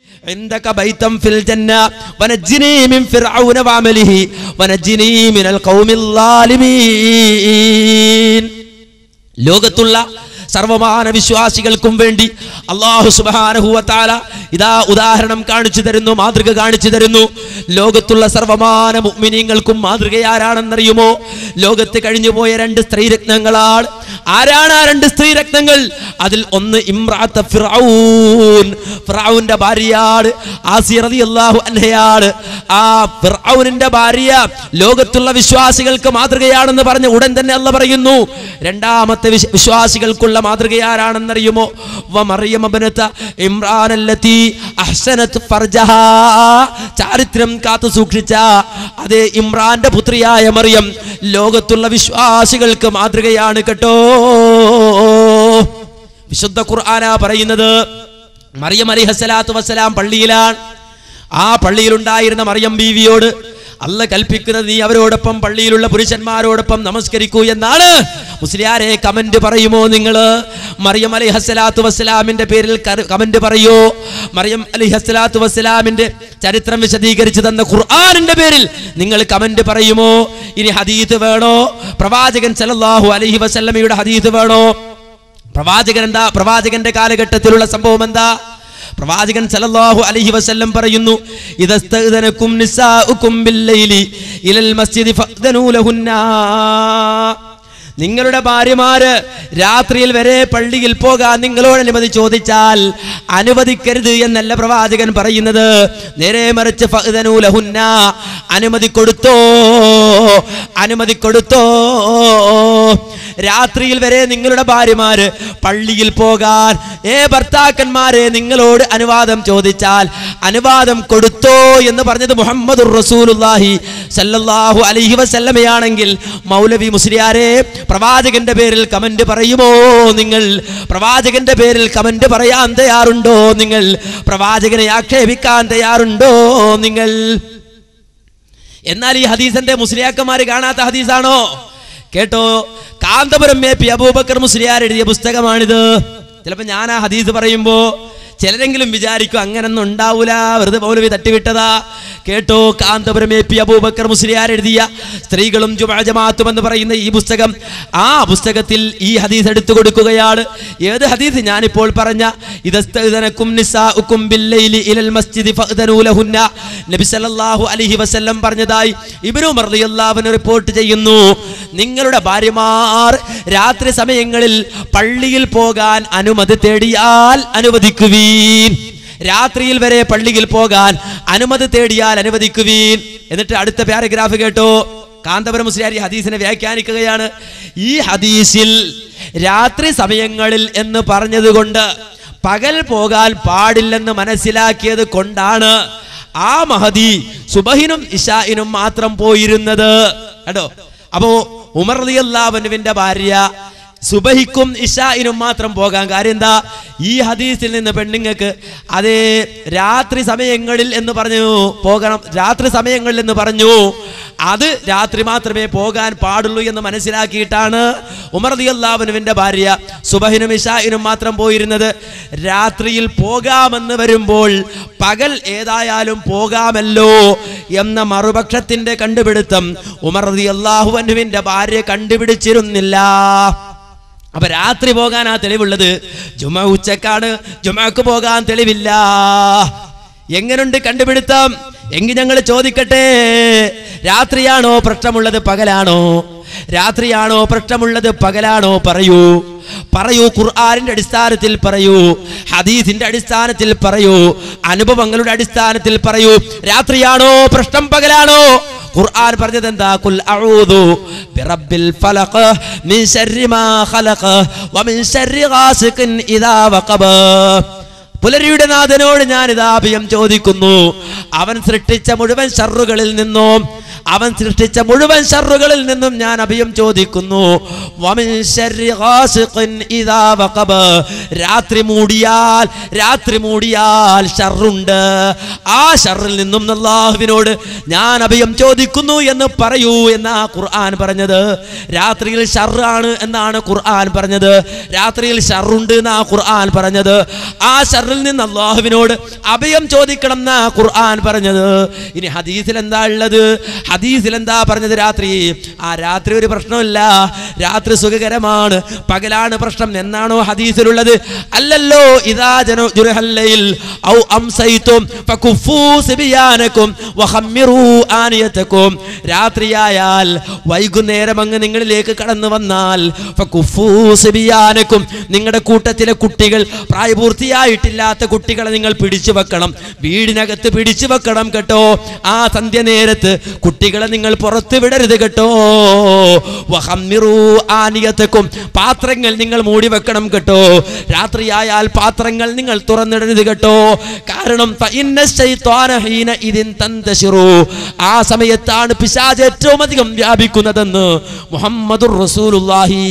عندك بيتا في الجنة ونجني من فرعون وعمله ونجني من القوم الظالمين. ലോകത്തുള്ള സർവമാന വിശ്വാസികൾക്കും വേണ്ടി അല്ലാഹു സുബ്ഹാനഹു വ തആല ഇതാ ഉദാഹരണം കാണിച്ചു തരുന്നു, മാതൃക കാണിച്ചു തരുന്നു. ലോകത്തുള്ള സർവമാന മുഅ്മിനീങ്ങൾക്കും മാതൃകയാരാണെന്നറിയുമോ? ലോകത്ത് കഴിഞ്ഞുപോയ 2 സ്ത്രീരത്നങ്ങളാണ്. ആരാണ് ആ 2 സ്ത്രീരത്നങ്ങൾ? അതിൽ ഒന്ന് ഇംറഅത ഫിർഔൻ, ഫിർഔന്റെ ഭാര്യയാണ്. ആസിയ റളിയല്ലാഹു അൻഹയാണ്. ആ ഫിർഔനിന്റെ ഭാര്യ ലോകത്തുള്ള വിശ്വാസികൾക്ക് മാതൃകയാണെന്ന് പറഞ്ഞ ഉടൻ തന്നെ അല്ലാഹു പറയുന്നു, രണ്ടാമത്തെ വിശ്വാസികൾക്കുള്ള മാതൃകയാരാണെന്നറിയുമോ? വമറിയം ഇബ്നത ഇംറാൻ അല്ലതി അഹ്സനത് ഫർജഹാ, ചാരിത്രം കാത്തു സൂക്ഷിച്ച അതേ ഇമ്രാന്റെ പുത്രിയായ മറിയം ലോകത്തുള്ള വിശ്വാസികൾക്ക് മാതൃകയാണ് കേട്ടോ. വിശുദ്ധ ഖുർആനാ പറയുന്നത്. മറിയം അലൈഹിസ്സലാത്തു വസ്സലാം പള്ളിയിലാണ്. ആ പള്ളിയിലുണ്ടായിരുന്ന മറിയം ബീവിയോട് അല്ലാഹ് കൽപ്പിക്കുന്നത് നീ അവരോടൊപ്പം പള്ളിയിലുള്ള പുരുഷന്മാരോടൊപ്പം നമസ്കരിക്കൂ എന്നാണ്. മുസ്ലിയാരെ കമന്റ് പറയുമോ നിങ്ങൾ? മറിയം അലൈഹിസ്സലാത്തു വസ്സലാമിന്റെ പേരിൽ കമന്റ് പറയോ? മറിയം അലൈഹിസ്സലാത്തു വസ്സലാമിന്റെ ചരിത്രം വിശദീകരിച്ചു തന്ന ഖുർആനിന്റെ പേരിൽ നിങ്ങൾ കമന്റ് പറയുമോ? ഇനി ഹദീസ് വേണോ? പ്രവാചകൻ സല്ലല്ലാഹു അലൈഹി വസല്ലമയുടെ ഹദീസ് വേണോ? പ്രവാചകൻ എന്താ? പ്രവാചകന്റെ കാലഘട്ടത്തിലുള്ള സംഭവം എന്താ? പ്രവാചകൻ സല്ലല്ലാഹു അലൈഹി വസല്ലം പറയുന്നു, ഇദസ്തഅദനകും നിസാഉകും ബില്ലൈലി ഇലൽ മസ്ജിദി ഫഅദനൂ ലഹുന്നാ. നിങ്ങളുടെ ഭാര്യമാര് രാത്രിയിൽ വരെ പള്ളിയിൽ പോകാൻ നിങ്ങളോട് അനുമതി ചോദിച്ചാൽ അനുവദിക്കരുത് എന്നല്ല പ്രവാചകൻ പറയുന്നത്. നേരെ മറിച്ച് ഫഅദനൂ ലഹുന്നാ, അനുമതി കൊടുത്തോ, അനുമതി കൊടുത്തോ. രാത്രിയിൽ വരെ നിങ്ങളുടെ ഭാര്യമാര് പള്ളിയിൽ പോകാൻ ഭർത്താക്കന്മാരെ നിങ്ങളോട് അനുവാദം ചോദിച്ചാൽ അനുവാദം കൊടുത്തോ എന്ന് പറഞ്ഞത് മുഹമ്മദുർ റസൂലുള്ളാഹി സല്ലല്ലാഹു അലൈഹി വസല്ലമയാണെങ്കിൽ മൗലവി മുസ്ലിയാരെ പ്രവാചകന്റെ പേരിൽ കമന്റ് പറയുമോ നിങ്ങൾ? പ്രവാചകന്റെ പേരിൽ കമന്റ് പറയാൻ തയ്യാറുണ്ടോ നിങ്ങൾ? പ്രവാചകനെ ആക്ഷേപിക്കാൻ തയ്യാറുണ്ടോ നിങ്ങൾ? എന്നാൽ ഈ ഹദീസിന്റെ മുസ്ലിയാക്കന്മാര് കാണാത്ത ഹദീസാണോ? കേട്ടോ, കാന്തപുരം പി അബൂബക്കർ മുസ്ലിയാർ എഴുതിയ പുസ്തകമാണിത്. ചിലപ്പോൾ ഞാൻ ആ ഹദീസ് പറയുമ്പോ ചിലരെങ്കിലും വിചാരിക്കും അങ്ങനൊന്നും ഉണ്ടാവൂല, വെറുതെ മൗലവി തട്ടിവിട്ടതാ. കേട്ടോ, കാന്തപുരം പി അബൂബക്കർ മുസ്ലിയാർ എഴുതിയ സ്ത്രീകളും ജമാഅത്തും എന്ന് പറയുന്ന ഈ പുസ്തകം, ആ പുസ്തകത്തിൽ ഈ ഹദീസ് എടുത്തു കൊടുക്കുകയാണ്. ഏത് ഹദീസ്? ഞാനിപ്പോൾ പറഞ്ഞ ഇദസ്തഅദനകും നിസാഉകും ബില്ലൈലി ഇലൽ മസ്ജിദി ഫഅദനൂ ലഹുന്ന. നബി സല്ലല്ലാഹു അലൈഹി വസല്ലം പറഞ്ഞതായി ഇബ്നു ഉമർ റളിയല്ലാഹു അൻഹു റിപ്പോർട്ട് ചെയ്യുന്നു, നിങ്ങളുടെ ഭാര്യമാർ രാത്രി സമയങ്ങളിൽ പള്ളിയിൽ പോകാൻ അനുമതി തേടിയാൽ അനുവദിക്കുവീൻ. രാത്രിയിൽ വരെ പള്ളിയിൽ പോകാൻ അനുമതി തേടിയാൽ അനുവദിക്കുവീൻ. എന്നിട്ട് അടുത്ത പാരഗ്രാഫ് കേട്ടോ, കാന്തപുരം മുസ്ലിയാർ ഈ ഹദീസിനെ വ്യാഖ്യാനിക്കുകയാണ്. ഈ ഹദീസിൽ രാത്രി സമയങ്ങളിൽ എന്ന് പറഞ്ഞതുകൊണ്ട് പകൽ പോകാൻ പാടില്ലെന്ന് മനസ്സിലാക്കിയത് കൊണ്ടാണ് ആ മഹദി സുബഹിനും ഇശാഇനും മാത്രം പോയിരുന്നത് കേട്ടോ. അപ്പോ ഉമർ റളിയല്ലാഹു അൻഹുവിന്റെ ഭാര്യ സുബഹിക്കും ഇശാഇനും മാത്രം പോകാൻ കാര്യം എന്താ? ഈ ഹദീസിൽ നിന്ന് പെണ്ണുങ്ങൾക്ക് അതേ രാത്രി സമയങ്ങളിൽ എന്ന് പറഞ്ഞു പോകണം, രാത്രി സമയങ്ങളിൽ എന്ന് പറഞ്ഞു, അത് രാത്രി മാത്രമേ പോകാൻ പാടുള്ളൂ എന്ന് മനസ്സിലാക്കിയിട്ടാണ് ഉമർ റളിയല്ലാഹു അൻഹുവിന്റെ ഭാര്യ സുബഹിനും ഇശാഇനും മാത്രം പോയിരുന്നത്. രാത്രിയിൽ പോകാമെന്ന് വരുമ്പോൾ പകൽ ഏതായാലും പോകാമല്ലോ എന്ന മറുപക്ഷത്തിന്റെ കണ്ടുപിടുത്തം ഉമർ റളിയല്ലാഹു അൻഹുവിന്റെ ഭാര്യ കണ്ടുപിടിച്ചിരുന്നില്ല. അപ്പൊ രാത്രി പോകാനാ തെളിവുള്ളത്, ജുമഅ ഉച്ചക്കാണ്, ജുമഅക്ക് പോകാൻ തെളിവില്ല. എങ്ങനുണ്ട് കണ്ടുപിടുത്തം? എങ്കിൽ ഞങ്ങൾ ചോദിക്കട്ടെ, രാത്രിയാണോ പ്രശ്നമുള്ളത് പകലാണോ? രാത്രിയാണോ പ്രശ്നമുള്ളത് പകലാണോ? പറയൂ, പറയൂ. ഖുർആനിന്റെ അടിസ്ഥാനത്തിൽ പറയൂ, ഹദീസിന്റെ അടിസ്ഥാനത്തിൽ പറയൂ, അനുഭവങ്ങളുടെ അടിസ്ഥാനത്തിൽ പറയൂ. രാത്രിയാണോ പ്രശ്നം പകലാണോ? ഖുർആൻ പറഞ്ഞത് എന്താ? ഖുൽ അഊദു ബിറബ്ബിൽ ഫലഖ് മിൻ ശർരി മാ ഖലഖ് വമിൻ ശർരി ഗാസിഖിൻ ഇദാ വഖബ. പുലരിയുടെ നാഥനോട് ഞാൻ ഇതാ അഭയം ചോദിക്കുന്നു, അവൻ സൃഷ്ടിച്ച മുഴുവൻ ഷർറുകളിൽ നിന്നും അവൻ സൃഷ്ടിച്ച മുഴുവൻ ഷർറുകളിൽ നിന്നും ഞാൻ അഭയം ചോദിക്കുന്നു. വമിൻ ശർരി ഗാസിഖിൻ ഇദാ വഖബ, രാത്രി മൂടിയാൽ ഷർറുണ്ട്. ആ ഷർറിൽ നിന്നും അല്ലാഹുവിനോട് ഞാൻ അഭയം ചോദിക്കുന്നു എന്ന് പറയൂ എന്നാ ഖുർആൻ പറഞ്ഞത്. രാത്രിയിൽ ഷർറാണ് എന്നാണ് ഖുർആൻ പറഞ്ഞത്. രാത്രിയിൽ ഷർറുണ്ട് എന്നാ ഖുർആൻ പറഞ്ഞത്. ആ ഷർറിൽ നിന്ന് അല്ലാഹുവിനോട് അഭയം ചോദിക്കണം എന്നാ ഖുർആൻ പറഞ്ഞത്. ഇനി ഹദീസിൽ എന്താ ഉള്ളത്? ഹദീസിൽ എന്താ പറഞ്ഞത്? രാത്രി ഒരു പ്രശ്നമില്ല, രാത്രി സുഖകരമാണ്, പകലാണ് പ്രശ്നം എന്നാണോ ഹദീസിലുള്ളത്? അല്ലല്ലോ. ഇദാ ജുറഹൽ ലൈൽ ഔ അംസൈതും ഫകുഫൂ സിബിയാനകും വഖമ്മിറൂ ആനിയതകും, രാത്രിയായാൽ വൈകുന്നേരം അങ്ങ് നിങ്ങളിലേക്ക് കടന്നു വന്നാൽ ഫകുഫൂ സിബിയാനകും, നിങ്ങളുടെ കൂട്ടത്തിലെ കുട്ടികൾ, പ്രായപൂർത്തിയായിട്ടില്ലാത്ത കുട്ടികളെ നിങ്ങൾ പിടിച്ചു വെക്കണം, വീടിനകത്ത് പിടിച്ചു വെക്കണം കേട്ടോ. ആ സന്ധ്യ നേരത്ത് കുട്ടികളെ നിങ്ങൾ പുറത്ത് വിടരുത് കേട്ടോ. വഖമ്മിറൂ ആനിയതകും, പാത്രങ്ങൾ നിങ്ങൾ മൂടി വെക്കണം കേട്ടോ. രാത്രിയായാൽ പാത്രങ്ങൾ നിങ്ങൾ തുറന്നിടരുത് കേട്ടോ. കാരണം ഫഇന്ന ശൈത്വാന ഹീന ഇദിൻ തന്തശിറു, ആ സമയത്താണ് പിശാച് ഏറ്റവും അധികം വ്യാപിക്കുന്നതെന്ന് മുഹമ്മദുർ റസൂലുള്ളാഹി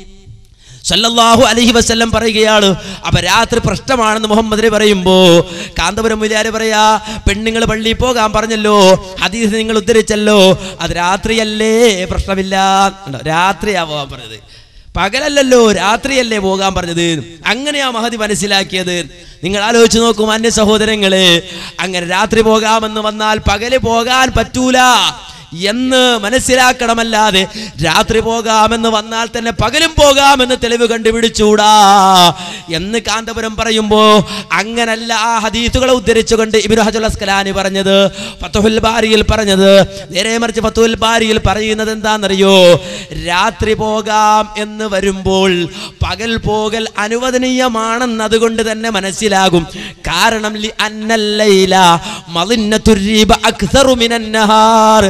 സല്ലല്ലാഹു അലൈഹി വസല്ലം പറയുകയാണ്. അപ്പൊ രാത്രി പ്രശ്നമാണെന്ന് മുഹമ്മദ് പറയുമ്പോ കാന്തപുരം മുലിയാര് പറയാ, പെണ്ണുങ്ങൾ പള്ളിയിൽ പോകാൻ പറഞ്ഞല്ലോ, ഹദീസ് നിങ്ങൾ ഉദ്ധരിച്ചല്ലോ, അത് രാത്രിയല്ലേ, പ്രശ്നമില്ല. രാത്രിയാ പോകാൻ പറഞ്ഞത്, പകലല്ലല്ലോ, രാത്രിയല്ലേ പോകാൻ പറഞ്ഞത്. അങ്ങനെയാ മഹദി മനസ്സിലാക്കിയത്. നിങ്ങൾ ആലോചിച്ച് നോക്കൂ മാന്യ സഹോദരങ്ങളെ, അങ്ങനെ രാത്രി പോകാമെന്ന് വന്നാൽ പകല് പോകാൻ പറ്റൂല എന്ന് മനസ്സിലാക്കണമല്ലാതെ രാത്രി പോകാമെന്ന് വന്നാൽ തന്നെ പകലും പോകാമെന്ന് തെളിവ് കണ്ടുപിടിച്ചൂടാ എന്ന് കാന്തപുരം പറയുമ്പോ അങ്ങനല്ല ആ ഹദീസുകളെ ഉദ്ധരിച്ചുകൊണ്ട് ഇബ്നു ഹജർ അസ്കലാനി പറഞ്ഞത്, ഫത്ഹുൽ ബാരിയിൽ പറഞ്ഞത്. നേരെ മറിച്ച് ഫത്ഹുൽ ബാരിയിൽ പറയുന്നത് എന്താണെന്നറിയോ? രാത്രി പോകാം എന്ന് വരുമ്പോൾ പകൽ പോകൽ അനുവദനീയമാണെന്ന് അതുകൊണ്ട് തന്നെ മനസ്സിലാകും. കാരണം ലി അന്നൽ ലൈല മളിന്നത്തുർ റിബ അക്സറു മിനൻ നഹാർ,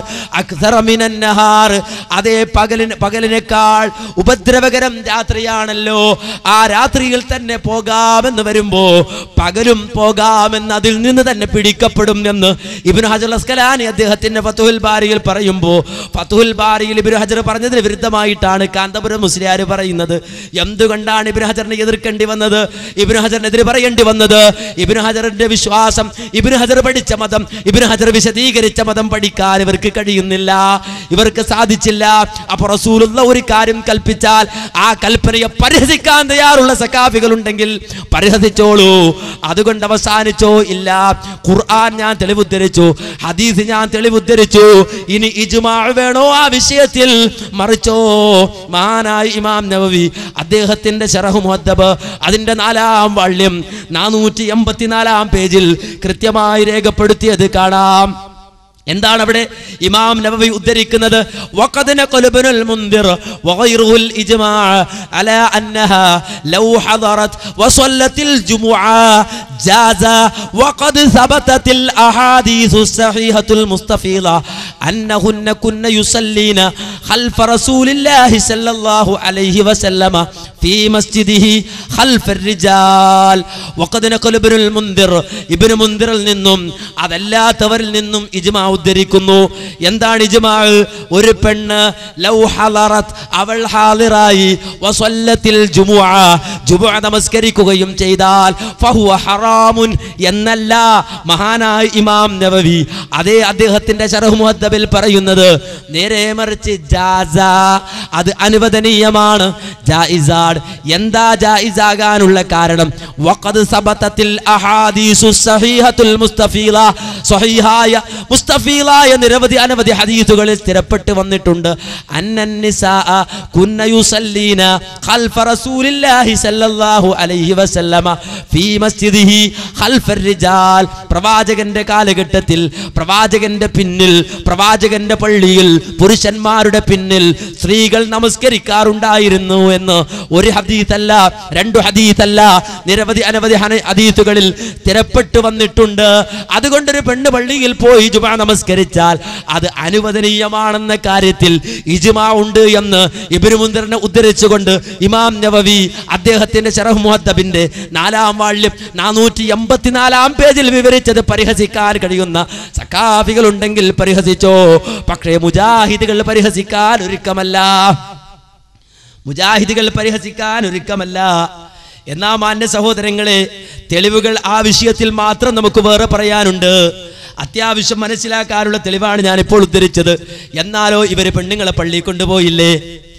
അതേ പകലിനേക്കാൾ ഉപദ്രവകരം രാത്രിയാണല്ലോ. ആ രാത്രിയിൽ തന്നെ പോകാമെന്ന് വരുമ്പോ പകലും പോകാമെന്ന് അതിൽ നിന്ന് തന്നെ പിടിക്കപ്പെടും എന്ന് ഇബ്നു ഹജർ അസ്കലാനി അദ്ദേഹത്തിന്റെ ഫത്ഹുൽ ബാരിയിൽ പറയുമ്പോ, ഫത്ഹുൽ ബാരിയിൽ ഇബ്നു ഹജർ പറഞ്ഞതിന് വിരുദ്ധമായിട്ടാണ് കാന്തപുരം മുസ്ലിയാർ പറയുന്നത്. എന്തുകൊണ്ടാണ് ഇബ്നു ഹജറിനെ എതിർക്കേണ്ടി വന്നത്, ഇബ്നു ഹജറിനെതിരെ പറയേണ്ടി വന്നത്? ഇബ്നു ഹജറിന്റെ വിശ്വാസം, ഇബ്നു ഹജർ പഠിച്ച മതം, ഇബ്നു ഹജർ വിശദീകരിച്ച മതം പഠിക്കാൻ ഇവർക്ക് കഴിയുന്നില്ല, ഇവർക്ക് സാധിച്ചില്ല. അപ്പോൾ റസൂലുള്ള ഒരു കാര്യം കൽപ്പിച്ചാൽ ആ കൽപ്പനയെ പരിഹസിക്കാൻ തയ്യാറുള്ള സഖാഫികൾ ഉണ്ടെങ്കിൽ പരിഹസിച്ചോളൂ, അതുകൊണ്ട് അവസാനിച്ചോ? ഇല്ല. ഖുർആൻ ഞാൻ തെളിവുദ്ധരിച്ചു, ഹദീസ് ഞാൻ തെളിവുദ്ധരിച്ചു, ഇനി ഇജ്മാ വേണോ ആ വിഷയത്തിൽ? മറിച്ചോ മഹാനായ ഇമാം നവവി അദ്ദേഹത്തിന്റെ ശറഹ് മുഹദ്ദബ് അതിന്റെ 4-ാം വാള്യം 484-ാം പേജിൽ കൃത്യമായി രേഖപ്പെടുത്തിയത് കാണാം. എന്താണ് അവിടെ ഇമാം നവവി ഉദ്ധരിക്കുന്നത്? വഖദ് നഖല ഇബ്നുൽ മുൻദിർ വഗൈറുൽ ഇജ്മാ അലാ അന്നഹാ ലൗ ഹദറത് വസല്ലത്തിൽ ജുമുഅ ജാസ വഖദ് സബതത്തിൽ അഹാദീസു സഹീഹത്തുൽ മുസ്തഫീദ അന്നഹുന്ന കുന്ന യുസല്ലീന ഖൽഫ റസൂലില്ലാഹി സല്ലല്ലാഹു അലൈഹി വസല്ലമ ഫീ മസ്ജിദിഹി ഖൽഫ റിജാൽ. വഖദ് നഖല ഇബ്നുൽ മുൻദിർ, ഇബ്നു മുൻദിറിൽ നിന്നും അതല്ലാത്തവരിൽ നിന്നും ഇജ്മാ ഉദ്ധരിക്കുന്നു. എന്താണ് ഇജ്മാ? ഒരു പെണ്ണ് ലൗ ഹളറത്, അവൾ ഹാളിറായി, വസല്ലത്തിൽ ജുമുഅ, ജുമുഅ നമസ്കരിക്കുകയും ചെയ്താൽ ഫഹുവ ഹറാമുൻ എന്നല്ല മഹാനായ ഇമാം നവവി അതേ അദ്ദേഹത്തിന്റെ ശറഹ് മുഹദ്ദബിൽ പറയുന്നത്. നേരെ മറിച്ച് ജാസ, അത് അനുവദനീയമാണ്, ജായിസാണ്. എന്താ ജായിസാകാനുള്ള കാരണം? വഖദ് സബതത്തിൽ അഹാദീസു സഹീഹത്തുൽ മുസ്തഫീല, സഹീഹായ മുസ്തഫീലായ നിരവധി അനവധി ഹദീസുകളിൽ സ്ഥിരപ്പെട്ട് വന്നിട്ടുണ്ട്. അന്നന്നിസാ കുന്ന യുസല്ലീന ഖൽഫ റസൂലില്ലാഹി സല്ലല്ലാഹു അലൈഹി വസല്ലമ ഫീ മസ്ജിദിഹി ഖൽഫ റിജാൽ. പ്രവാചകന്റെ കാലഘട്ടത്തിൽ പ്രവാചകന്റെ പിന്നിൽ, പ്രവാചകന്റെ പള്ളിയിൽ പുരുഷന്മാരുടെ പിന്നിൽ സ്ത്രീകൾ നമസ്കരിക്കാറുണ്ടായിരുന്നു എന്ന് ഒരു ഹദീസല്ല, രണ്ടു ഹദീസല്ല, നിരവധി അനവധി ഹദീസുകളിൽ സ്ഥിരപ്പെട്ടു വന്നിട്ടുണ്ട്. അതുകൊണ്ടൊരു പെണ്ണ് പള്ളിയിൽ പോയി ജുമാ നമസ്കരിച്ചാൽ അത് അനുവദനീയമാണെന്ന കാര്യത്തിൽ ഇജ്മാ ഉണ്ട് എന്ന് ഇബ്നു മുൻദിറിനെ ഉദ്ധരിച്ചുകൊണ്ട് ഇമാം നവവി അദ്ദേഹത്തിന്റെ ശറഹ് മുഹദ്ദബിന്റെ 4-ാം വാള്യം 484-ാം പേജിൽ വിവരിച്ചത് പരിഹസിക്കാൻ കഴിയുന്ന സഖാഫികൾ ഉണ്ടെങ്കിൽ പരിഹസിച്ചോ, പക്ഷേ മുജാഹിദുകൾ പരിഹസിക്കാൻ ഒരുക്കമല്ല. മുജാഹിദുകൾ പരിഹസിക്കാൻ ഒരുക്കമല്ല. എന്നാ മാന്യ സഹോദരങ്ങളെ, തെളിവുകൾ ആ വിഷയത്തിൽ മാത്രം നമുക്ക് വേറെ പറയാനുണ്ട്. അത്യാവശ്യം മനസ്സിലാക്കാനുള്ള തെളിവാണ് ഞാനിപ്പോൾ ഉദ്ധരിച്ചത്. എന്നാലോ ഇവര് പെണ്ണുങ്ങളെ പള്ളി കൊണ്ടുപോയില്ലേ?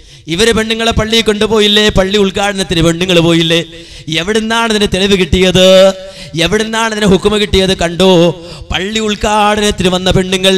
പള്ളി ഉദ്ഘാടനത്തിന് പെണ്ണുങ്ങൾ പോയില്ലേ? എവിടുന്നാണ് ഇതിന് തെളിവ് കിട്ടിയത്? എവിടുന്നാണ് ഇതിന് ഹുക്കുമ കിട്ടിയത്? കണ്ടോ, പള്ളി ഉദ്ഘാടനത്തിന് വന്ന പെണ്ണുങ്ങൾ.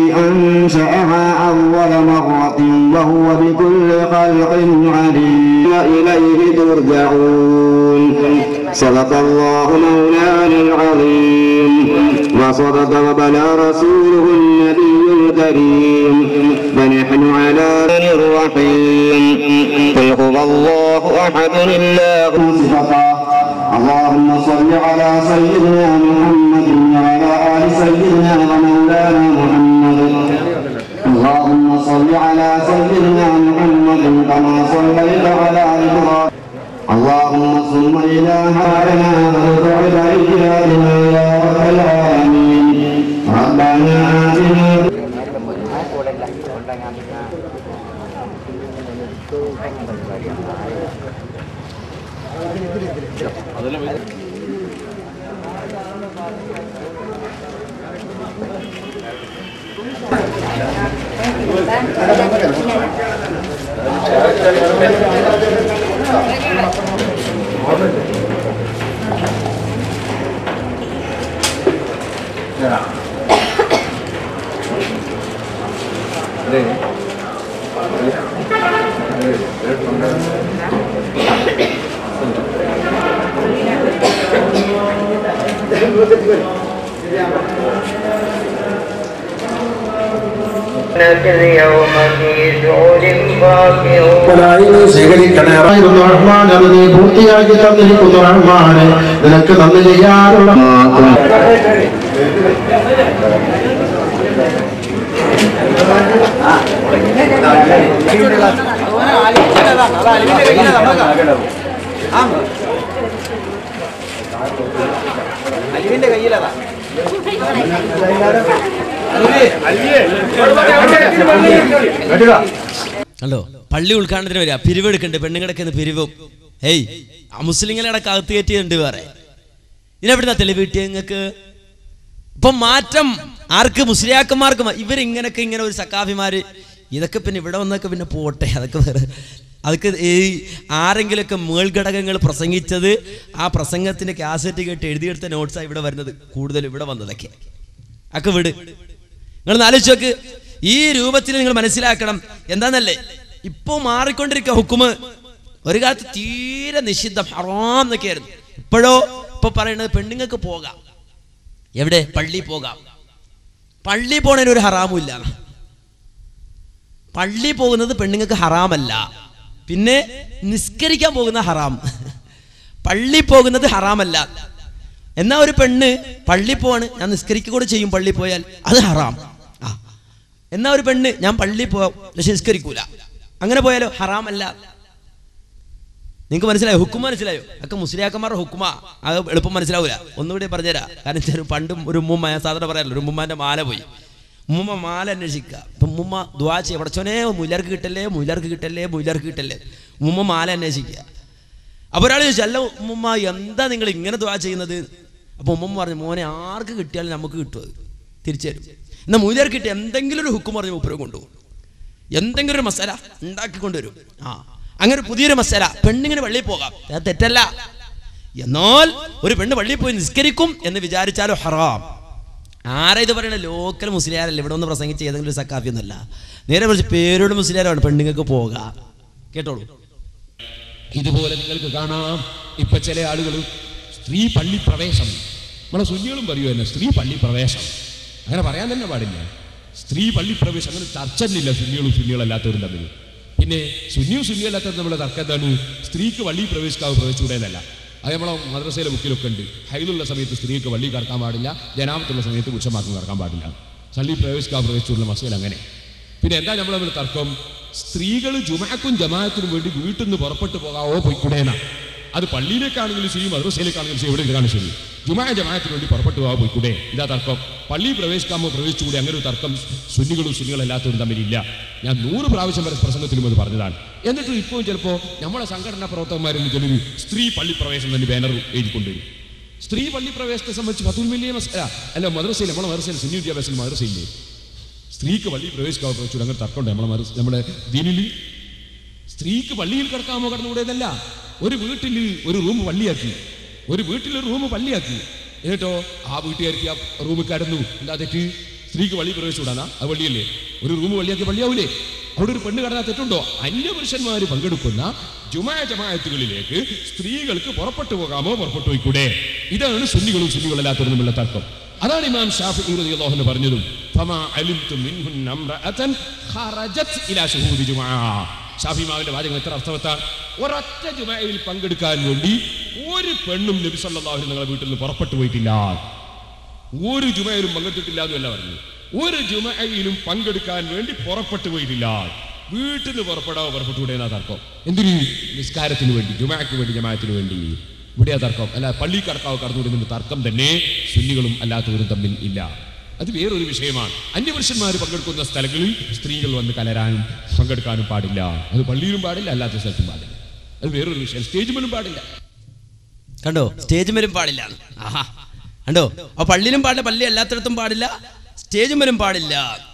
وصدق وبلى رسوله النبي الكريم ونحن على الرحيم قل هو الله أحد الله اللهم صل على سيدنا محمد وعلى آل سيدنا ومولانا محمد اللهم صل على سيدنا محمد كما صليت على إبراهيم اللهم ثم إلهنا وارفع عبادنا يا رب العالمين ربنا آتنا പൂർത്തിയാക്കി തന്നിരിക്കുന്ന റഹ്മാനെ നിനക്ക് നന്ദി ചെയ്യാറുള്ള അലിവിന്റെ കയ്യിലതാ. ഹലോ, പള്ളി ഉദ്ഘാടനത്തിന് വരിക, പിരിവെടുക്കണ്ട്, പെണ്ണുങ്ങളൊക്കെ പിരിവും. ഹേയ്, ആ മുസ്ലിങ്ങളെ അകത്ത് കയറ്റിയുണ്ട് വേറെ. ഇതിനെവിടുന്ന തെളിവ് കിട്ടിയ നിങ്ങൾക്ക്? ഇപ്പൊ മാറ്റം ആർക്ക്? മുസ്ലിയാക്കന്മാർക്ക്. ഇവരിങ്ങനൊക്കെ ഇങ്ങനെ ഒരു സക്കാഫിമാര് ഇതൊക്കെ പിന്നെ ഇവിടെ വന്നൊക്കെ പിന്നെ പോട്ടെ, അതൊക്കെ വേറെ. അതൊക്കെ ഈ ആരെങ്കിലുമൊക്കെ മേൽഘടകങ്ങൾ പ്രസംഗിച്ചത്, ആ പ്രസംഗത്തിന്റെ കാസറ്റ് കേട്ട് എഴുതിയെടുത്ത നോട്ട്സാണ് ഇവിടെ വരുന്നത്. കൂടുതൽ ഇവിടെ വന്നതൊക്കെ ഒക്കെ വിട്. നിങ്ങൾ ആലോചിച്ച് നോക്ക്. ഈ രൂപത്തിൽ നിങ്ങൾ മനസ്സിലാക്കണം. എന്താന്നല്ലേ, ഇപ്പൊ മാറിക്കൊണ്ടിരിക്കുക ഹുക്കുമ്. ഒരു കാലത്ത് തീരെ നിഷിദ്ധം, ഹറാം എന്നൊക്കെയായിരുന്നു. ഇപ്പൊ പറയുന്നത് പെണ്ണുങ്ങൾക്ക് പോകാം. എവിടെ? പള്ളി പോകാം. പള്ളി പോണതിന് ഒരു ഹറാമും ഇല്ല. പള്ളി പോകുന്നത് പെണ്ണുങ്ങൾക്ക് ഹറാമല്ല. പിന്നെ നിസ്കരിക്കാൻ പോകുന്ന ഹറാം. പള്ളി പോകുന്നത് ഹറാമല്ല. എന്നാ ഒരു പെണ്ണ് പള്ളി പോവാണ്, ഞാൻ നിസ്കരിക്കുക കൂടെ ചെയ്യും പള്ളി പോയാൽ, അത് ഹറാം. എന്നാ ഒരു പെണ്ണ് ഞാൻ പള്ളി പോവാം പക്ഷെ നിസ്കരിക്കൂല, അങ്ങനെ പോയാലോ ഹറാമല്ല. നിങ്ങൾക്ക് മനസ്സിലായോ? ഹുക്കും മനസ്സിലായോ? ഒക്കെ മുസ്ലിയാക്കന്മാരുടെ ഹുക്കുമ. അത് എളുപ്പം മനസ്സിലാവൂല. ഒന്നുകൂടി പറഞ്ഞുതരാം. കാരണം പണ്ടും ഒരു ഉമ്മുമ്മ, ഞാൻ സാധാരണ പറയാറില്ല, ഒരു ഉമ്മുമ്മാന്റെ മാല പോയി. ഉമ്മുമ്മ മാല അന്വേഷിക്കുക. ഇപ്പം ഉമ്മുമ്മ ദുആ ചെയ്യുക, പടച്ചോനെ മുയിലാർക്ക് കിട്ടല്ലേ, മുയിലാർക്ക് കിട്ടല്ലേ, മുയിലാർക്ക് കിട്ടല്ലേ. ഉമ്മുമ്മ മാല അന്വേഷിക്കുക. അപ്പോൾ ഒരാൾ ചോദിച്ചു, അല്ല ഉമ്മുമ്മ എന്താ നിങ്ങൾ ഇങ്ങനെ ദുആ ചെയ്യുന്നത്? അപ്പോൾ ഉമ്മുമ്മ പറഞ്ഞു, മോനെ ആർക്ക് കിട്ടിയാലും നമുക്ക് കിട്ടും, അത് തിരിച്ചു തരും. എന്നാൽ മുയിലാർക്ക് കിട്ടിയ എന്തെങ്കിലും ഒരു ഹുക്കും പറഞ്ഞ് മൂപ്പര് കൊണ്ടുപോകും, എന്തെങ്കിലും ഒരു മസാല ഉണ്ടാക്കിക്കൊണ്ടുവരും. അങ്ങനെ ഒരു പുതിയൊരു മസാല. പെണ്ണിങ്ങനെ പള്ളിയിൽ പോകാം, അത് തെറ്റല്ല. എന്നാൽ ഒരു പെണ്ണ് പള്ളിയിൽ പോയി നിസ്കരിക്കും എന്ന് വിചാരിച്ചാലോ ഹറാം. ആരാ ഇത് പറയണ? ലോക്കൽ മുസ്ലിയാരല്ല, ഇവിടെ ഒന്ന് പ്രസംഗിച്ച് ഏതെങ്കിലും ഒരു സക്കാഫിയൊന്നുമല്ല. നേരെ മറിച്ച് പേരോട് മുസ്ലിയാരാണ്. പെണ്ണുങ്ങൾക്ക് പോകാം. കേട്ടോളൂ. ഇതുപോലെ നിങ്ങൾക്ക് കാണാം, ഇപ്പൊ ചില ആളുകൾ സ്ത്രീ പള്ളി പ്രവേശം, നമ്മളെ സുന്നികളും പറയുമല്ലോ സ്ത്രീ പള്ളി പ്രവേശം. അങ്ങനെ പറയാൻ തന്നെ പാടില്ല. സ്ത്രീ പള്ളി പ്രവേശം അങ്ങനെ ചർച്ച തന്നെയില്ല സുന്നികളും സുന്നികളല്ലാത്തവരും തമ്മിൽ. പിന്നെ സുന്നിയല്ലാത്ത നമ്മളെ തർക്കം എന്താണ്? സ്ത്രീക്ക് വള്ളി പ്രവേശിച്ചൂടെന്നല്ല. അത് നമ്മളെ മദ്രസയിലെ ബുക്കിലൊക്കെ ഉണ്ട്. ഹൈലുള്ള സമയത്ത് സ്ത്രീക്ക് വള്ളി കറക്കാൻ പാടില്ല, ജനാപത്തുള്ള സമയത്ത് പുരുഷന്മാർക്ക് കറക്കാൻ പാടില്ല. പള്ളി പ്രവേശിച്ചുള്ള മസൂൽ അങ്ങനെ. പിന്നെ എന്താ നമ്മളെ തർക്കം? സ്ത്രീകൾ ജുമാക്കും ജമാഅത്തിനും വേണ്ടി വീട്ടിൽ നിന്ന് പുറപ്പെട്ടു പോകാവോ പോയിക്കൂടേന. അത് പള്ളിയിലേക്കാണെങ്കിലും ശരി, മദ്രസയിലേക്കാണെങ്കിലും ശരി, എവിടെയാണ് ശരി, ജമാഅത്തിന് വേണ്ടി പുറപ്പെട്ടു പോകാൻ പോയിക്കൂടെ? ഇതാ തർക്കം. പള്ളി പ്രവേശിക്കാമോ പ്രവേശിച്ചുകൂടെ? അങ്ങനെ ഒരു തർക്കം സുന്നികളല്ലാത്തവരും തമ്മിലില്ല. ഞാൻ 100 പ്രാവശ്യം വരെ പ്രസംഗത്തിലും അത് പറഞ്ഞതാണ്. എന്നിട്ട് ഇപ്പോൾ ചിലപ്പോൾ നമ്മളെ സംഘടനാ പ്രവർത്തകന്മാരിൽ ചിലർ സ്ത്രീ പള്ളി പ്രവേശനം തന്നെ ബാനർ എഴുതിക്കൊണ്ടുവരും. സ്ത്രീ പള്ളി പ്രവേശനത്തെ സംബന്ധിച്ച് 10 മില്യൺ അല്ല മദ്രസയിൽ, നമ്മളെ മദ്രസയിൽ സുന്നി വിദ്യാഭ്യാസത്തിൽ മദ്രസയില്ലേ സ്ത്രീക്ക് പള്ളി പ്രവേശിക്കാമോ പ്രവേശിച്ചു അങ്ങനെ തർക്കമുണ്ട്. നമ്മുടെ ദീനിൽ സ്ത്രീക്ക് പള്ളിയിൽ കിടക്കാമോ കടന്നുകൂടെയതല്ല. ഒരു വീട്ടിൽ ഒരു റൂം പള്ളിയാക്കി, എന്നിട്ടോ ആ വീട്ടുകാർക്ക് ആ റൂമിൽ കടന്നു. എന്താ തെറ്റ്? സ്ത്രീക്ക് പള്ളി പ്രവേശിച്ചുകൂടാനാ? അത് പള്ളിയല്ലേ? ഒരു റൂം പള്ളിയാക്കി പള്ളിയാവൂലേ? അവിടെ ഒരു പെണ്ണ് കടന്നാൽ തെറ്റുണ്ടോ? അന്യപുരുഷന്മാർ പങ്കെടുക്കുന്ന ജമാഅത്തുകളിലേക്ക് സ്ത്രീകൾക്ക് പുറപ്പെട്ടു പോകാമോ പുറപ്പെട്ടു പോയിക്കൂടെ? ഇതാണ് സുന്നികളല്ലാത്തവരും തമ്മിലുള്ള തർക്കം. അതാണ് ഇമാം ശാഫിഈ റളിയല്ലാഹു അൻഹു പറഞ്ഞതും ഫമാ അലിംതു മിൻഹുന്ന അംറഅതൻ ഖറജത് ഇലാ ശുഹൂദി ജുമുഅ. ഷാഫി ഇമാമിന്റെ വാചകം എത്ര അർത്ഥവത്താണ്! ഒരൊറ്റ ജുമഅയിൽ പങ്കെടുക്കാൻ വേണ്ടി ഒരു പെണ്ണും നബി സല്ലല്ലാഹു അലൈഹി വസല്ലം വീട്ടിൽ നിന്ന് പുറപ്പെട്ടു പോയിട്ടില്ല. ഒരു ജുമഅയിലും പങ്കെടുത്തിട്ടില്ല എന്നല്ല പറഞ്ഞു. ഒരു ജുമഅയിലും പങ്കെടുക്കാൻ വേണ്ടി പുറപ്പെട്ടു പോയിട്ടില്ല. വീട്ടിൽ നിന്ന് പുറപ്പെട്ടുകൂടെ എന്നാ തർക്കം. എന്തിന്? നിസ്കാരത്തിന് വേണ്ടി, ജുമഅക്ക് വേണ്ടി, ജമാഅത്തിന് വേണ്ടി. ഇവിടെയാ തർക്കം. അല്ല പള്ളി കടന്നുകൂടുന്ന തർക്കം തന്നെ സുന്നികളും അല്ലാത്തവരും തമ്മിൽ ഇല്ല. അത് വേറൊരു വിഷയമാണ്. അന്യപുരുഷന്മാർ പങ്കെടുക്കുന്ന സ്ഥലങ്ങളിൽ സ്ത്രീകൾ വന്ന് കലരാനും പങ്കെടുക്കാനും പാടില്ല. അത് പള്ളിയിലും പാടില്ല, അല്ലാത്ത സ്ഥലത്തും പാടില്ല. അത് വേറൊരു വിഷയം. സ്റ്റേജ് മേലും പാടില്ല. കണ്ടോ? സ്റ്റേജ് മേലും പാടില്ല. ആഹാ കണ്ടോ? അപ്പൊ പള്ളിയിലും പാടില്ല, പള്ളി എല്ലാത്തിടത്തും പാടില്ല, സ്റ്റേജ് മേലും പാടില്ല.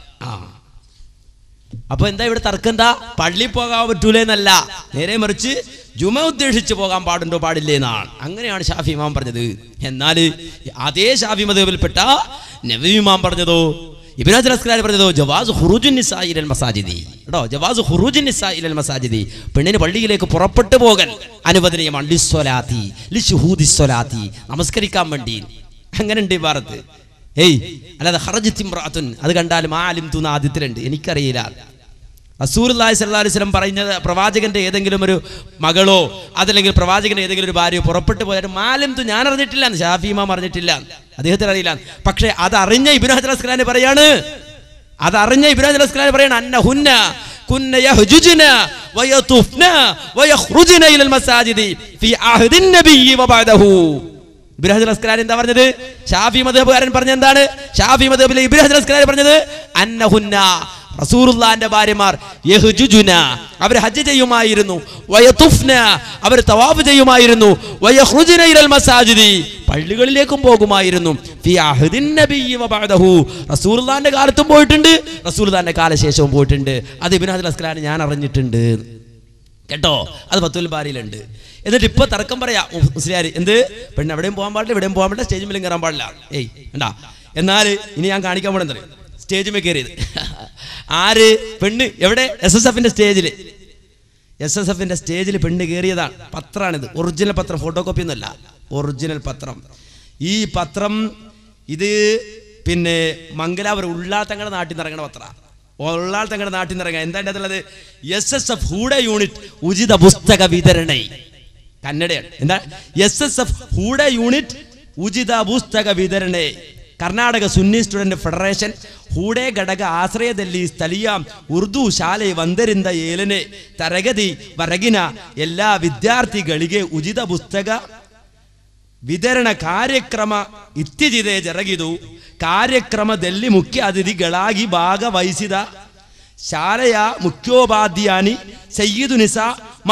അപ്പൊ എന്താ ഇവിടെ തർക്കം? എന്താ? പള്ളി പോകാൻ പറ്റൂലെന്നല്ല, നേരെ മറിച്ച് ജുമ ഉദ്ദേശിച്ച് പോകാൻ പാടുണ്ടോ പാടില്ലേ എന്നാണ്. അങ്ങനെയാണ് ഷാഫി ഇമാം പറഞ്ഞത്. എന്നാൽ അതേ ഷാഫി മദ്ഹബിൽപ്പെട്ട നവവി ഇമാം പറഞ്ഞതോ, ഇബ്നു ഹജർ അസ്ഖലാനി പറഞ്ഞതോ ജവാസ് ഖുറൂജുൻ നിസാഇ ഇലൽ മസാജിദി. കേട്ടോ? ജവാസ് ഖുറൂജുൻ നിസാഇ ഇലൽ മസാജിദി. പെണ്ണിന് പള്ളിയിലേക്ക് പുറപ്പെട്ടു പോകൽ അനുവദനീയമാണ്. ലിസ്വലാത്തി ലിശുഹൂദിസ്വലാത്തി, നമസ്കരിക്കാൻ വേണ്ടി. അങ്ങനെ ഉണ്ട് ഈ ഭാരത്ത്. അല്ലാതെ ഖറജത് ഇംറഅത്തുൻ അത് കണ്ടാലും ആലിംതു ആദ്യത്തിലുണ്ട്, എനിക്കറിയില്ല. റസൂലുള്ളാഹി സ്വല്ലല്ലാഹു അലൈഹി വസല്ലം പറയുന്നത് പ്രവാചകന്റെ ഏതെങ്കിലും ഒരു മകളോ അതല്ലെങ്കിൽ പ്രവാചകന്റെ ഏതെങ്കിലും ഒരു ഭാര്യയോ പുറപ്പെട്ടു പോയാലും മാലിംതു ഞാൻ അറിഞ്ഞിട്ടില്ല, ഷാഫി ഇമാം അറിഞ്ഞിട്ടില്ല, അദ്ദേഹത്തിന് അറിയില്ല. പക്ഷെ അതറിഞ്ഞ ഇബ്നു ഹജർ അസ്ഖലാനി പറയാണ്, അന്നഹുന്ന കുന്ന യഹ്ജുജ്ന വയതുഫ്ന വയഖ്റുജ്ന ഇലൽ മസാജിദി ഫീ അഹ്ദിൻ നബിയ്യി വബഅദഹു. ഇബ്നു ഹജർ അസ്ഖലാനി എന്താ പറഞ്ഞത്? ഷാഫി മദ്ഹബുകാരൻ പറഞ്ഞ എന്താണ്? ഷാഫി മദ്ഹബിലെ ഇബ്നു ഹജർ അസ്ഖലാനി പറഞ്ഞത് അന്നഹുന്ന റസൂലുള്ളാഹിന്റെ ഭാര്യമാർ യഹ്ജുജുന അവർ ഹജ്ജ് ചെയ്യുമായിരുന്നു, വയതുഫ്ന അവർ തവാഫ് ചെയ്യുമായിരുന്നു, വയഖ്റുജ്ന ഇലൽ മസാജിദി പള്ളികളിലേക്കും പോകുമായിരുന്നു, ഫീ അഹ്ദിൻ നബിയ്യി വബഅദഹു റസൂലുള്ളാഹിന്റെ കാലത്തും പോയിട്ടുണ്ട്, റസൂലുള്ളാഹിന്റെ കാലശേഷവും പോയിട്ടുണ്ട്. അത് ഇബ്നു ഹജർ അസ്ഖലാനി ഞാൻ അറിഞ്ഞിട്ടുണ്ട് കേട്ടോ. അത് ഫത്ഹുൽ ബാരിയിലുണ്ട്. എന്നിട്ട് ഇപ്പൊ തർക്കം പറയാ മുസ്ലിയാർ, എന്ത് പെണ്ണ് എവിടെയും പോകാൻ പാടില്ല, എവിടെയും പോകാൻ പാടില്ല, സ്റ്റേജ് മേലും കയറാൻ പാടില്ല. എന്താ? എന്നാൽ ഇനി ഞാൻ കാണിക്കാൻ പോണെന്ന് സ്റ്റേജ് മേ കയറിയത് ആര്? പെണ്ണ്. എവിടെ? SSFന്റെ സ്റ്റേജിൽ. SSFന്റെ സ്റ്റേജിൽ പെണ്ണ് കയറിയതാണ്. പത്രമാണിത്, ഒറിജിനൽ പത്രം, ഫോട്ടോ കോപ്പി ഒന്നുമല്ല, ഒറിജിനൽ പത്രം. ഈ പത്രം ഇത് പിന്നെ മംഗലാപുരം ഉള്ളാത്തങ്ങളുടെ നാട്ടിൽ നിന്ന് ഇറങ്ങണ പത്രം. ഉള്ളാത്തങ്ങളുടെ നാട്ടിൽ നിന്ന് ഇറങ്ങുക. എന്താ ഉള്ളത്? SSF ഹൂഡെ യൂണിറ്റ് ഉചിത പുസ്തക വിതരണ. കന്നഡയാണ്. എന്താ? SSF ഹൂഡെ യൂണിറ്റ് ഉചിത പുസ്തക വിതരണ. ಕರ್ನಾಟಕ ಸುನ್ನಿ ಸ್ಟೂಡೆಂಟ್ ಫೆಡರೇಷನ್ ಹೂಡೆ ಘಟಕ ಆಶ್ರಯದಲ್ಲಿ ಸ್ಥಳೀಯ ಉರ್ದು ಶಾಲೆ 1ರಿಂದ 7ನೇ ತರಗತಿ ವರೆಗಿನ ಎಲ್ಲ ವಿದ್ಯಾರ್ಥಿಗಳಿಗೆ ಉಚಿತ ಪುಸ್ತಕ ವಿತರಣಾ ಕಾರ್ಯಕ್ರಮ ಇತ್ತೀಚೆಗೆ ಜರುಗಿದು. ಕಾರ್ಯಕ್ರಮದಲ್ಲಿ ಮುಖ್ಯ ಅತಿಥಿಗಳಾಗಿ ಭಾಗವಹಿಸಿದ ಶಾಲೆಯ ಮುಖ್ಯೋಪಾಧ್ಯಾಯಿ ಸಯ್ಯಿದು ನಿಸಾ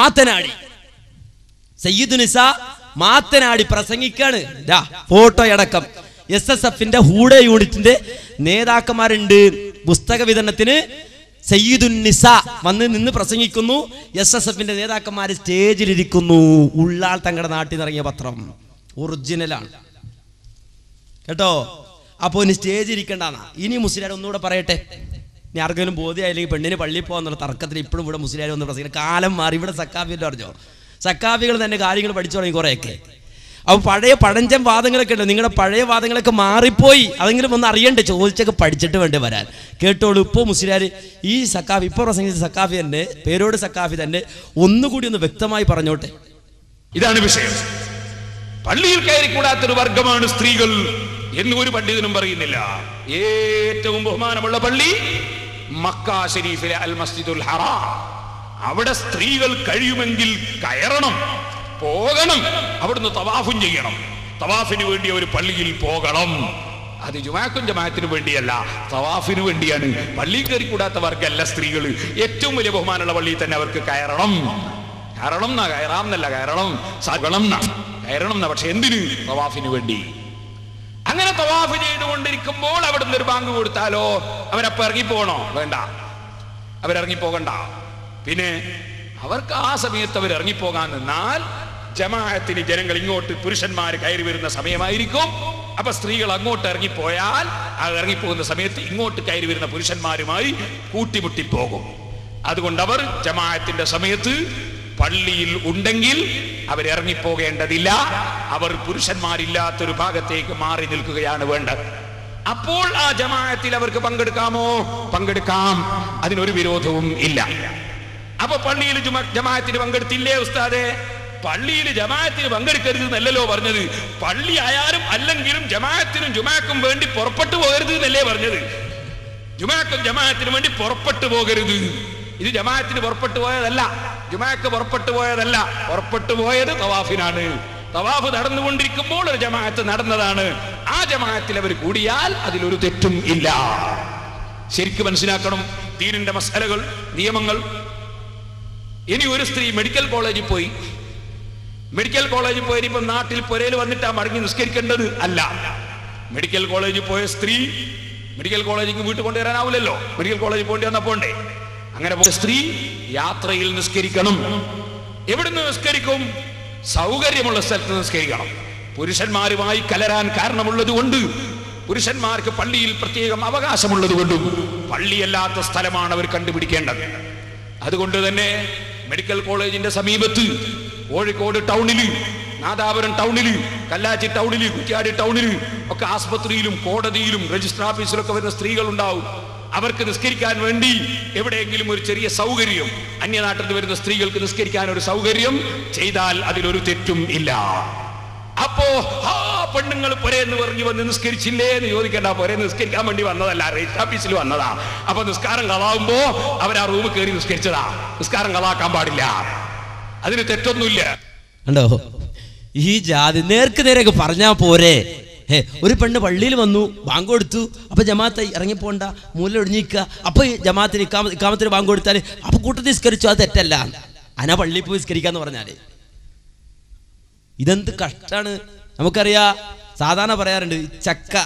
ಮಾತನಾಡಿ പ്രസംഗിക്കാണ്. ഫോട്ടോ അടക്കം SSFന്റെ ഹൂഡെ യൂണിറ്റിന്റെ നേതാക്കന്മാരുണ്ട്. പുസ്തക വിതരണത്തിന് സയ്യിദുന്നിസ വന്ന് നിന്ന് പ്രസംഗിക്കുന്നു. SSFന്റെ നേതാക്കന്മാർ സ്റ്റേജിലിരിക്കുന്നു. ഉള്ളാൾ തങ്ങളുടെ നാട്ടിൽ നിന്ന് ഇറങ്ങിയ പത്രം ഒറിജിനലാണ് കേട്ടോ. അപ്പോൾ ഇനി സ്റ്റേജ് ഇരിക്കണ്ടെന്നാ. ഇനി മുസ്ലിയാർ ഒന്നുകൂടെ പറയട്ടെ, ഇനി ആർക്കെങ്കിലും ബോധ്യമായില്ലെങ്കിൽ പെണ്ണിന് പള്ളിയിൽ പോകാന്നുള്ള തർക്കത്തിൽ ഇപ്പോഴും ഇവിടെ മുസ്ലിയാർ ഒന്ന് പ്രസംഗിക്കും. കാലം മാറി. ഇവിടെ സക്കാഫിന്റെ പറഞ്ഞോ, സക്കാഫികൾ തന്നെ കാര്യങ്ങൾ പഠിച്ചു തുടങ്ങി കുറേയൊക്കെ. അപ്പോൾ പഴയ പഴഞ്ചൻ വാദങ്ങളൊക്കെ ഉണ്ട്, നിങ്ങളുടെ പഴയ വാദങ്ങളൊക്കെ മാറിപ്പോയി, അതെങ്കിലും ഒന്ന് അറിയണ്ടേ, ചോദിച്ചൊക്കെ പഠിച്ചിട്ട് വേണ്ടേ വരാൻ. കേട്ടോളൂ. ഇപ്പോൾ മുസ്ലിയാർ ഈ സക്കാഫി ഇപ്പോൾ പ്രസംഗിച്ച സക്കാഫി തന്നെ, പേരോട് സക്കാഫി തന്നെ ഒന്നുകൂടി ഒന്ന് വ്യക്തമായി പറഞ്ഞോട്ടെ. ഇതാണ് വിഷയം. പള്ളിയിൽ കയറിക്കൂടാത്തൊരു വർഗമാണ് സ്ത്രീകൾ എന്ന് ഒരു പണ്ഡിതനും പറയുന്നില്ല. ഏറ്റവും ബഹുമാനമുള്ള പള്ളി മക്ക ഷരീഫിലെ അൽ മസ്ജിദുൽ ഹറാം. അവിടെ സ്ത്രീകൾ കഴിയുമെങ്കിൽ കയറണം, പോകണം, അവിടുന്ന് തവാഫും ചെയ്യണം. തവാഫിന് വേണ്ടി ഒരു പള്ളിയിൽ പോകണം. അത് ജുമാക്കും ജമാഅത്തിനു വേണ്ടിയല്ല, തവാഫിന് വേണ്ടിയാണ്. പള്ളിയിൽ കയറിക്കൂടാത്ത വർഗമല്ല സ്ത്രീകൾ. ഏറ്റവും വലിയ ബഹുമാനമുള്ള പള്ളിയിൽ തന്നെ അവർക്ക് കയറണം. കയറണം എന്നാ, കയറാം എന്നല്ല, കയറണം കയറണം എന്നാ. പക്ഷെ എന്തിന്? തവാഫിന് വേണ്ടി. അങ്ങനെ തവാഫ് ചെയ്തുകൊണ്ടിരിക്കുമ്പോൾ അവിടുന്ന് ഒരു ബാങ്ക് കൊടുത്താലോ അവരപ്പ ഇറങ്ങിപ്പോകണോ? വേണ്ട, അവരിറങ്ങിപ്പോകണ്ട. പിന്നെ അവർക്ക് ആ സമയത്ത് അവർ ഇറങ്ങിപ്പോകാൻ നിന്നാൽ ജമാഅത്തിന് ജനങ്ങൾ ഇങ്ങോട്ട് പുരുഷന്മാർ കയറി വരുന്ന സമയമായിരിക്കും. അപ്പൊ സ്ത്രീകൾ അങ്ങോട്ട് ഇറങ്ങിപ്പോയാൽ ആ ഇറങ്ങിപ്പോകുന്ന സമയത്ത് ഇങ്ങോട്ട് കയറി വരുന്ന പുരുഷന്മാരുമായി കൂട്ടിമുട്ടിപ്പോകും. അതുകൊണ്ട് അവർ ജമാഅത്തിന്റെ സമയത്ത് പള്ളിയിൽ ഉണ്ടെങ്കിൽ അവരിറങ്ങിപ്പോകേണ്ടതില്ല. അവർ പുരുഷന്മാരില്ലാത്തൊരു ഭാഗത്തേക്ക് മാറി നിൽക്കുകയാണ് വേണ്ടത്. അപ്പോൾ ആ ജമാഅത്തിൽ അവർക്ക് പങ്കെടുക്കാമോ? പങ്കെടുക്കാം, അതിനൊരു വിരോധവും ഇല്ല. അപ്പൊ പള്ളിയിൽ ജമാഅത്തിന് പങ്കെടുത്തില്ലേ ഉസ്താദേ? പള്ളിയിൽ ജമാഅത്തിന് പങ്കെടുക്കരുത് എന്നല്ലല്ലോ പറഞ്ഞത്. പള്ളി ആയാലും അല്ലെങ്കിലും ജമാഅത്തിനും ജുമാക്കും വേണ്ടി പുറപ്പെട്ടു പോകരുത് എന്നല്ലേ പറഞ്ഞത്. ജുമാക്കും ജമാഅത്തിനും വേണ്ടി പുറപ്പെട്ടു പോകരുത്. ഇത് ജമാഅത്തിന് പുറപ്പെട്ടു പോയതല്ല, ജുമാക്ക് പുറപ്പെട്ടു പോയതല്ല. പുറപ്പെട്ടു പോയത് തവാഫിനാണ്. തവാഫ് നടന്നുകൊണ്ടിരിക്കുമ്പോൾ ഒരു ജമാഅത്ത് നടന്നതാണ്. ആ ജമാഅത്തിൽ അവർ കൂടിയാൽ അതിലൊരു തെറ്റും ഇല്ല. ശരിക്കും മനസ്സിലാക്കണം ദീനിന്റെ മസലകൾ, നിയമങ്ങൾ. ഇനി ഒരു സ്ത്രീ മെഡിക്കൽ കോളേജിൽ പോയി, മെഡിക്കൽ കോളേജിൽ പോയി ഇപ്പം നാട്ടിൽ പുരയിൽ വന്നിട്ടാ മടങ്ങി നിസ്കരിക്കേണ്ടത് അല്ല. മെഡിക്കൽ കോളേജിൽ പോയ സ്ത്രീ മെഡിക്കൽ കോളേജിൽ വീട്ടിൽ കൊണ്ടുവരാനാവില്ലല്ലോ, മെഡിക്കൽ കോളേജിൽ പോകേണ്ടി വന്നാ പോണ്ടേ. അങ്ങനെ പോയ സ്ത്രീ യാത്രയിൽ നിസ്കരിക്കണം. എവിടുന്ന് നിസ്കരിക്കും? സൗകര്യമുള്ള സ്ഥലത്ത് നിസ്കരിക്കണം. പുരുഷന്മാരുമായി കലരാൻ കാരണമുള്ളത് കൊണ്ട്, പുരുഷന്മാർക്ക് പള്ളിയിൽ പ്രത്യേകം അവകാശമുള്ളത് കൊണ്ടും പള്ളിയല്ലാത്ത സ്ഥലമാണ് അവർ കണ്ടുപിടിക്കേണ്ടത്. അതുകൊണ്ട് തന്നെ മെഡിക്കൽ കോളേജിന്റെ സമീപത്ത് കോഴിക്കോട് ടൗണില്, നാദാപുരം ടൗണില്, കല്ലാച്ചി ടൗണില്, കുറ്റ്യാടി ടൗണില് ഒക്കെ ആസ്പത്രിയിലും കോടതിയിലും രജിസ്റ്റർ ഓഫീസിലൊക്കെ വരുന്ന സ്ത്രീകൾ ഉണ്ടാവും. അവർക്ക് നിസ്കരിക്കാൻ വേണ്ടി എവിടെയെങ്കിലും ഒരു ചെറിയ സൗകര്യം, അന്യനാട്ടിൽ നിന്ന് വരുന്ന സ്ത്രീകൾക്ക് നിസ്കരിക്കാൻ ഒരു സൗകര്യം ചെയ്താൽ അതിലൊരു തെറ്റും ഇല്ല. അപ്പോ പെണ്ണുങ്ങൾ പൊരേന്ന് പറഞ്ഞു വന്ന് നിസ്കരിച്ചില്ലേ എന്ന് ചോദിക്കേണ്ട. പൊരേ നിസ്കരിക്കാൻ വേണ്ടി വന്നതല്ല, രജിസ്റ്റർ ഓഫീസിൽ വന്നതാ. അപ്പൊ നിസ്കാരം കളാവുമ്പോ അവർ ആ റൂമിൽ കയറി നിസ്കരിച്ചതാ. നിസ്കാരം കളാക്കാൻ പാടില്ല, അതിന് തെറ്റൊന്നുമില്ല. ഉണ്ടോ? ഈ ജാതി നേർക്ക് നേരെയൊക്കെ പറഞ്ഞാ പോരെ. ഒരു പെണ്ണ് പള്ളിയിൽ വന്നു, ബാങ്ക് കൊടുത്തു, അപ്പൊ ജമാഅത്ത് ഇറങ്ങിപ്പോണ്ട, മൂല ഒഴിഞ്ഞിക്കുക. അപ്പൊ ജമാഅത്തിന് ഇക്കാമത്തിന് ബാങ്ക് കൊടുത്താൽ അപ്പൊ കൂട്ടത്തിൽ നിസ്കരിച്ചു, അത് തെറ്റല്ല. അനാ പള്ളിയിൽ പോയി നിസ്കരിക്കാന്ന് പറഞ്ഞാല് ഇതെന്ത് കഷ്ടാണ്. നമുക്കറിയാം, സാധാരണ പറയാറുണ്ട് ചക്ക,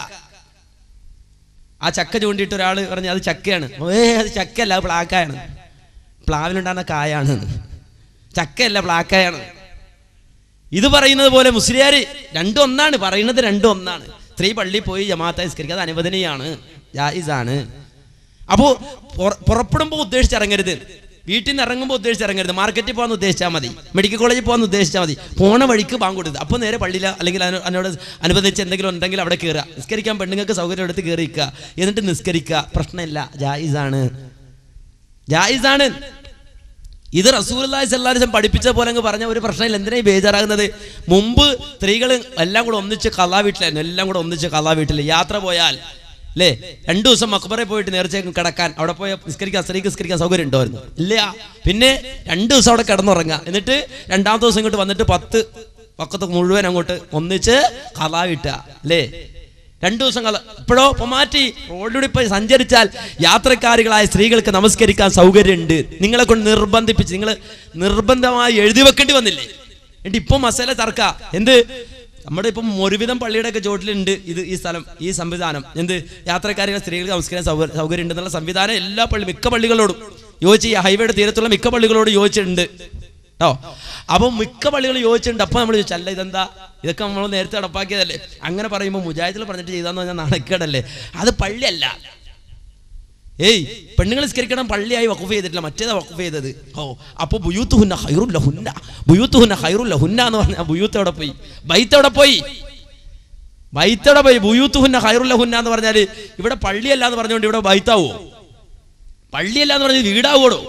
ആ ചക്ക ചൂണ്ടിയിട്ട് ഒരാൾ പറഞ്ഞു അത് ചക്കയാണ്. അത് ചക്കയല്ല, അത് പ്ലാക്കായാണ്, പ്ലാവിലുണ്ടാകുന്ന കായാണ്, ചക്കയല്ല പ്ലാക്കായാണ്. ഇത് പറയുന്നത് പോലെ മുസ്ലിയാർ രണ്ടും ഒന്നാണ്, പറയുന്നത് രണ്ടും ഒന്നാണ്. സ്ത്രീ പള്ളിയിൽ പോയി ജമാഅത്ത് നിസ്കരിക്കുക, അത് അനുവദനീയാണ്, ജായിസാണ്. അപ്പോൾ പുറപ്പെടുമ്പോൾ ഉദ്ദേശിച്ചിറങ്ങരുത്, വീട്ടിൽ നിന്ന് ഇറങ്ങുമ്പോൾ ഉദ്ദേശിച്ചിറങ്ങരുത്. മാർക്കറ്റിൽ പോകാൻ ഉദ്ദേശിച്ചാൽ മതി, മെഡിക്കൽ കോളേജിൽ പോകാൻ ഉദ്ദേശിച്ചാൽ മതി. പോണ വഴിക്ക് ബാങ്ക് കൊടുത്ത് അപ്പോൾ നേരെ പള്ളിയിൽ അല്ലെങ്കിൽ അതിനോട് അനുബന്ധിച്ച് എന്തെങ്കിലും ഉണ്ടെങ്കിൽ അവിടെ കയറുക. നിസ്കരിക്കാൻ പെണ്ണുങ്ങൾക്ക് സൗകര്യം എടുത്ത് കയറിക്കുക, എന്നിട്ട് നിസ്കരിക്കുക, പ്രശ്നമില്ല, ജായിസാണ്, ജായിസാണ്. ഇത് റസൂലുള്ളാഹി സ്വല്ലല്ലാഹു അലൈഹി വസല്ലം പഠിപ്പിച്ച പോലെ അങ്ങ് പറഞ്ഞ ഒരു പ്രശ്നമില്ല. എന്തിനായി ബേജാറാകുന്നത്? മുമ്പ് സ്ത്രീകൾ എല്ലാം കൂടെ ഒന്നിച്ച് ഖളാ വീട്ടിലായിരുന്നു, എല്ലാം കൂടെ ഒന്നിച്ച് ഖളാ വീട്ടിൽ. യാത്ര പോയാൽ അല്ലേ 2 ദിവസം മക്ബറയിൽ പോയിട്ട് നേർച്ചയ്ക്ക് കിടക്കാൻ, അവിടെ പോയ നിസ്കരിക്കാൻ, സ്ത്രീക്ക് നിസ്കരിക്കാൻ സൗകര്യം ഉണ്ടായിരുന്നു ഇല്ല. പിന്നെ 2 ദിവസം അവിടെ കിടന്നുറങ്ങുക, എന്നിട്ട് 2ാമത്തെ ദിവസം ഇങ്ങോട്ട് വന്നിട്ട് 10 വഖത്ത് മുഴുവൻ അങ്ങോട്ട് ഒന്നിച്ച് ഖളാ വീട്ടുക അല്ലേ. 2 ദിവസം ഇപ്പോഴോ ഇപ്പൊ മാറ്റി. റോഡിലൂടെ ഇപ്പൊ സഞ്ചരിച്ചാൽ യാത്രക്കാരികളായ സ്ത്രീകൾക്ക് നമസ്കരിക്കാൻ സൗകര്യമുണ്ട്. നിങ്ങളെ കൊണ്ട് നിർബന്ധിപ്പിച്ച്, നിങ്ങൾ നിർബന്ധമായി എഴുതി വെക്കേണ്ടി വന്നില്ലേ? എന്നിട്ട് ഇപ്പൊ മസാല തർക്ക എന്ത്? നമ്മുടെ ഇപ്പം ഒരുവിധം പള്ളിയുടെ ഒക്കെ ചോട്ടിലുണ്ട് ഇത്, ഈ സ്ഥലം, ഈ സംവിധാനം. എന്ത്? യാത്രക്കാരികളെ സ്ത്രീകൾക്ക് നമസ്കരിക്കാൻ സൗകര്യം ഉണ്ടെന്നുള്ള സംവിധാനം എല്ലാ മിക്ക പള്ളികളോടും യോജിച്ച്, ഈ ഹൈവേയുടെ തീരത്തുള്ള മിക്ക പള്ളികളോട് യോജിച്ചിട്ടുണ്ട് കേട്ടോ. അപ്പൊ മിക്ക പള്ളികൾ യോജിച്ചിട്ടുണ്ട്. അപ്പൊ നമ്മൾ ചോദിച്ചു, അല്ല ഇതെന്താ, ഇതൊക്കെ നമ്മൾ നേരത്തെ നടപ്പാക്കിയതല്ലേ? അങ്ങനെ പറയുമ്പോൾ മുജാഹിദിൽ പറഞ്ഞിട്ട് ചെയ്താന്ന് പറഞ്ഞാൽ നാണക്കേടല്ലേ? അത് പള്ളിയല്ല, ഏയ് പെണ്ണുങ്ങൾ നിസ്കരിക്കണം പള്ളിയായി വഖഫ് ചെയ്തിട്ടില്ല, മറ്റേതാ വഖഫ് ചെയ്തത്. ഓ അപ്പോൾ ബുയൂത്തുഹുന്ന ഖൈറുൽ ലഹുന്ന, ബുയൂത്തുഹുന്ന ഖൈറുൽ ലഹുന്ന എന്ന് പറഞ്ഞാൽ ബുയൂത്ത് എവിടെ പോയി? ബൈത്ത് എവിടെ പോയി? ബൈത്തോടെ പോയി. ബുയൂത്തുഹുന്ന ഖൈറുൽ ലഹുന്ന എന്ന് പറഞ്ഞാൽ ഇവിടെ പള്ളിയല്ല എന്ന് പറഞ്ഞുകൊണ്ട് ഇവിടെ ബൈത്താവോ? പള്ളിയല്ല എന്ന് പറഞ്ഞാൽ വീടാവോടോ?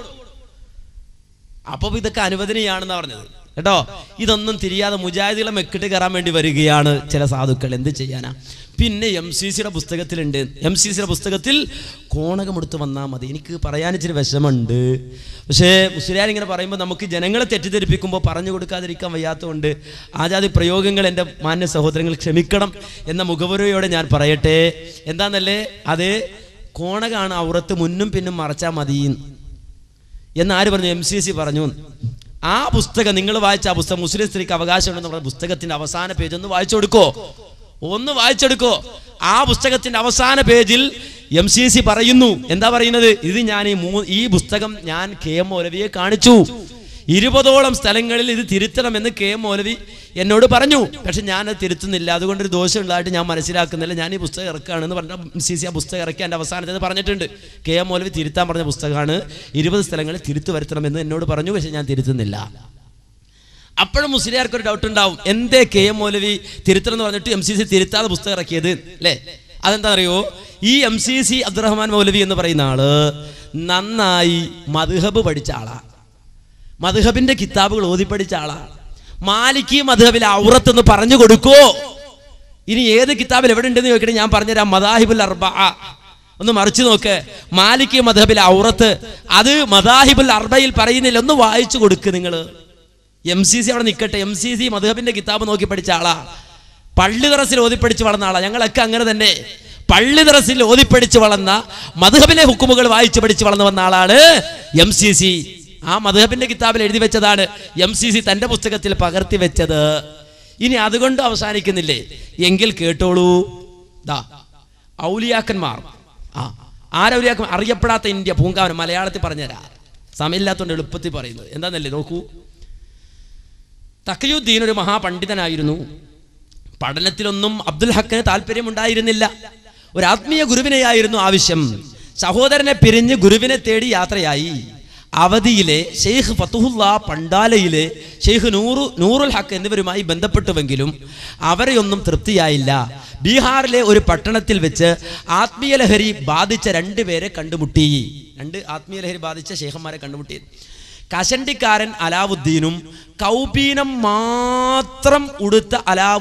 അപ്പൊ ഇതൊക്കെ അനുവദനീയാണെന്നാ പറഞ്ഞത് കേട്ടോ. ഇതൊന്നും തിരിയാതെ മുജാഹിദികളെ മെക്കിട്ട് കയറാൻ വേണ്ടി വരികയാണ് ചില സാധുക്കൾ. എന്ത് ചെയ്യാനാ? പിന്നെ MCCയുടെ പുസ്തകത്തിലുണ്ട്, MCCയുടെ പുസ്തകത്തിൽ കോണകമെടുത്ത് വന്നാൽ മതി. എനിക്ക് പറയാൻ ഇച്ചിരി വിഷമമുണ്ട്, പക്ഷേ മുസ്ലിയാർ ഇങ്ങനെ പറയുമ്പോൾ നമുക്ക് ജനങ്ങളെ തെറ്റിദ്ധരിപ്പിക്കുമ്പോൾ പറഞ്ഞു കൊടുക്കാതിരിക്കാൻ വയ്യാത്തതുകൊണ്ട് ആജാതി പ്രയോഗങ്ങൾ എൻ്റെ മാന്യ സഹോദരങ്ങൾ ക്ഷമിക്കണം എന്ന മുഖവുരയോടെ ഞാൻ പറയട്ടെ. എന്താണെന്നല്ലേ, അത് കോണകാണ്, ഔറത്ത് മുന്നും പിന്നും മറച്ചാൽ മതി എന്നാര് പറഞ്ഞു? MCC പറഞ്ഞു. ആ പുസ്തകം നിങ്ങൾ വായിച്ച ആ പുസ്തകം മുസ്ലിം സ്ത്രീക്ക് അവകാശമുണ്ടെന്ന് പറഞ്ഞ പുസ്തകത്തിന്റെ അവസാന പേജ് ഒന്ന് വായിച്ചു കൊടുക്കോ, ഒന്ന് വായിച്ചെടുക്കോ. ആ പുസ്തകത്തിന്റെ അവസാന പേജിൽ MCC പറയുന്നു, എന്താ പറയുന്നത്? ഇത് ഞാൻ ഈ പുസ്തകം ഞാൻ KM മൗലവിയെ കാണിച്ചു, 20ഓളം സ്ഥലങ്ങളിൽ ഇത് തിരുത്തണമെന്ന് KM മൗലവി എന്നോട് പറഞ്ഞു. പക്ഷെ ഞാനത് തിരുത്തുന്നില്ല, അതുകൊണ്ടൊരു ദോഷമുള്ളതായിട്ട് ഞാൻ മനസ്സിലാക്കുന്നില്ല, ഞാൻ ഈ പുസ്തകം ഇറക്കുകയാണെന്ന് പറഞ്ഞ MCC ആ പുസ്തകം ഇറക്കി എൻ്റെ അവസാനത്തേത് പറഞ്ഞിട്ടുണ്ട്. KM മൗലവി തിരുത്താൻ പറഞ്ഞ പുസ്തകമാണ്, 20 സ്ഥലങ്ങളിൽ തിരുത്തു വരുത്തണമെന്ന് എന്നോട് പറഞ്ഞു, പക്ഷെ ഞാൻ തിരുത്തുന്നില്ല. അപ്പോഴും മുസ്ലിയാർക്കൊരു ഡൗട്ട് ഉണ്ടാവും, എന്തേ KM മൗലവി തിരുത്തണം എന്ന് പറഞ്ഞിട്ട് MCC തിരുത്താതെ പുസ്തകം ഇറക്കിയത് അല്ലേ? അതെന്താ അറിയോ? ഈ MCC അബ്ദുറഹ്മാൻ മൗലവി എന്ന് പറയുന്ന ആള് നന്നായി മദ്ഹബ് പഠിച്ച ആളാണ്, മദ്ഹബിന്റെ കിതാബുകൾ ഓതി പഠിച്ച ആളാണ്. മാലിക്കി മദ്ഹബിലെ ഔറത്ത് എന്ന് പറഞ്ഞു കൊടുക്കോ? ഇനി ഏത് കിതാബിൽ എവിടെ ഉണ്ടെന്ന് ചോദിക്കണേ, ഞാൻ പറഞ്ഞുതരാം. മദാഹിബുൽ അർബഅ ഒന്ന് മറിച്ച് നോക്ക്. മാലിക്കി മദ്ഹബിലെ ഔറത്ത് അത് മദാഹിബുൽ അർബയിൽ പറയുന്നില്ല, ഒന്ന് വായിച്ചു കൊടുക്ക് നിങ്ങൾ. MCC അവിടെ നിൽക്കട്ടെ. MCC മദ്ഹബിന്റെ കിതാബ് നോക്കി പഠിച്ച ആളാ, പള്ളി ദറസിൽ ഓതിപ്പടിച്ച് വളർന്ന ആളാ. ഞങ്ങളൊക്കെ അങ്ങനെ തന്നെ പള്ളി ദറസിൽ ഓതിപ്പടിച്ച് വളർന്ന, മദ്ഹബിലെ ഹുക്കുമുകൾ വായിച്ചു പഠിച്ച് വളർന്നു വന്ന ആളാണ് MCC. ആ മദ്ഹബിന്റെ കിതാബിൽ എഴുതി വെച്ചതാണ് MCC തന്റെ പുസ്തകത്തിൽ പകർത്തി വെച്ചത്. ഇനി അതുകൊണ്ട് അവസാനിക്കുന്നില്ലേ എങ്കിൽ കേട്ടോളൂ. ഔലിയാക്കന്മാർ, ആരൗലിയാക്കന്മാർ? അറിയപ്പെടാത്ത ഇന്ത്യ പൂങ്കാവനം. മലയാളത്തിൽ പറഞ്ഞുതരാം, സമയമില്ലാത്തതുകൊണ്ട് എളുപ്പത്തിൽ പറയുന്നത്. എന്താണെന്നല്ലേ നോക്കൂ. തഖിയുദ്ദീൻ ഒരു മഹാപണ്ഡിതനായിരുന്നു. പഠനത്തിലൊന്നും അബ്ദുൽ ഹക്കിന് താല്പര്യമുണ്ടായിരുന്നില്ല. ഒരു ആത്മീയ ഗുരുവിനെയായിരുന്നു ആവശ്യം. സഹോദരനെ പിരിഞ്ഞ് ഗുരുവിനെ തേടി യാത്രയായി. അവധിയിലെ ഷെയ്ഖ് ഫതുഹുല്ലാ, പണ്ടാലയിലെ ഷെയ്ഖ് നൂറുൽ ഹക്ക് എന്നിവരുമായി ബന്ധപ്പെട്ടുവെങ്കിലും അവരെയൊന്നും തൃപ്തിയായില്ല. ബീഹാറിലെ ഒരു പട്ടണത്തിൽ വെച്ച് ആത്മീയ ലഹരി ബാധിച്ച 2 പേരെ കണ്ടുമുട്ടി. 2 ആത്മീയ ലഹരി ബാധിച്ച ഷെയ്ഖന്മാരെ കണ്ടുമുട്ടി. കശണ്ടിക്കാരൻ അലാവുദ്ദീനും കൗബീനം മാത്രം ഉടുത്ത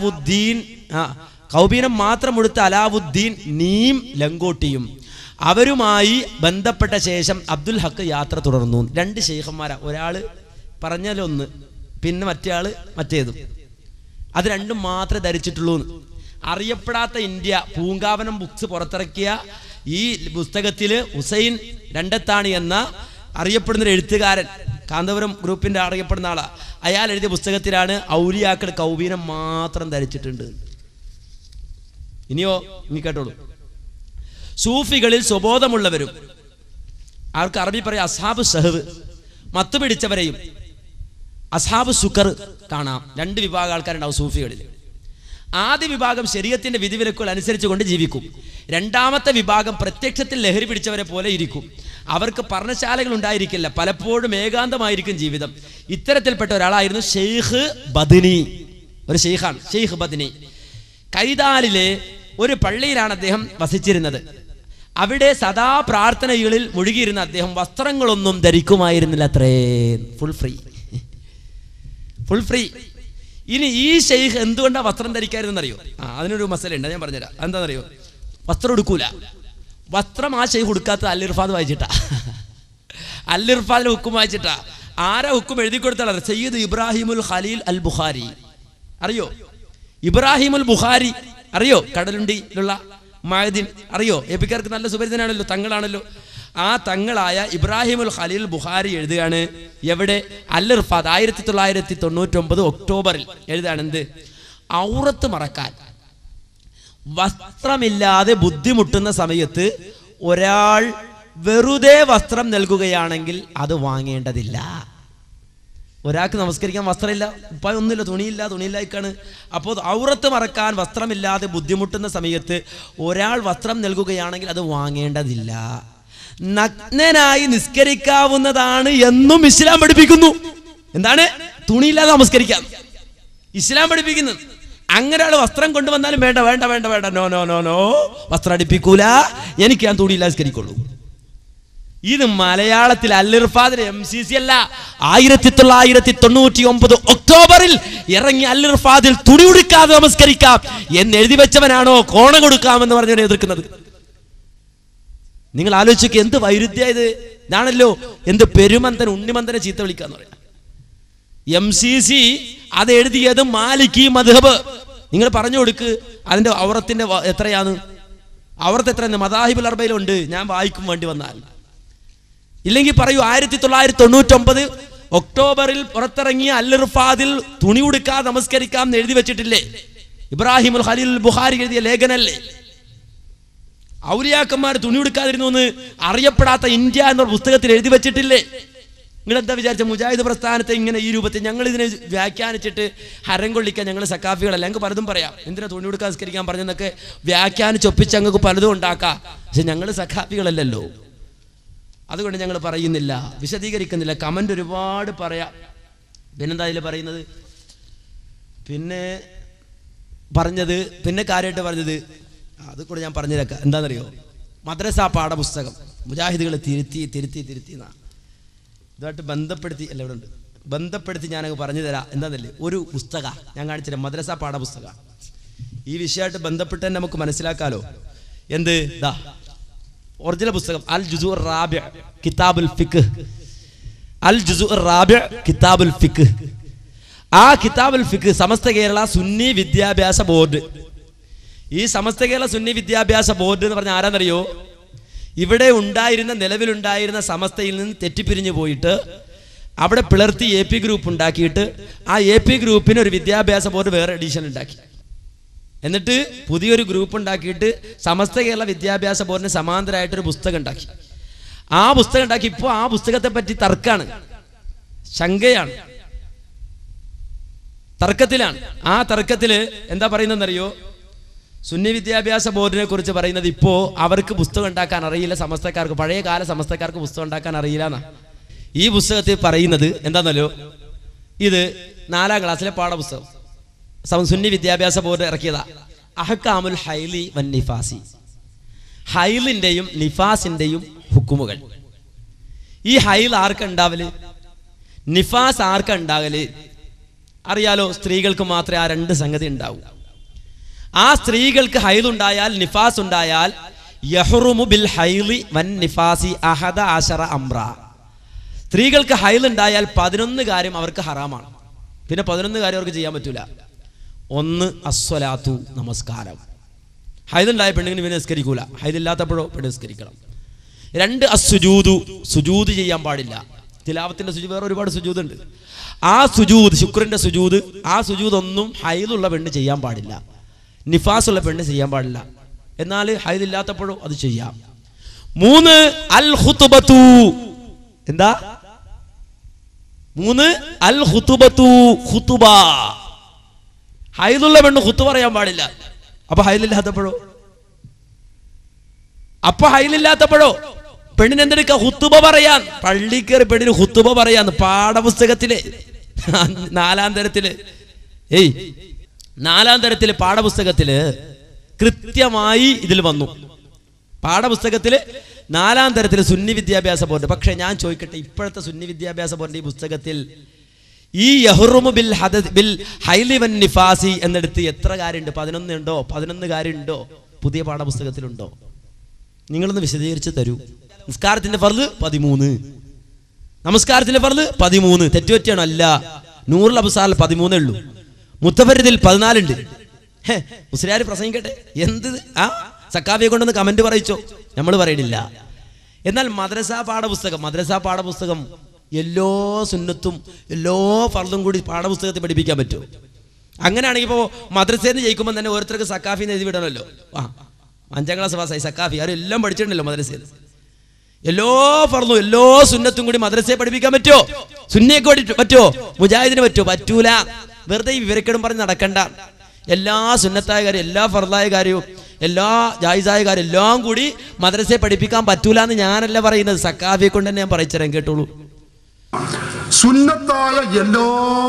അലാവുദ്ദീൻ നീം ലങ്കോട്ടിയും അവരുമായി ബന്ധപ്പെട്ട ശേഷം അബ്ദുൽ ഹക്ക് യാത്ര തുടർന്നു. 2 ഷെയ്ഖന്മാരാ, ഒരാള് പറഞ്ഞാലൊന്ന്, പിന്നെ മറ്റേ ആള് മറ്റേതും. അത് 2 മാത്രമേ ധരിച്ചിട്ടുള്ളൂ. അറിയപ്പെടാത്ത ഇന്ത്യ പൂങ്കാവനം ബുക്സ് പുറത്തിറക്കിയ ഈ പുസ്തകത്തില് ഹുസൈൻ രണ്ടത്താണി എന്ന അറിയപ്പെടുന്നൊരു എഴുത്തുകാരൻ, കാന്തപുരം ഗ്രൂപ്പിന്റെ അറിയപ്പെടുന്ന ആളാ, അയാൾ എഴുതിയ പുസ്തകത്തിലാണ് ഔലിയാക്കൾ കൗബീനം മാത്രം ധരിച്ചിട്ടുണ്ട്. ഇനിയോ, ഇനി കേട്ടോളൂ. സൂഫികളിൽ സ്വബോധമുള്ളവരും, അവർക്ക് അറബി പറയാം അസ്ഹാബ് സഹവ്, മത്ത് പിടിച്ചവരെയും അസ്ഹാബ് സുക്കർ കാണാം. 2 വിഭാഗം ആൾക്കാരുണ്ടാവും സൂഫികളിൽ. ആദ്യ വിഭാഗം ശരീഅത്തിന്റെ വിധിവിലക്കുകൾ അനുസരിച്ചുകൊണ്ട് ജീവിക്കും. 2ാമത്തെ വിഭാഗം പ്രത്യക്ഷത്തിൽ ലഹരി പിടിച്ചവരെ പോലെ ഇരിക്കും. അവർക്ക് പർണശാലകൾ ഉണ്ടായിരിക്കില്ല, പലപ്പോഴും ഏകാന്തമായിരിക്കും ജീവിതം. ഇത്തരത്തിൽപ്പെട്ട ഒരാളായിരുന്നു ഷെയ്ഖ് ബദ്നി. ഒരു ഷെയ്ഖാണ് ഷെയ്ഖ് ബദ്നി. കൈതാലിലെ ഒരു പള്ളിയിലാണ് അദ്ദേഹം വസിച്ചിരുന്നത്. അവിടെ സദാ പ്രാർത്ഥനകളിൽ മുഴുകിയിരുന്ന അദ്ദേഹം വസ്ത്രങ്ങളൊന്നും ധരിക്കുമായിരുന്നില്ല. അത്രേ, ഫുൾ ഫ്രീ. ഇനി ഈ ഷെയ്ഖ് എന്തുകൊണ്ടാണ് വസ്ത്രം ധരിക്കാതിരുന്നറിയോ? അതിനൊരു മസലുണ്ട്, ഞാൻ പറഞ്ഞുതരാം. എന്താണെന്നറിയോ? വസ്ത്രം എടുക്കൂല. വസ്ത്രം ആ ഷെയ്ഖ് കൊടുക്കാത്തത് അൽ-ഇർഫാദ് വായിച്ചിട്ടാ. അൽ-ഇർഫാദിലെ ഹുക്കും വായിച്ചിട്ടാ. ആരാ ഹുക്കും എഴുതി കൊടുത്താൽ? സയ്യിദ് ഇബ്രാഹിമുൽ ഖലീൽ അൽ ബുഖാരി. അറിയോ ഇബ്രാഹിമുൽ ബുഖാരി? അറിയോ? കടലുണ്ടിയിലുള്ള മഅദിൻ അറിയോ? എപ്പിക്കാർക്ക് നല്ല സുപരിചിതനാണല്ലോ, തങ്ങളാണല്ലോ. ആ തങ്ങളായ ഇബ്രാഹിമുൽ ഖലീൽ ബുഖാരി എഴുതുകയാണ്. എവിടെ? അൽ-ഇർഫാദ് 1999 ഒക്ടോബറിൽ എഴുതാണ്. എന്ത്? ഔറത്ത് മറക്കാൻ വസ്ത്രമില്ലാതെ ബുദ്ധിമുട്ടുന്ന സമയത്ത് ഒരാൾ വെറുതെ വസ്ത്രം നൽകുകയാണെങ്കിൽ അത് വാങ്ങേണ്ടതില്ല. ഒരാൾക്ക് നമസ്കരിക്കാൻ വസ്ത്രമില്ല, ഉപ്പായ ഒന്നുമില്ല, തുണിയില്ലായിക്കാണ്. അപ്പോൾ ഔറത്ത് മറക്കാൻ വസ്ത്രമില്ലാതെ ബുദ്ധിമുട്ടുന്ന സമയത്ത് ഒരാൾ വസ്ത്രം നൽകുകയാണെങ്കിൽ അത് വാങ്ങേണ്ടതില്ല. നഗ്നനായി നിസ്കരിക്കാവുന്നതാണ് എന്നും ഇസ്ലാം പഠിപ്പിക്കുന്നു. എന്താണ്? തുണിയില്ലാതെ നമസ്കരിക്കാം ഇസ്ലാം പഠിപ്പിക്കുന്നത്. അങ്ങനെ ആള് വസ്ത്രം കൊണ്ടുവന്നാലും വേണ്ട വേണ്ട വേണ്ട വേണ്ട, നോ നോ നോ നോ, വസ്ത്രം അടിപ്പിക്കൂല, എനിക്ക് ഞാൻ തുണിയില്ലാതെ നിസ്കരിക്കുള്ളൂ. ഇത് മലയാളത്തിൽ അൽ-ഇർഫാദിലെ MCC അല്ല, 1999 ഒക്ടോബറിൽ ഇറങ്ങി അൽ-ഇർഫാദിൽ തുണി ഉടുക്കാതെ നമസ്കരിക്കാം എന്ന് എഴുതി വെച്ചവനാണോ കോണ കൊടുക്കാമെന്ന് പറഞ്ഞവനെ എതിർക്കുന്നത്? നിങ്ങൾ ആലോചിക്കുക, എന്ത് വൈരുദ്ധ്യ ഇത്! ഇതാണല്ലോ എന്ത് പെരുമന്തൻ ഉണ്ണിമന്തനെ ചീത്ത വിളിക്കാന്ന് പറയാം. MCC അത് എഴുതിയത് മാലിക്കി മദ്ഹബ്. നിങ്ങൾ പറഞ്ഞു കൊടുക്ക് അതിന്റെ ഔറത്തിന്റെ എത്രയാണ്, ഔറത്ത് എത്രയാണ്? മദാഹിബുൽ അർബയിലുണ്ട്, ഞാൻ വായിക്കും വേണ്ടി വന്നാൽ. ഇല്ലെങ്കിൽ പറയൂ, 1999 ഒക്ടോബറിൽ പുറത്തിറങ്ങിയ അൽ-ഇർഫാദിൽ തുണി ഉടുക്കാതെ നമസ്കരിക്കാം എന്ന് എഴുതി വെച്ചിട്ടില്ലേ? ഇബ്രാഹിമുൽ ഖലീൽ ബുഖാരി എഴുതിയ ലേഖനല്ലേ? ഔലിയാക്കന്മാർ തുണി ഉടുക്കാതിരുന്നു എന്ന് അറിയപ്പെടാത്ത ഇന്ത്യ എന്ന പുസ്തകത്തിൽ എഴുതി വെച്ചിട്ടില്ലേ? നിങ്ങളെന്താ വിചാരിച്ച മുജാഹിദ് പ്രസ്ഥാനത്തെ ഇങ്ങനെ ഈ രൂപത്തിൽ ഞങ്ങൾ ഇതിനെ വ്യാഖ്യാനിച്ചിട്ട് ഹരം കൊള്ളിക്കാൻ ഞങ്ങൾ സക്കാഫികളല്ല? ഞങ്ങൾക്ക് പലതും പറയാം, എന്തിനാ തുണി ഉടുക്കാൻ നിസ്കരിക്കാൻ പറഞ്ഞെന്നൊക്കെ വ്യാഖ്യാനിച്ചൊപ്പിച്ച് ഞങ്ങൾക്ക് പലതും ഉണ്ടാക്കാം. പക്ഷെ ഞങ്ങൾ സക്കാഫികളല്ലല്ലോ. അതുകൊണ്ട് ഞങ്ങൾ പറയുന്നില്ല, വിശദീകരിക്കുന്നില്ല. കമന്റ് ഒരുപാട് പറയാം. പിന്നെന്താ ഇതിൽ പറയുന്നത്? പിന്നെ കാര്യമായിട്ട് പറഞ്ഞത് അത് കൂടെ ഞാൻ പറഞ്ഞിരക്കാം. എന്താണെന്നറിയോ? മദ്രസ പാഠപുസ്തകം മുജാഹിദുകൾ തിരുത്തി ഇതുമായിട്ട് ബന്ധപ്പെടുത്തി ഞാനങ്ങ് പറഞ്ഞു തരാം. എന്താണെന്നല്ലേ, ഒരു പുസ്തകം ഞാൻ കാണിച്ചുതരാം, മദ്രസ പാഠപുസ്തകം. ഈ വിഷയമായിട്ട് ബന്ധപ്പെട്ട് തന്നെ നമുക്ക് മനസ്സിലാക്കാലോ. എന്ത് ദാ ഒറിജിനൽ പുസ്തകം, അൽ ജുസു റാബിഅ കിതാബുൽ ഫിഖ്. അൽ ജുസു റാബിഅ കിതാബുൽ ഫിഖ്. ആ കിതാബുൽ ഫിഖ് സമസ്ത കേരള സുന്നി വിദ്യാഭ്യാസ ബോർഡ്. ഈ സമസ്ത കേരള സുന്നി വിദ്യാഭ്യാസ ബോർഡ് എന്ന് പറഞ്ഞാൽ ആരാന്നറിയോ? ഇവിടെ നിലവിലുണ്ടായിരുന്ന സമസ്തയിൽ നിന്ന് തെറ്റിപ്പിരിഞ്ഞു പോയിട്ട് അവിടെ പിളർത്തി AP ഗ്രൂപ്പ് ഉണ്ടാക്കിയിട്ട് ആ AP ഗ്രൂപ്പിന് ഒരു വിദ്യാഭ്യാസ ബോർഡ് വേറെ എഡിഷൻ ഉണ്ടാക്കി. എന്നിട്ട് പുതിയൊരു ഗ്രൂപ്പ് ഉണ്ടാക്കിയിട്ട് സമസ്ത കേരള വിദ്യാഭ്യാസ ബോർഡിന് സമാന്തരമായിട്ടൊരു പുസ്തകം ഉണ്ടാക്കി. ആ പുസ്തകം ഉണ്ടാക്കി ഇപ്പോൾ ആ പുസ്തകത്തെ പറ്റി തർക്കാണ്, ശങ്കയാണ്, തർക്കത്തിലാണ്. ആ തർക്കത്തില് എന്താ പറയുന്നതെന്നറിയോ? സുന്നി വിദ്യാഭ്യാസ ബോർഡിനെ കുറിച്ച് പറയുന്നത് ഇപ്പോ അവർക്ക് പുസ്തകം ഉണ്ടാക്കാൻ അറിയില്ല, സമസ്തക്കാർക്ക്, പഴയ കാല സമസ്തക്കാർക്ക് പുസ്തകം ഉണ്ടാക്കാൻ അറിയില്ല എന്നാ. ഈ പുസ്തകത്തിൽ പറയുന്നത് എന്താണെന്നല്ലോ, ഇത് 4ാം ക്ലാസ്സിലെ പാഠപുസ്തകം സുന്നി വിദ്യാഭ്യാസ ബോർഡ് ഇറക്കിയതാ. അഹ്കാമുൽ ഹൈലി വൻ നിഫാസി, ഹൈലിന്റെയും നിഫാസിന്റെയും ഹുക്കുമുകൾ. ഈ ഹൈൽ ആർക്കുണ്ടാവല്, നിഫാസ് ആർക്കുണ്ടാകല് അറിയാലോ? സ്ത്രീകൾക്ക് മാത്രമേ ആ 2 സംഗതി ഉണ്ടാവൂ. ആ സ്ത്രീകൾക്ക് ഹൈലുണ്ടായാൽ, നിഫാസ് ഉണ്ടായാൽ, യഹ്റുമു ബിൽ ഹൈലി വൻ നിഫാസി 11 അംറ. സ്ത്രീകൾക്ക് ഹൈലുണ്ടായാൽ 11 കാര്യം അവർക്ക് ഹറാമാണ്. പിന്നെ 11 കാര്യം അവർക്ക് ചെയ്യാൻ പറ്റൂല. 1 അസ്വലാത്തു, നമസ്കാരം. ഹൈലുണ്ടായ പെണ്ണിന് പിന്നെ നിസ്കരിക്കൂല, ഹൈലില്ലാത്തപ്പോഴോ പെണ്ണ് നിസ്കരിക്കണം. 2 അസ്സുജൂദു, സുജൂദ് ചെയ്യാൻ പാടില്ല. തിലാവത്തിന്റെ സുജൂദ്, വേറെ ഒരുപാട് സുജൂദ് ഉണ്ട്. ആ സുജൂദ്, ശുക്രന്റെ സുജൂദ്, ആ സുജൂദ് ഒന്നും ഹൈലുള്ള പെണ്ണ് ചെയ്യാൻ പാടില്ല, നിഫാസുള്ള പെണ്ണ് ചെയ്യാൻ പാടില്ല. എന്നാൽ ഹൈദില്ലാത്തപ്പോഴോ അത് ചെയ്യാം. 3 അൽ ഖുതുബത്തു. എന്താ? 3 അൽ ഖുതുബത്തു, ഖുതുബ. ഹൈദുള്ള പെണ്ണ് ഖുതുബ പറയാൻ പാടില്ല. അപ്പൊ ഹൈദില്ലാത്തപ്പോഴോ? പെണ്ണിന് എന്തെടുക്ക? ഖുതുബ പറയാൻ. പള്ളി കയറി പെണ്ണിന് ഖുതുബ പറയാന്ന് പാഠപുസ്തകത്തില് 4ാം തരത്തില് 4ാം തരത്തില് പാഠപുസ്തകത്തില് കൃത്യമായി ഇതിൽ വന്നു. പാഠപുസ്തകത്തില് 4ാം തരത്തില് സുന്നി വിദ്യാഭ്യാസ ബോർഡ്. പക്ഷെ ഞാൻ ചോദിക്കട്ടെ, ഇപ്പോഴത്തെ സുന്നി വിദ്യാഭ്യാസ ബോർഡിന്റെ ഈ പുസ്തകത്തിൽ ഈ യഹ്റുമു ബിൽ ഹൈലി വൻ നിഫാസി എന്നെടുത്ത് എത്ര കാര്യമുണ്ട്? 11 ഉണ്ടോ? 11 കാര്യമുണ്ടോ? പുതിയ പാഠപുസ്തകത്തിലുണ്ടോ? നിങ്ങളൊന്ന് വിശദീകരിച്ച് തരൂ. നിസ്കാരത്തിന്റെ ഫർള് 13, നമസ്കാരത്തിന്റെ ഫർള് 13. തെറ്റുപറ്റിയാണോ? അല്ല. നൂറുൽ അബ്സാറിൽ 13 ഉള്ളൂ. മുത്തഫരിദിൽ 14 ഉണ്ട്. മുസ്ലിയാർ പ്രസംഗിക്കട്ടെ. എന്ത് സക്കാഫിയെ കൊണ്ടൊന്ന് കമന്റ് പറയിച്ചോ, നമ്മൾ പറയണില്ല. എന്നാൽ മദ്രസാ പാഠപുസ്തകം എല്ലാ സുന്നത്തും എല്ലാ ഫർളും കൂടി പാഠപുസ്തകത്തിൽ പഠിപ്പിക്കാൻ പറ്റുമോ? അങ്ങനെയാണെങ്കിൽ ഇപ്പോൾ മദ്രസയിൽ നിന്ന് ജയിക്കുമ്പോൾ തന്നെ ഓരോരുത്തർക്ക് സക്കാഫിന്ന് എഴുതി വിടണമല്ലോ. 5ാം ക്ലാസ് പാസ്സായി സക്കാഫി, അവരെല്ലാം പഠിച്ചിട്ടുണ്ടല്ലോ മദ്രസയിൽ. എല്ലാ ഫർളും എല്ലാ സുന്നത്തും കൂടി മദ്രസയെ പഠിപ്പിക്കാൻ പറ്റുമോ? സുന്നിയൊക്കെ പറ്റുമോ? മുജാഹിദിന് പറ്റുമോ? പറ്റൂല. വെറുതെ ഈ വിവരക്കേടും പറഞ്ഞ് നടക്കണ്ട. എല്ലാ സുന്നത്തായ കാര്യം, എല്ലാ ഫർളായ കാര്യവും എല്ലാ ജായിസായ കാര്യം എല്ലാം കൂടി മദ്രസയെ പഠിപ്പിക്കാൻ പറ്റൂല എന്ന് ഞാനല്ല പറയുന്നത്, സക്കാഫിയെ കൊണ്ട് തന്നെ ഞാൻ പറയിച്ചേരാൻ കേട്ടോളൂ. സുന്നത്തായ എല്ലാ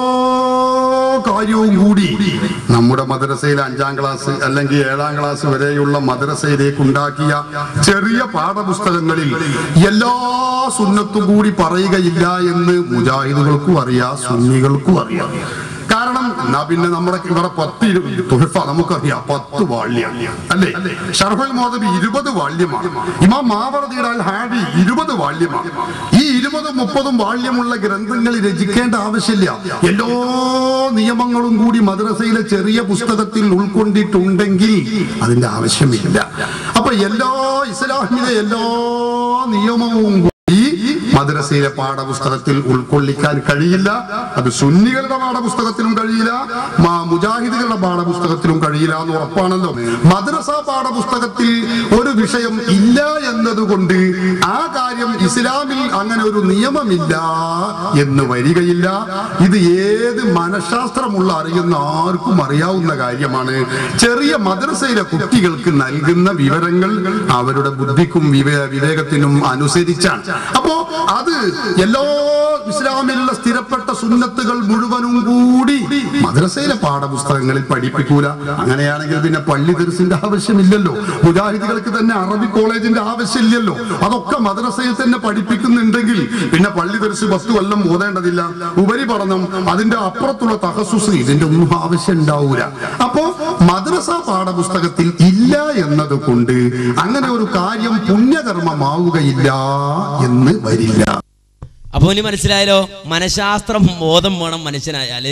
കാര്യവും കൂടി നമ്മുടെ മദ്രസയിൽ 5ാം ക്ലാസ് അല്ലെങ്കിൽ 7ാം ക്ലാസ് വരെയുള്ള മദ്രസയിലേക്ക് ഉണ്ടാക്കിയ ചെറിയ പാഠപുസ്തകങ്ങളിൽ എല്ലാ സുന്നത്തും കൂടി പറയുകയില്ല എന്ന് മുജാഹിദുകൾക്കും അറിയാം, സുന്നികൾക്കും അറിയാം. കാരണം പിന്നെ നമ്മുടെ ഇവിടെ 10 നമുക്കറിയാം 10 വാള്യം അല്ലേ? ഷർഹുൽ മുഅദ്ദബി 20 വാള്യമാണ്. ഇമാം മാവർദിയുടെ അൽ ഹാദി 20 വാള്യമാണ്. ഈ 20-30 വാള്യമുള്ള ഗ്രന്ഥങ്ങൾ രചിക്കേണ്ട ആവശ്യമില്ല. എല്ലാ നിയമങ്ങളും കൂടി മദ്രസയിലെ ചെറിയ പുസ്തകത്തിൽ ഉൾക്കൊണ്ടിട്ടുണ്ടെങ്കിൽ അതിന്റെ ആവശ്യമില്ല. അപ്പൊ എല്ലാ ഇസ്ലാമിലെ എല്ലാ നിയമവും മദ്രസയിലെ പാഠപുസ്തകത്തിൽ ഉൾക്കൊള്ളിക്കാൻ കഴിയില്ല. അത് സുന്നികളുടെ പാഠപുസ്തകത്തിലും കഴിയില്ല, മുജാഹിദുകളുടെ പാഠപുസ്തകത്തിലും കഴിയില്ല എന്ന് ഉറപ്പാണല്ലോ. മദ്രസ പാഠപുസ്തകത്തിൽ ഒരു വിഷയം ഇല്ല എന്നതുകൊണ്ട് ആ കാര്യം ഇസ്ലാമിൽ അങ്ങനെ ഒരു നിയമമില്ല എന്ന് വരികയില്ല. ഇത് ഏത് മനഃശാസ്ത്രമുള്ള അറിയുന്ന ആർക്കും അറിയാവുന്ന കാര്യമാണ്. ചെറിയ മദ്രസയിലെ കുട്ടികൾക്ക് നൽകുന്ന വിവരങ്ങൾ അവരുടെ ബുദ്ധിക്കും വിവേകത്തിനും അനുസരിച്ചാണ്. അപ്പോ അത് എല്ലാ ഇസ്ലാമിലുള്ള സ്ഥിരപ്പെട്ട സുന്നത്തുകൾ മുഴുവനും കൂടി മദ്രസയിലെ പാഠപുസ്തകങ്ങളിൽ പഠിപ്പിക്കൂല. അങ്ങനെയാണെങ്കിൽ പിന്നെ പള്ളി ദർസിന്റെ ആവശ്യമില്ലല്ലോ, മുജാഹിദുകൾക്ക് തന്നെ അറബി കോളേജിന്റെ ആവശ്യമില്ലല്ലോ. അതൊക്കെ മദ്രസയിൽ തന്നെ പഠിപ്പിക്കുന്നുണ്ടെങ്കിൽ പിന്നെ പള്ളി ദർസ് 10 കൊല്ലം ഓതേണ്ടതില്ല. ഉപരിപഠനം അതിന്റെ അപ്പുറത്തുള്ള തഖസ്സുസ് ഇതിന്റെ ഒന്നും ആവശ്യം ഉണ്ടാവൂല. അപ്പോ മദ്രസ പാഠപുസ്തകത്തിൽ ഇല്ല എന്നത് കൊണ്ട് അങ്ങനെ ഒരു കാര്യം പുണ്യകർമ്മമാവുകയില്ല എന്ന് വരില്ല. അപ്പൊ ഇനി മനസ്സിലായാലോ, മനഃശാസ്ത്രം ബോധം വേണം മനുഷ്യനായാല്.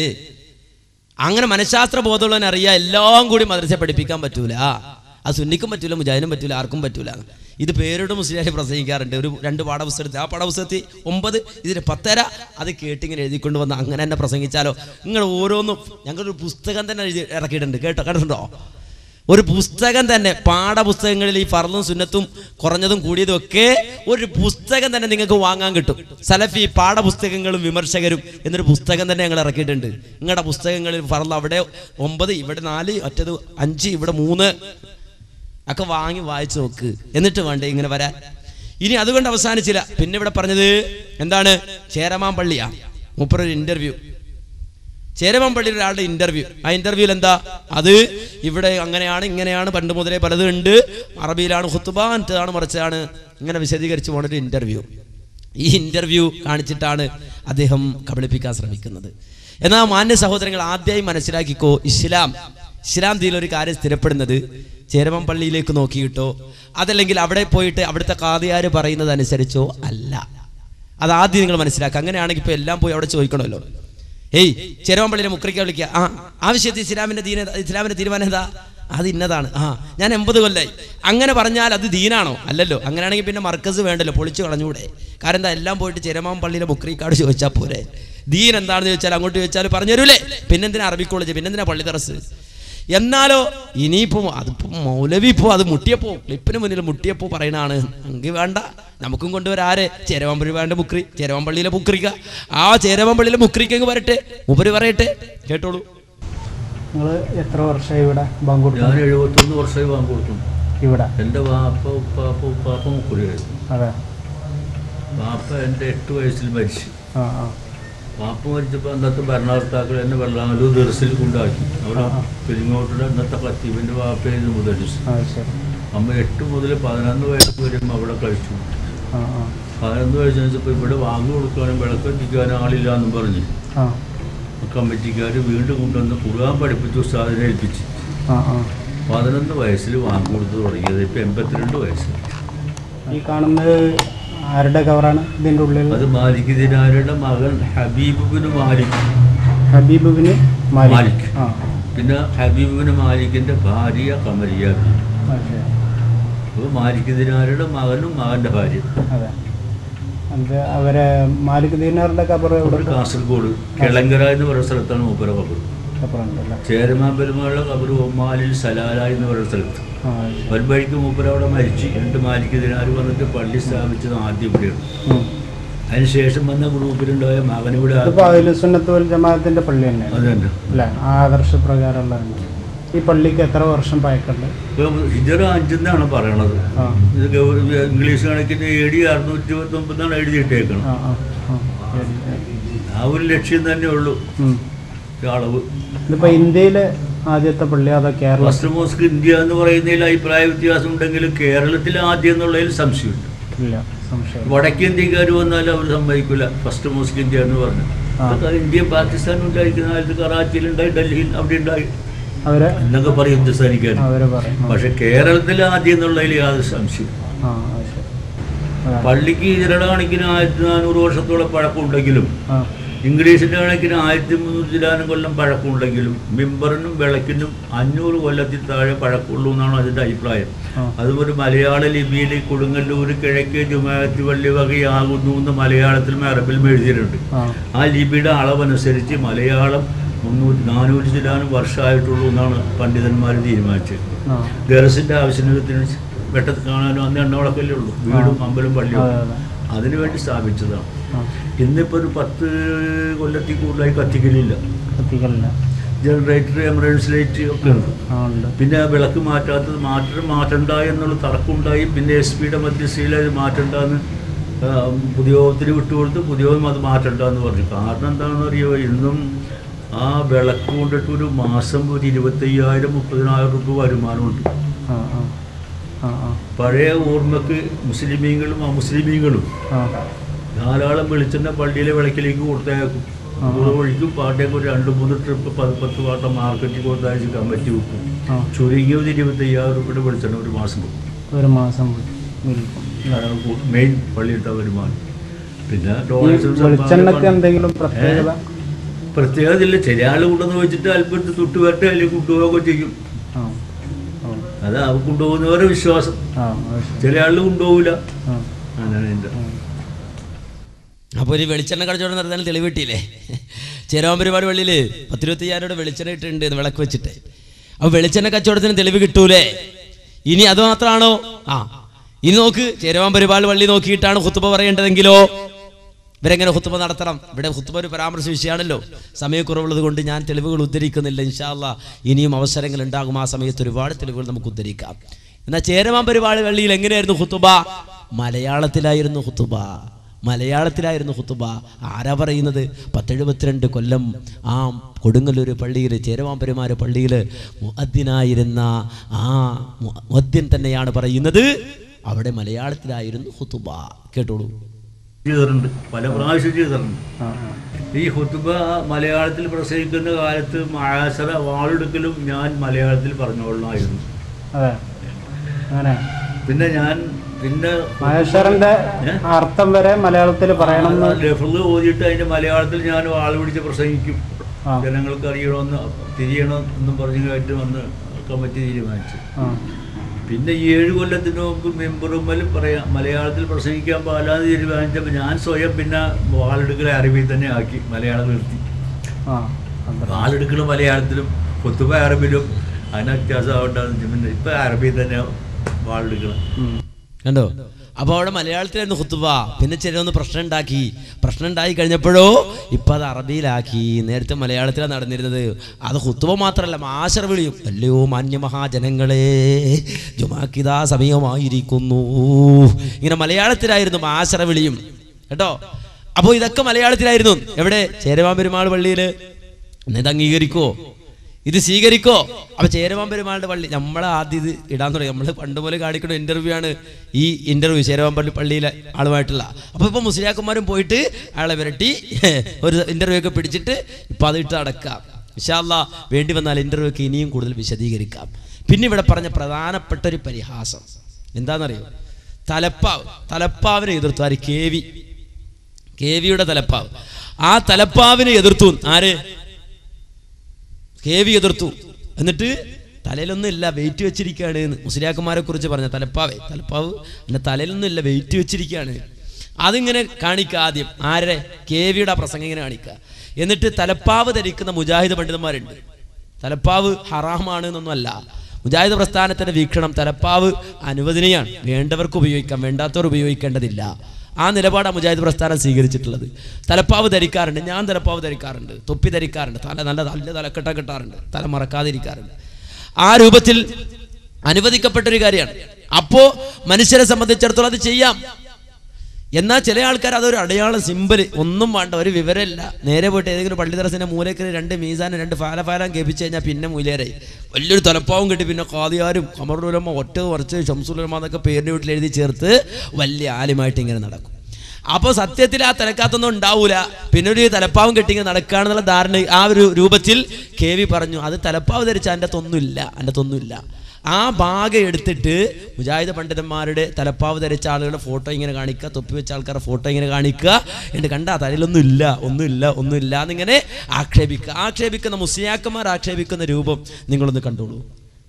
അങ്ങനെ മനഃശാസ്ത്ര ബോധമുള്ളവൻ അറിയാം എല്ലാം കൂടി മദ്രസയെ പഠിപ്പിക്കാൻ പറ്റൂല. അത് സുന്നിക്കും പറ്റൂല, മുജാഹിദിനും പറ്റൂല, ആർക്കും പറ്റൂല. ഇത് പേരോട് മുസ്ലിം പ്രസംഗിക്കാറുണ്ട്. ഒരു 2 പാഠപുസ്തകത്തിൽ, ആ പാഠപുസ്തകത്തിൽ 9 ഇതിന് 10 അത് കേട്ടിങ്ങനെ എഴുതിക്കൊണ്ട് വന്ന് അങ്ങനെ തന്നെ പ്രസംഗിച്ചാലോ. നിങ്ങൾ ഓരോന്നും ഞങ്ങളൊരു പുസ്തകം തന്നെ ഇറക്കിയിട്ടുണ്ട്, കണ്ടിട്ടുണ്ടോ? ഒരു പുസ്തകം തന്നെ, പാഠപുസ്തകങ്ങളിൽ ഈ ഫർളും സുന്നത്തും കുറഞ്ഞതും കൂടിയതും ഒക്കെ ഒരു പുസ്തകം തന്നെ നിങ്ങൾക്ക് വാങ്ങാൻ കിട്ടും. സലഫി പാഠപുസ്തകങ്ങളും വിമർശകരും എന്നൊരു പുസ്തകം തന്നെ ഞങ്ങൾ ഇറക്കിയിട്ടുണ്ട്. നിങ്ങളുടെ പുസ്തകങ്ങളിൽ ഫർള് അവിടെ 9, ഇവിടെ 4, ഒറ്റത് 5, ഇവിടെ 3 ഒക്കെ വാങ്ങി വായിച്ചു നോക്ക്. എന്നിട്ട് വേണ്ടേ ഇങ്ങനെ വരാൻ. ഇനി അതുകൊണ്ട് അവസാനിച്ചില്ല. പിന്നെ ഇവിടെ പറഞ്ഞത് എന്താണ്? ചേരമാൻ പള്ളിയാ മൂപ്പറൊരു ഇന്റർവ്യൂ, ചേരമാൻ പള്ളിയിൽ ഒരാളുടെ ഇന്റർവ്യൂ. ആ ഇന്റർവ്യൂവിൽ എന്താ? അത് ഇവിടെ അങ്ങനെയാണ് ഇങ്ങനെയാണ്, പണ്ട് മുതലേ പലതും ഉണ്ട്, അറബിയിലാണ് ഖുത്ബ, മറ്റേതാണ് മറിച്ചാണ്, ഇങ്ങനെ വിശദീകരിച്ച് പോണൊരു ഇന്റർവ്യൂ. ഈ ഇന്റർവ്യൂ കാണിച്ചിട്ടാണ് അദ്ദേഹം കബളിപ്പിക്കാൻ ശ്രമിക്കുന്നത്. എന്നാൽ മാന്യ സഹോദരങ്ങൾ, ആദ്യമായി മനസ്സിലാക്കിക്കോ, ഇസ്ലാം ദീനിലൊരു കാര്യം സ്ഥിരപ്പെടുന്നത് ചേരമാൻ പള്ളിയിലേക്ക് നോക്കിയിട്ടോ അതല്ലെങ്കിൽ അവിടെ പോയിട്ട് അവിടുത്തെ ഖാദിയാർ പറയുന്നത് അനുസരിച്ചോ അല്ല. അതാദ്യം നിങ്ങൾ മനസ്സിലാക്കുക. അങ്ങനെയാണെങ്കിൽ ഇപ്പോൾ എല്ലാം പോയി അവിടെ ചോദിക്കണമല്ലോ. ഏയ് ചേരമാൻ പള്ളിയിലെ മുക്രിക്ക വിളിക്കുക, ആവശ്യത്തിൽ ഇസ്ലാമിന്റെ തീരുമാനം എന്താ? അത് ഇന്നതാണ്. ഞാൻ 80 കൊല്ലായി. അങ്ങനെ പറഞ്ഞാൽ അത് ദീനാണോ? അല്ലല്ലോ. അങ്ങനെയാണെങ്കിൽ പിന്നെ മർക്കസ് വേണ്ടല്ലോ, പൊളിച്ചു കളഞ്ഞൂടെ? കാരണം എന്താ, എല്ലാം പോയിട്ട് ചേരമാൻ പള്ളിയിലെ മുക്രിക്കാട് ചോദിച്ചാൽ പോരെ? ദീൻ എന്താണെന്ന് ചോദിച്ചാൽ അങ്ങോട്ട് ചോദിച്ചാൽ പറഞ്ഞു തരൂലേ? പിന്നെന്തിനാ അറബി കോളേജ്, പിന്നെന്തിനാ പള്ളി ദർസ്? എന്നാലോ ഇനിയിപ്പോ അതിപ്പോ മൗലവി ഇപ്പോ അത് മുട്ടിയപ്പോ ക്ലിപ്പിന് മുന്നിൽ മുട്ടിയപ്പോ പറയണാണ്, എങ്കിൽ വേണ്ട, നമുക്കും കൊണ്ടുവരാരെ ചേരമാൻ പള്ളി വേണ്ട മുക്രി, ചേരമാൻ പള്ളിയിലെ മുക്രിക്ക, ആ ചേരമാൻ പള്ളിയിലെ മുക്രിക്കങ്ങ് വരട്ടെ, ഉപരി പറയട്ടെ. കേട്ടോളൂ. നിങ്ങൾ എത്ര വർഷമായി ഇവിടെ ബാങ്ക് കൊടുത്തു? ഞാൻ 71 വർഷമായി ബാങ്ക് കൊടുത്തു ഇവിടെ. എൻ്റെ വാപ്പ ഉപ്പാപ്പ മുക്കുറിയായിരുന്നു. അതെ. വാപ്പ എൻ്റെ 8 വയസ്സിൽ മരിച്ചു. വാപ്പ മരിച്ചപ്പോൾ അന്നത്തെ ഭരണകർത്താക്കൾ എന്നെ വെള്ളാമല്ലൂർ ദർസിൽ കൊണ്ടാക്കി. അവിടെ പെരിങ്ങോട്ടിലെ അന്നത്തെ ഖത്തീബിൻ്റെ വാപ്പയായിരുന്നു മുദരിസ്. അമ്മ 8 മുതൽ 11 വയസ്സ് വരെ അവിടെ കഴിച്ചു. 11 വയസ്സ് വെച്ചപ്പോൾ ഇവിടെ വാങ്ങി കൊടുക്കാനും വിളക്കെത്തിക്കാനും ആളില്ല എന്നും പറഞ്ഞ് കമ്മിറ്റിക്കാർ വീണ്ടും കൊണ്ടുവന്ന് ഖുർആൻ പഠിപ്പിച്ച് ഉസ്താദിനെ ഏൽപ്പിച്ച് 11 വയസ്സിൽ വാങ്ങി കൊടുത്ത് തുടങ്ങിയത്. ഇപ്പം 82 വയസ്സ്. ഈ കാണുന്നത് ആരുടെ കവറാണ് ഇതിൻ്റെ ഉള്ളിൽ? അത് മാലിക് ദിനാരുടെ മകൻ ഹബീബുബിന് മാലിക്. ഹബീബുബിന് മാലിക്. പിന്നെ ഹബീബുബിന് മാലിക്കിൻ്റെ ഭാര്യ കമരിയ. അപ്പോൾ മാലിക് ദിനാരുടെ മകനും മകൻ്റെ ഭാര്യ. അതെ. അവരെ മാലിക് ദിനാറിന്റെ കബർ എവിടെ? കാസർഗോഡ് കിളങ്കര എന്ന് പറയുന്ന സ്ഥലത്താണ് മൂപ്പര കബർ. ചേരമാൻ പെരുമാളുടെ കബർ ഒമാലിൽ സലാല എന്ന് പറയുന്ന സ്ഥലത്ത്. ഒരു വഴിക്ക് മൂപ്പര അവിടെ മരിച്ച് 2 മാലിക് ദിനാർ വന്നിട്ട് പള്ളി സ്ഥാപിച്ചത് ആദ്യം ഇവിടെയാണ്. അതിനുശേഷം വന്ന ഗ്രൂപ്പിലുണ്ടായ മകനിവിടെ സുന്നത്ത് വൽ ജമാഅത്തിന്റെ പള്ളി തന്നെ. അത് തന്നെ അല്ലേ? ആ ആദർശപ്രകാരമുള്ള ഈ പള്ളിക്ക് എത്ര വർഷം പഴക്കമുണ്ട്? ഹിജറ 5 പറയണത്. ഇത് ഇംഗ്ലീഷ് കണക്കിന് AD 629 എഴുതിയിട്ടേക്കണം. ആ ഒരു ലക്ഷ്യം തന്നെ ഉള്ളൂ അളവ്. ഇതിപ്പോ ഇന്ത്യയിലെ ആദ്യത്തെ പള്ളി അതോ കേരള? ഫസ്റ്റ് മോസ്ക് ഇന്ത്യ എന്ന് പറയുന്നതിൽ അഭിപ്രായ വ്യത്യാസം ഉണ്ടെങ്കിലും കേരളത്തിൽ ആദ്യം എന്നുള്ളതിൽ സംശയമുണ്ട്. വടക്കേന്ത്യക്കാർ വന്നാലും അവർ സമ്മതിക്കില്ല ഫസ്റ്റ് മോസ്ക് ഇന്ത്യ എന്ന് പറഞ്ഞു. ഇന്ത്യ പാകിസ്ഥാൻ ഉണ്ടായിരിക്കുന്ന കാലത്ത് കറാച്ചിയിലുണ്ടായി, ഡൽഹിയിൽ അവിടെ ഉണ്ടായി എന്നൊക്കെ പറയും ഹിന്ദുസ്ഥാനിക്കാർ. പക്ഷെ കേരളത്തിൽ ആദ്യം എന്നുള്ളതിൽ യാതൊരു സംശയം. പള്ളിക്ക് ഇതര കണക്കിന് 1400 വർഷത്തോളം പഴക്കമുണ്ടെങ്കിലും ഇംഗ്ലീഷിന്റെ കണക്കിന് 1300 കൊല്ലം പഴക്കമുണ്ടെങ്കിലും മിമ്പറിനും വിളക്കിനും 500 കൊല്ലത്തിൽ താഴെ പഴക്കമുള്ളൂ എന്നാണ് അതിന്റെ അഭിപ്രായം. അതുപോലെ മലയാള ലിപിയിൽ കൊടുങ്ങല്ലൂർ കിഴക്കേ ജുമാഅത്ത് പള്ളി വകയാകുന്നു എന്ന് മലയാളത്തിലും അറബിലും എഴുതിയിട്ടുണ്ട്. ആ ലിപിയുടെ അളവനുസരിച്ച് മലയാളം 400 വർഷമായിട്ടുള്ളൂ എന്നാണ് പണ്ഡിതന്മാർ തീരുമാനിച്ചത്. ദർസിന്റെ ആവശ്യത്തിന് വെട്ടത്ത് കാണാനും അന്ന് എണ്ണവിളക്കല്ലേ ഉള്ളൂ, വീടും അമ്പലം പള്ളിയും അതിനുവേണ്ടി സ്ഥാപിച്ചതാണ്. ഇന്നിപ്പോൾ ഒരു 10 കൊല്ലത്തിൽ കൂടുതലായി കത്തിക്കലില്ല. ജനറേറ്റർ, എമർജൻസി ലൈറ്റ് ഒക്കെ ഉണ്ട്. പിന്നെ വിളക്ക് മാറ്റണ്ട എന്നുള്ള തർക്കമുണ്ടായി. പിന്നെ SP മധ്യസ്ഥയിൽ അത് മാറ്റണ്ടെന്ന് പുതിയോത്തിന് വിട്ടുകൊടുത്ത് പുതിയവും അത് മാറ്റണ്ടെന്ന് പറഞ്ഞു. കാരണം എന്താണെന്ന് അറിയുമോ, ഇന്നും ആ വിളക്ക് കൊണ്ടിട്ട് ഒരു മാസം ഒരു 25,000-30,000 രൂപ വരുമാനമുണ്ട്. പഴയ ഓർമ്മക്ക് മുസ്ലിമീങ്ങളും അമുസ്ലിമീങ്ങളും ധാരാളം വെളിച്ചെണ്ണ പള്ളിയിലെ വിളക്കിലേക്ക് കൊടുത്തയക്കും. ഒഴിക്കും പാട്ടേക്ക് ഒരു 2-3 ട്രിപ്പ് 10 പാട്ടം മാർക്കറ്റിൽ കൊടുത്തയച്ച് കമ്മിറ്റി വെക്കും. ചുരുങ്ങിയത് 25,000 രൂപയുടെ വെളിച്ചെണ്ണ ഒരു മാസം മെയിൻ പള്ളിയിട്ട വരുമാനം. പിന്നെ പ്രത്യേകത ഇല്ല. ചില ആൾ കൊണ്ടുവന്ന് വെച്ചിട്ട് അല്പം തൊട്ട് വരട്ടെ അല്ലെങ്കിൽ കൊണ്ടുപോകുകയൊക്കെ ചെയ്യും. അതാ കൊണ്ടുപോകുന്നവരെ വിശ്വാസം. ചില ആളിൽ കൊണ്ടുപോകില്ല. അങ്ങനെ ഉണ്ട്. അപ്പോൾ ഒരു വെളിച്ചെണ്ണ കടച്ചോടെ നടത്താൻ തെളിവ് കിട്ടിയില്ലേ? ചേരാമ്പരിപാട് പള്ളിയിൽ 10-25,000 വെളിച്ചെണ്ണ ഇട്ടുണ്ട് വിളക്ക് വെച്ചിട്ട്. അപ്പോൾ വെളിച്ചെണ്ണ കച്ചവടത്തിന് തെളിവ് കിട്ടൂലേ? ഇനി അത് മാത്രമാണോ? ഇനി നോക്ക്, ചേരാമ്പരിപാട് പള്ളി നോക്കിയിട്ടാണ് ഖുത്ബ പറയേണ്ടതെങ്കിലോ ഇവരെങ്ങനെ ഖുത്ബ നടത്തണം? ഇവിടെ ഖുത്ബ ഒരു പരാമർശ വിഷയമാണല്ലോ. സമയക്കുറവുള്ളത് കൊണ്ട് ഞാൻ തെളിവുകൾ ഉദ്ധരിക്കുന്നില്ല. ഇൻഷാ അല്ലാഹ് ഇനിയും അവസരങ്ങൾ ഉണ്ടാകും. ആ സമയത്ത് ഒരുപാട് തെളിവുകൾ നമുക്ക് ഉദ്ധരിക്കാം. എന്നാൽ ചേരാമ്പരിപാട് പള്ളിയിൽ എങ്ങനെയായിരുന്നു ഖുത്ബ? മലയാളത്തിലായിരുന്നു ഖുത്ബ. ആരാ പറയുന്നത്? 1072 കൊല്ലം ആ കൊടുങ്ങല്ലൂർ പള്ളിയിൽ, ചേരവാമ്പരുമാര് പള്ളിയിൽ മുഅദ്ദിനായിരുന്ന ആ മുഅദ്ദിൻ തന്നെയാണ് പറയുന്നത്. അവിടെ മലയാളത്തിലായിരുന്നു ഖുത്ബ. കേട്ടോളൂ. ചെയ്തിട്ടുണ്ട്, പല പ്രാവശ്യം ചെയ്തിട്ടുണ്ട്. ഈ ഖുത്ബ മലയാളത്തിൽ പ്രസംഗിക്കുന്ന കാലത്ത് മആശറ വാളെടുക്കലും ഞാൻ മലയാളത്തിൽ പറഞ്ഞോളായിരുന്നു. പിന്നെ അർത്ഥം വരെ മലയാളത്തിൽ പറയണം. ലഫ്ള് ഓതിയിട്ട് അതിന്റെ മലയാളത്തിൽ ഞാൻ വാൾ പിടിച്ച് പ്രസംഗിക്കും. ജനങ്ങൾക്ക് അറിയണമെന്ന് തിരിയണം എന്നും പറഞ്ഞുമായിട്ട് വന്ന് കമ്മിറ്റി തീരുമാനിച്ചു. പിന്നെ 7 കൊല്ലത്തിന് മുമ്പ് മെമ്പറുമ്മൽ മലയാളത്തിൽ പ്രസംഗിക്കാൻ പാലാന്ന് തീരുമാനിച്ചപ്പോൾ ഞാൻ സ്വയം പിന്നെ വാളെടുക്കൽ അറബിയിൽ തന്നെ ആക്കി, മലയാളം നിർത്തി. വാളെടുക്കൽ മലയാളത്തിലും ഖുത്ബ അറബിയിലും അതിന് വ്യത്യാസം ആവണ്ടെന്ന് പിന്നെ ഇപ്പം അറബിയിൽ തന്നെ വാളെടുക്കണം. കണ്ടോ? അപ്പോൾ അവിടെ മലയാളത്തിലായിരുന്നു ഖുത്ബ. പിന്നെ ചിലരൊന്ന് പ്രശ്നം ഉണ്ടായി കഴിഞ്ഞപ്പോഴോ ഇപ്പം അത് അറബിയിലാക്കി. നേരത്തെ മലയാളത്തിലാണ് നടന്നിരുന്നത്. അത് ഖുത്ബ മാത്രമല്ല, മാശർ വിളിയും. അല്ലയോ മാന്യമഹാജനങ്ങളെ, ജുമാക്കിതാ സമയമായിരിക്കുന്നു. ഇങ്ങനെ മലയാളത്തിലായിരുന്നു മാശർ വിളിയും. കേട്ടോ? അപ്പോൾ ഇതൊക്കെ മലയാളത്തിലായിരുന്നു. എവിടെ? ചേരവാമ്പെരുമാൾ പള്ളിയിൽ. ഇത് അംഗീകരിക്കുമോ? ഇത് സ്വീകരിക്കോ? അപ്പോൾ ചേരവാമ്പെരുമാളുടെ പള്ളി നമ്മളെ ആദ്യം ഇത് ഇടാൻ തുടങ്ങി. നമ്മൾ പണ്ട് പോലെ കാണിക്കുന്ന ഇൻ്റർവ്യൂ ആണ് ഈ ഇൻ്റർവ്യൂ, ചേരവാമ്പള്ളി പള്ളിയിലെ ആളുമായിട്ടുള്ള. അപ്പോൾ ഇപ്പോൾ മുസ്ലിയാക്കന്മാരും പോയിട്ട് അയാളെ വിരട്ടി ഒരു ഇൻ്റർവ്യൂ ഒക്കെ പിടിച്ചിട്ട് ഇപ്പോൾ അത് ഇട്ട് അടക്കാം. ഇൻഷാ അല്ലാഹ് വേണ്ടി വന്നാൽ ഇൻ്റർവ്യൂ ഒക്കെ ഇനിയും കൂടുതൽ വിശദീകരിക്കാം. പിന്നെ ഇവിടെ പറഞ്ഞ പ്രധാനപ്പെട്ട ഒരു പരിഹാസം എന്താണെന്നറിയോ? തലപ്പാവിനെ എതിർത്തു. ആര്? കേവിയുടെ തലപ്പാവ്. ആ തലപ്പാവിനെ എതിർത്തു. ആര്? കേവി എതിർത്തു. എന്നിട്ട് തലയിലൊന്നും ഇല്ല, വെയിറ്റ് വെച്ചിരിക്കുകയാണ് എന്ന് മുസ്ലിയാക്കന്മാരെ കുറിച്ച് പറഞ്ഞ തലപ്പാവ് എൻ്റെ തലയിലൊന്നും ഇല്ല, വെയിറ്റ് വെച്ചിരിക്കുകയാണ്. അതിങ്ങനെ കാണിക്കുക ആദ്യം. ആരെ? കേവിയുടെ പ്രസംഗം ഇങ്ങനെ കാണിക്കുക. എന്നിട്ട് തലപ്പാവ് ധരിക്കുന്ന മുജാഹിദ് പണ്ഡിതന്മാരുണ്ട്. തലപ്പാവ് ഹറാമാണ് എന്നൊന്നുമല്ല. മുജാഹിദ് പ്രസ്ഥാനത്തിൻ്റെ വീക്ഷണം തലപ്പാവ് അനുവദനീയാണ്, വേണ്ടവർക്ക് ഉപയോഗിക്കാം, വേണ്ടാത്തവർ ഉപയോഗിക്കേണ്ടതില്ല. ആ നിലപാടാണ് മുജാഹിദ് പ്രസ്ഥാനം സ്വീകരിച്ചിട്ടുള്ളത്. തലപ്പാവ് ധരിക്കാറുണ്ട്, ഞാൻ തലപ്പാവ് ധരിക്കാറുണ്ട്, തൊപ്പി ധരിക്കാറുണ്ട്, നല്ല തലക്കെട്ട കെട്ടാറുണ്ട്, തല മറക്കാതിരിക്കാറുണ്ട്. ആ രൂപത്തിൽ അനുവദിക്കപ്പെട്ടൊരു കാര്യമാണ്. അപ്പോ മനുഷ്യരെ സംബന്ധിച്ചിടത്തോളം അത് ചെയ്യാം. എന്നാൽ ചില ആൾക്കാർ അതൊരു അടയാളം, സിമ്പിൾ, ഒന്നും വേണ്ട, ഒരു വിവരമില്ല, നേരെ പോയിട്ട് ഏതെങ്കിലും പള്ളി ദർസിന്റെ മൂലക്കൽ 2 മീസാനും 2 ഫാലം കേൾപ്പിച്ചു കഴിഞ്ഞാൽ പിന്നെ മൂലേരായി വലിയൊരു തലപ്പാവും കിട്ടി. പിന്നെ ഖാദിയാരും ഖമറുലുലമ, ഒറ്റ കുറച്ച് ഷംസുലുലമ എന്നൊക്കെ പേരിൻ്റെ വീട്ടിൽ എഴുതി ചേർത്ത് വലിയ ആലിമായിട്ട് ഇങ്ങനെ നടക്കും. അപ്പോൾ സത്യത്തിൽ ആ തലക്കാത്തൊന്നും ഉണ്ടാവൂല. പിന്നെ ഒരു തലപ്പാവും കെട്ടി ഇങ്ങനെ നടക്കുകയാണെന്നുള്ള ധാരണ ആ ഒരു രൂപത്തിൽ KV പറഞ്ഞു. അത് തലപ്പാവ് ധരിച്ച അതിൻ്റെ അതൊന്നുമില്ല. ആ ഭാഗം എടുത്തിട്ട് മുജാഹിദ് പണ്ഡിതന്മാരുടെ തലപ്പാവ് ധരിച്ച ആളുകളുടെ ഫോട്ടോ ഇങ്ങനെ കാണിക്കുക, തൊപ്പി വെച്ച ആൾക്കാരുടെ ഫോട്ടോ ഇങ്ങനെ കാണിക്കുക, എന്നിട്ട് കണ്ടാ തലയിലൊന്നുമില്ല എന്നിങ്ങനെ ആക്ഷേപിക്കുന്ന മുസ്ലിയാക്കന്മാർ ആക്ഷേപിക്കുന്ന രൂപം നിങ്ങളൊന്ന് കണ്ടോളൂ.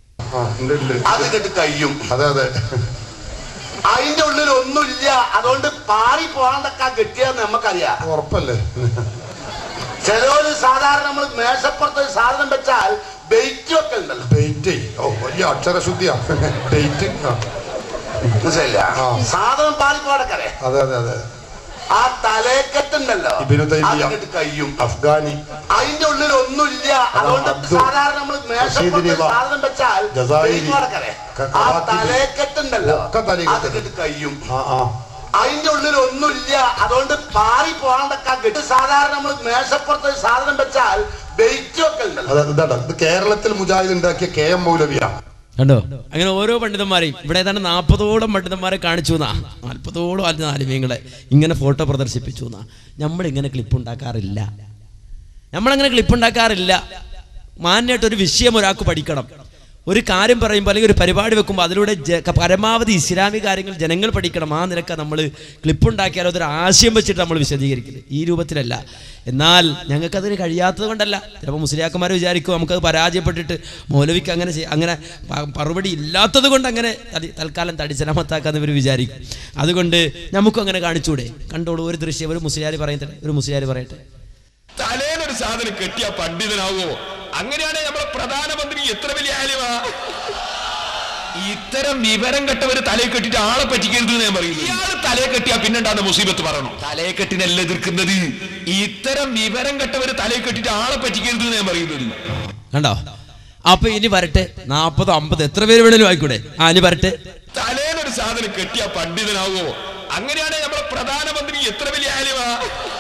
കഴിയും. അതെ അതിന്റെ ഉള്ളിൽ ഒന്നുമില്ല, അതുകൊണ്ട് പാറി പോകാണ്ടൊക്കെ കെട്ടിയാന്ന് നമുക്കറിയാം. ഉറപ്പല്ലേ? ചിലവര് സാധാരണ നമ്മൾ മേശപ്പുറത്ത് സാധനം വെച്ചാൽ ബെയ്റ്റ് ഒക്കെ ഉണ്ടല്ലോ. ബെയ്റ്റ് വലിയ അക്ഷരശുദ്ധിയാ. ബെയ്റ്റ് മനസ്സിലായില്ല, സാധനം പാറി പോകാണ്ടൊക്കെ. അതെ ആ തലേക്കെട്ടുണ്ടല്ലോ കഴിയും. അഫ്ഗാനി അതിന്റെ ഉള്ളിൽ ഒന്നുമില്ല, അതുകൊണ്ട് സാധാരണ നമ്മൾ മേശപ്പുറത്ത് സാധനം വെച്ചാൽ ആ തലേക്കെട്ടുണ്ടല്ലോ കഴിയും. അതിന്റെ ഉള്ളിൽ ഒന്നുമില്ല, അതുകൊണ്ട് പാറി പോകാണ്ടൊക്കെ. സാധാരണ നമ്മൾ മേശപ്പുറത്ത് സാധനം വെച്ചാൽ ബെയ്റ്റ് ഒക്കെ ഉണ്ടല്ലോ. ഇത് കേരളത്തിൽ മുജാഹിദ് ഉണ്ടാക്കിയ KM മൗലവിയാണ്. കണ്ടോ? അങ്ങനെ ഓരോ പണ്ഡിതന്മാരെയും ഇവിടെ ഏതാണ്ട് 40ഓളം പണ്ഡിതന്മാരെ കാണിച്ചു എന്നാ, 40ഓളം ആലിമീങ്ങളെ ഇങ്ങനെ ഫോട്ടോ പ്രദർശിപ്പിച്ചു എന്നാ. നമ്മളിങ്ങനെ ക്ലിപ്പ് ഉണ്ടാക്കാറില്ല. മാന്യമായിട്ടൊരു വിഷയം ഒരാൾക്ക് പഠിക്കണം. ഒരു കാര്യം പറയുമ്പോൾ അല്ലെങ്കിൽ ഒരു പരിപാടി വെക്കുമ്പോൾ അതിലൂടെ പരമാവധി ഇസ്ലാമിക കാര്യങ്ങൾ ജനങ്ങൾ പഠിക്കണം. ആ നിലക്ക് നമ്മൾ ക്ലിപ്പുണ്ടാക്കിയാലോ അതൊരു ആശയം വെച്ചിട്ട് നമ്മൾ വിശദീകരിക്കുന്നത് ഈ രൂപത്തിലല്ല. എന്നാൽ ഞങ്ങൾക്കതിന് കഴിയാത്തത് കൊണ്ടല്ല. ചിലപ്പോൾ മുസ്ലിയാക്കന്മാർ വിചാരിക്കും നമുക്കത് പരാജയപ്പെട്ടിട്ട് മൗലവിക്ക് അങ്ങനെ മറുപടി ഇല്ലാത്തത് കൊണ്ട് അങ്ങനെ തൽക്കാലം തടിച്ചലാമത്താക്കാന്ന് ഇവർ വിചാരിക്കും. അതുകൊണ്ട് നമുക്കും അങ്ങനെ കാണിച്ചൂടെ? കണ്ടോളൂ ഒരു ദൃശ്യം. ഒരു മുസ്ലിയാർ പറയട്ടെ. തലേനൊരു സാധനം കെട്ടിയ പണ്ഡിതനാവോ? അങ്ങനെയാണെങ്കിൽ നമ്മുടെ പ്രധാനമന്ത്രി എത്ര വലിയ ആലിമാ? ഇത്തരം വിവരം കെട്ടവര് തലയെ കെട്ടിട്ട് ആളെ പറ്റിക്കരുത് ഞാൻ പറയുന്നു. ഇയാൾ തലയെ കെട്ടിയാ പിന്നെണ്ടാകുന്ന മുസീബത്ത് പറയണം. തലയെ കെട്ടിനല്ല എതിർക്കുന്നത്, ഇത്തരം വിവരം കെട്ടവര് തലയെ കെട്ടിട്ട് ആളെ പറ്റിക്കരുത് ഞാൻ പറയുന്നത്. കണ്ടോ? അപ്പൊ ഇനി വരട്ടെ, 40, 50 എത്ര പേര് വേണേലും ആയിക്കൂടെ. ഇനി വരട്ടെ. തലേനൊരു സാധനം കെട്ടിയ പണ്ഡിതനാവോ? അങ്ങനെയാണെങ്കിൽ നമ്മുടെ പ്രധാനമന്ത്രി എത്ര വലിയ ആലിമാ?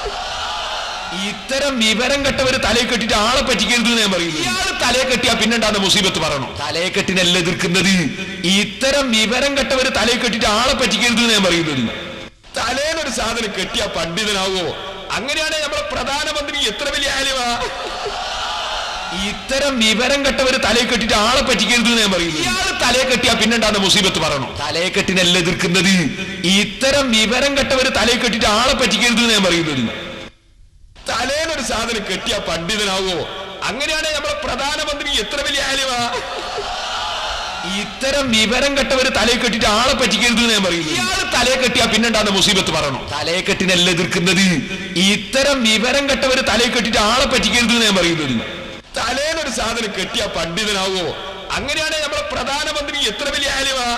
ഇത്തരം വിവരം കെട്ടവര് തലയെ കെട്ടിട്ട് ആളെ പറ്റിക്കരുത് ഞാൻ പറയുന്നു. ഇയാൾ തലയെ കെട്ടിയാ പിന്നെണ്ടാകുന്ന മുസീബത്ത് പറയണം. തലയെ കെട്ടിനല്ല എതിർക്കുന്നത്, ഇത്തരം വിവരം കെട്ടവര് തലയെ കെട്ടിട്ട് ആളെ പറ്റിക്കരുത് ഞാൻ പറയുന്നത്. തലേനൊരു സാധനം കെട്ടിയ പണ്ഡിതനാവോ? അങ്ങനെയാണെങ്കിൽ നമ്മുടെ പ്രധാനമന്ത്രി എത്ര വലിയ ആലിമാ? ഇത്തരം വിവരം കെട്ടവര് തലയെ കെട്ടിട്ട് ആളെ പറ്റിക്കരുത് ഞാൻ പറയുന്നു. ഇയാൾ തലയെ കെട്ടിയാ പിന്നെണ്ടാകുന്ന മുസീബത്ത് പറയണം. തലയെ കെട്ടിനല്ല എതിർക്കുന്നത്, ഇത്തരം വിവരം കെട്ടവര് തലയെ കെട്ടിട്ട് ആളെ പറ്റിക്കരുത് ഞാൻ പറയുന്നത്. തലേനൊരു സാധനം കെട്ടിയ പണ്ഡിതനാവോ? അങ്ങനെയാണെങ്കിൽ നമ്മുടെ പ്രധാനമന്ത്രി എത്ര വലിയ ആലിമാ? ഇത്തരം വിവരം കെട്ടവര് തലയെ കെട്ടിട്ട് ആളെ പറ്റിക്കരുത് ഞാൻ പറയുന്നു. ഇയാൾ തലയെ കെട്ടിയാ പിന്നെണ്ടാകുന്ന മുസീബത്ത് പറയണം. തലയെ കെട്ടിനല്ല എതിർക്കുന്നത്, ഇത്തരം വിവരം കെട്ടവര് തലയെ കെട്ടിട്ട് ആളെ പറ്റിക്കരുത് ഞാൻ പറയുന്നത്. തലേനൊരു സാധനം കെട്ടിയ പണ്ഡിതനാവോ? അങ്ങനെയാണെങ്കിൽ നമ്മുടെ പ്രധാനമന്ത്രി എത്ര വലിയ ആലിമാ?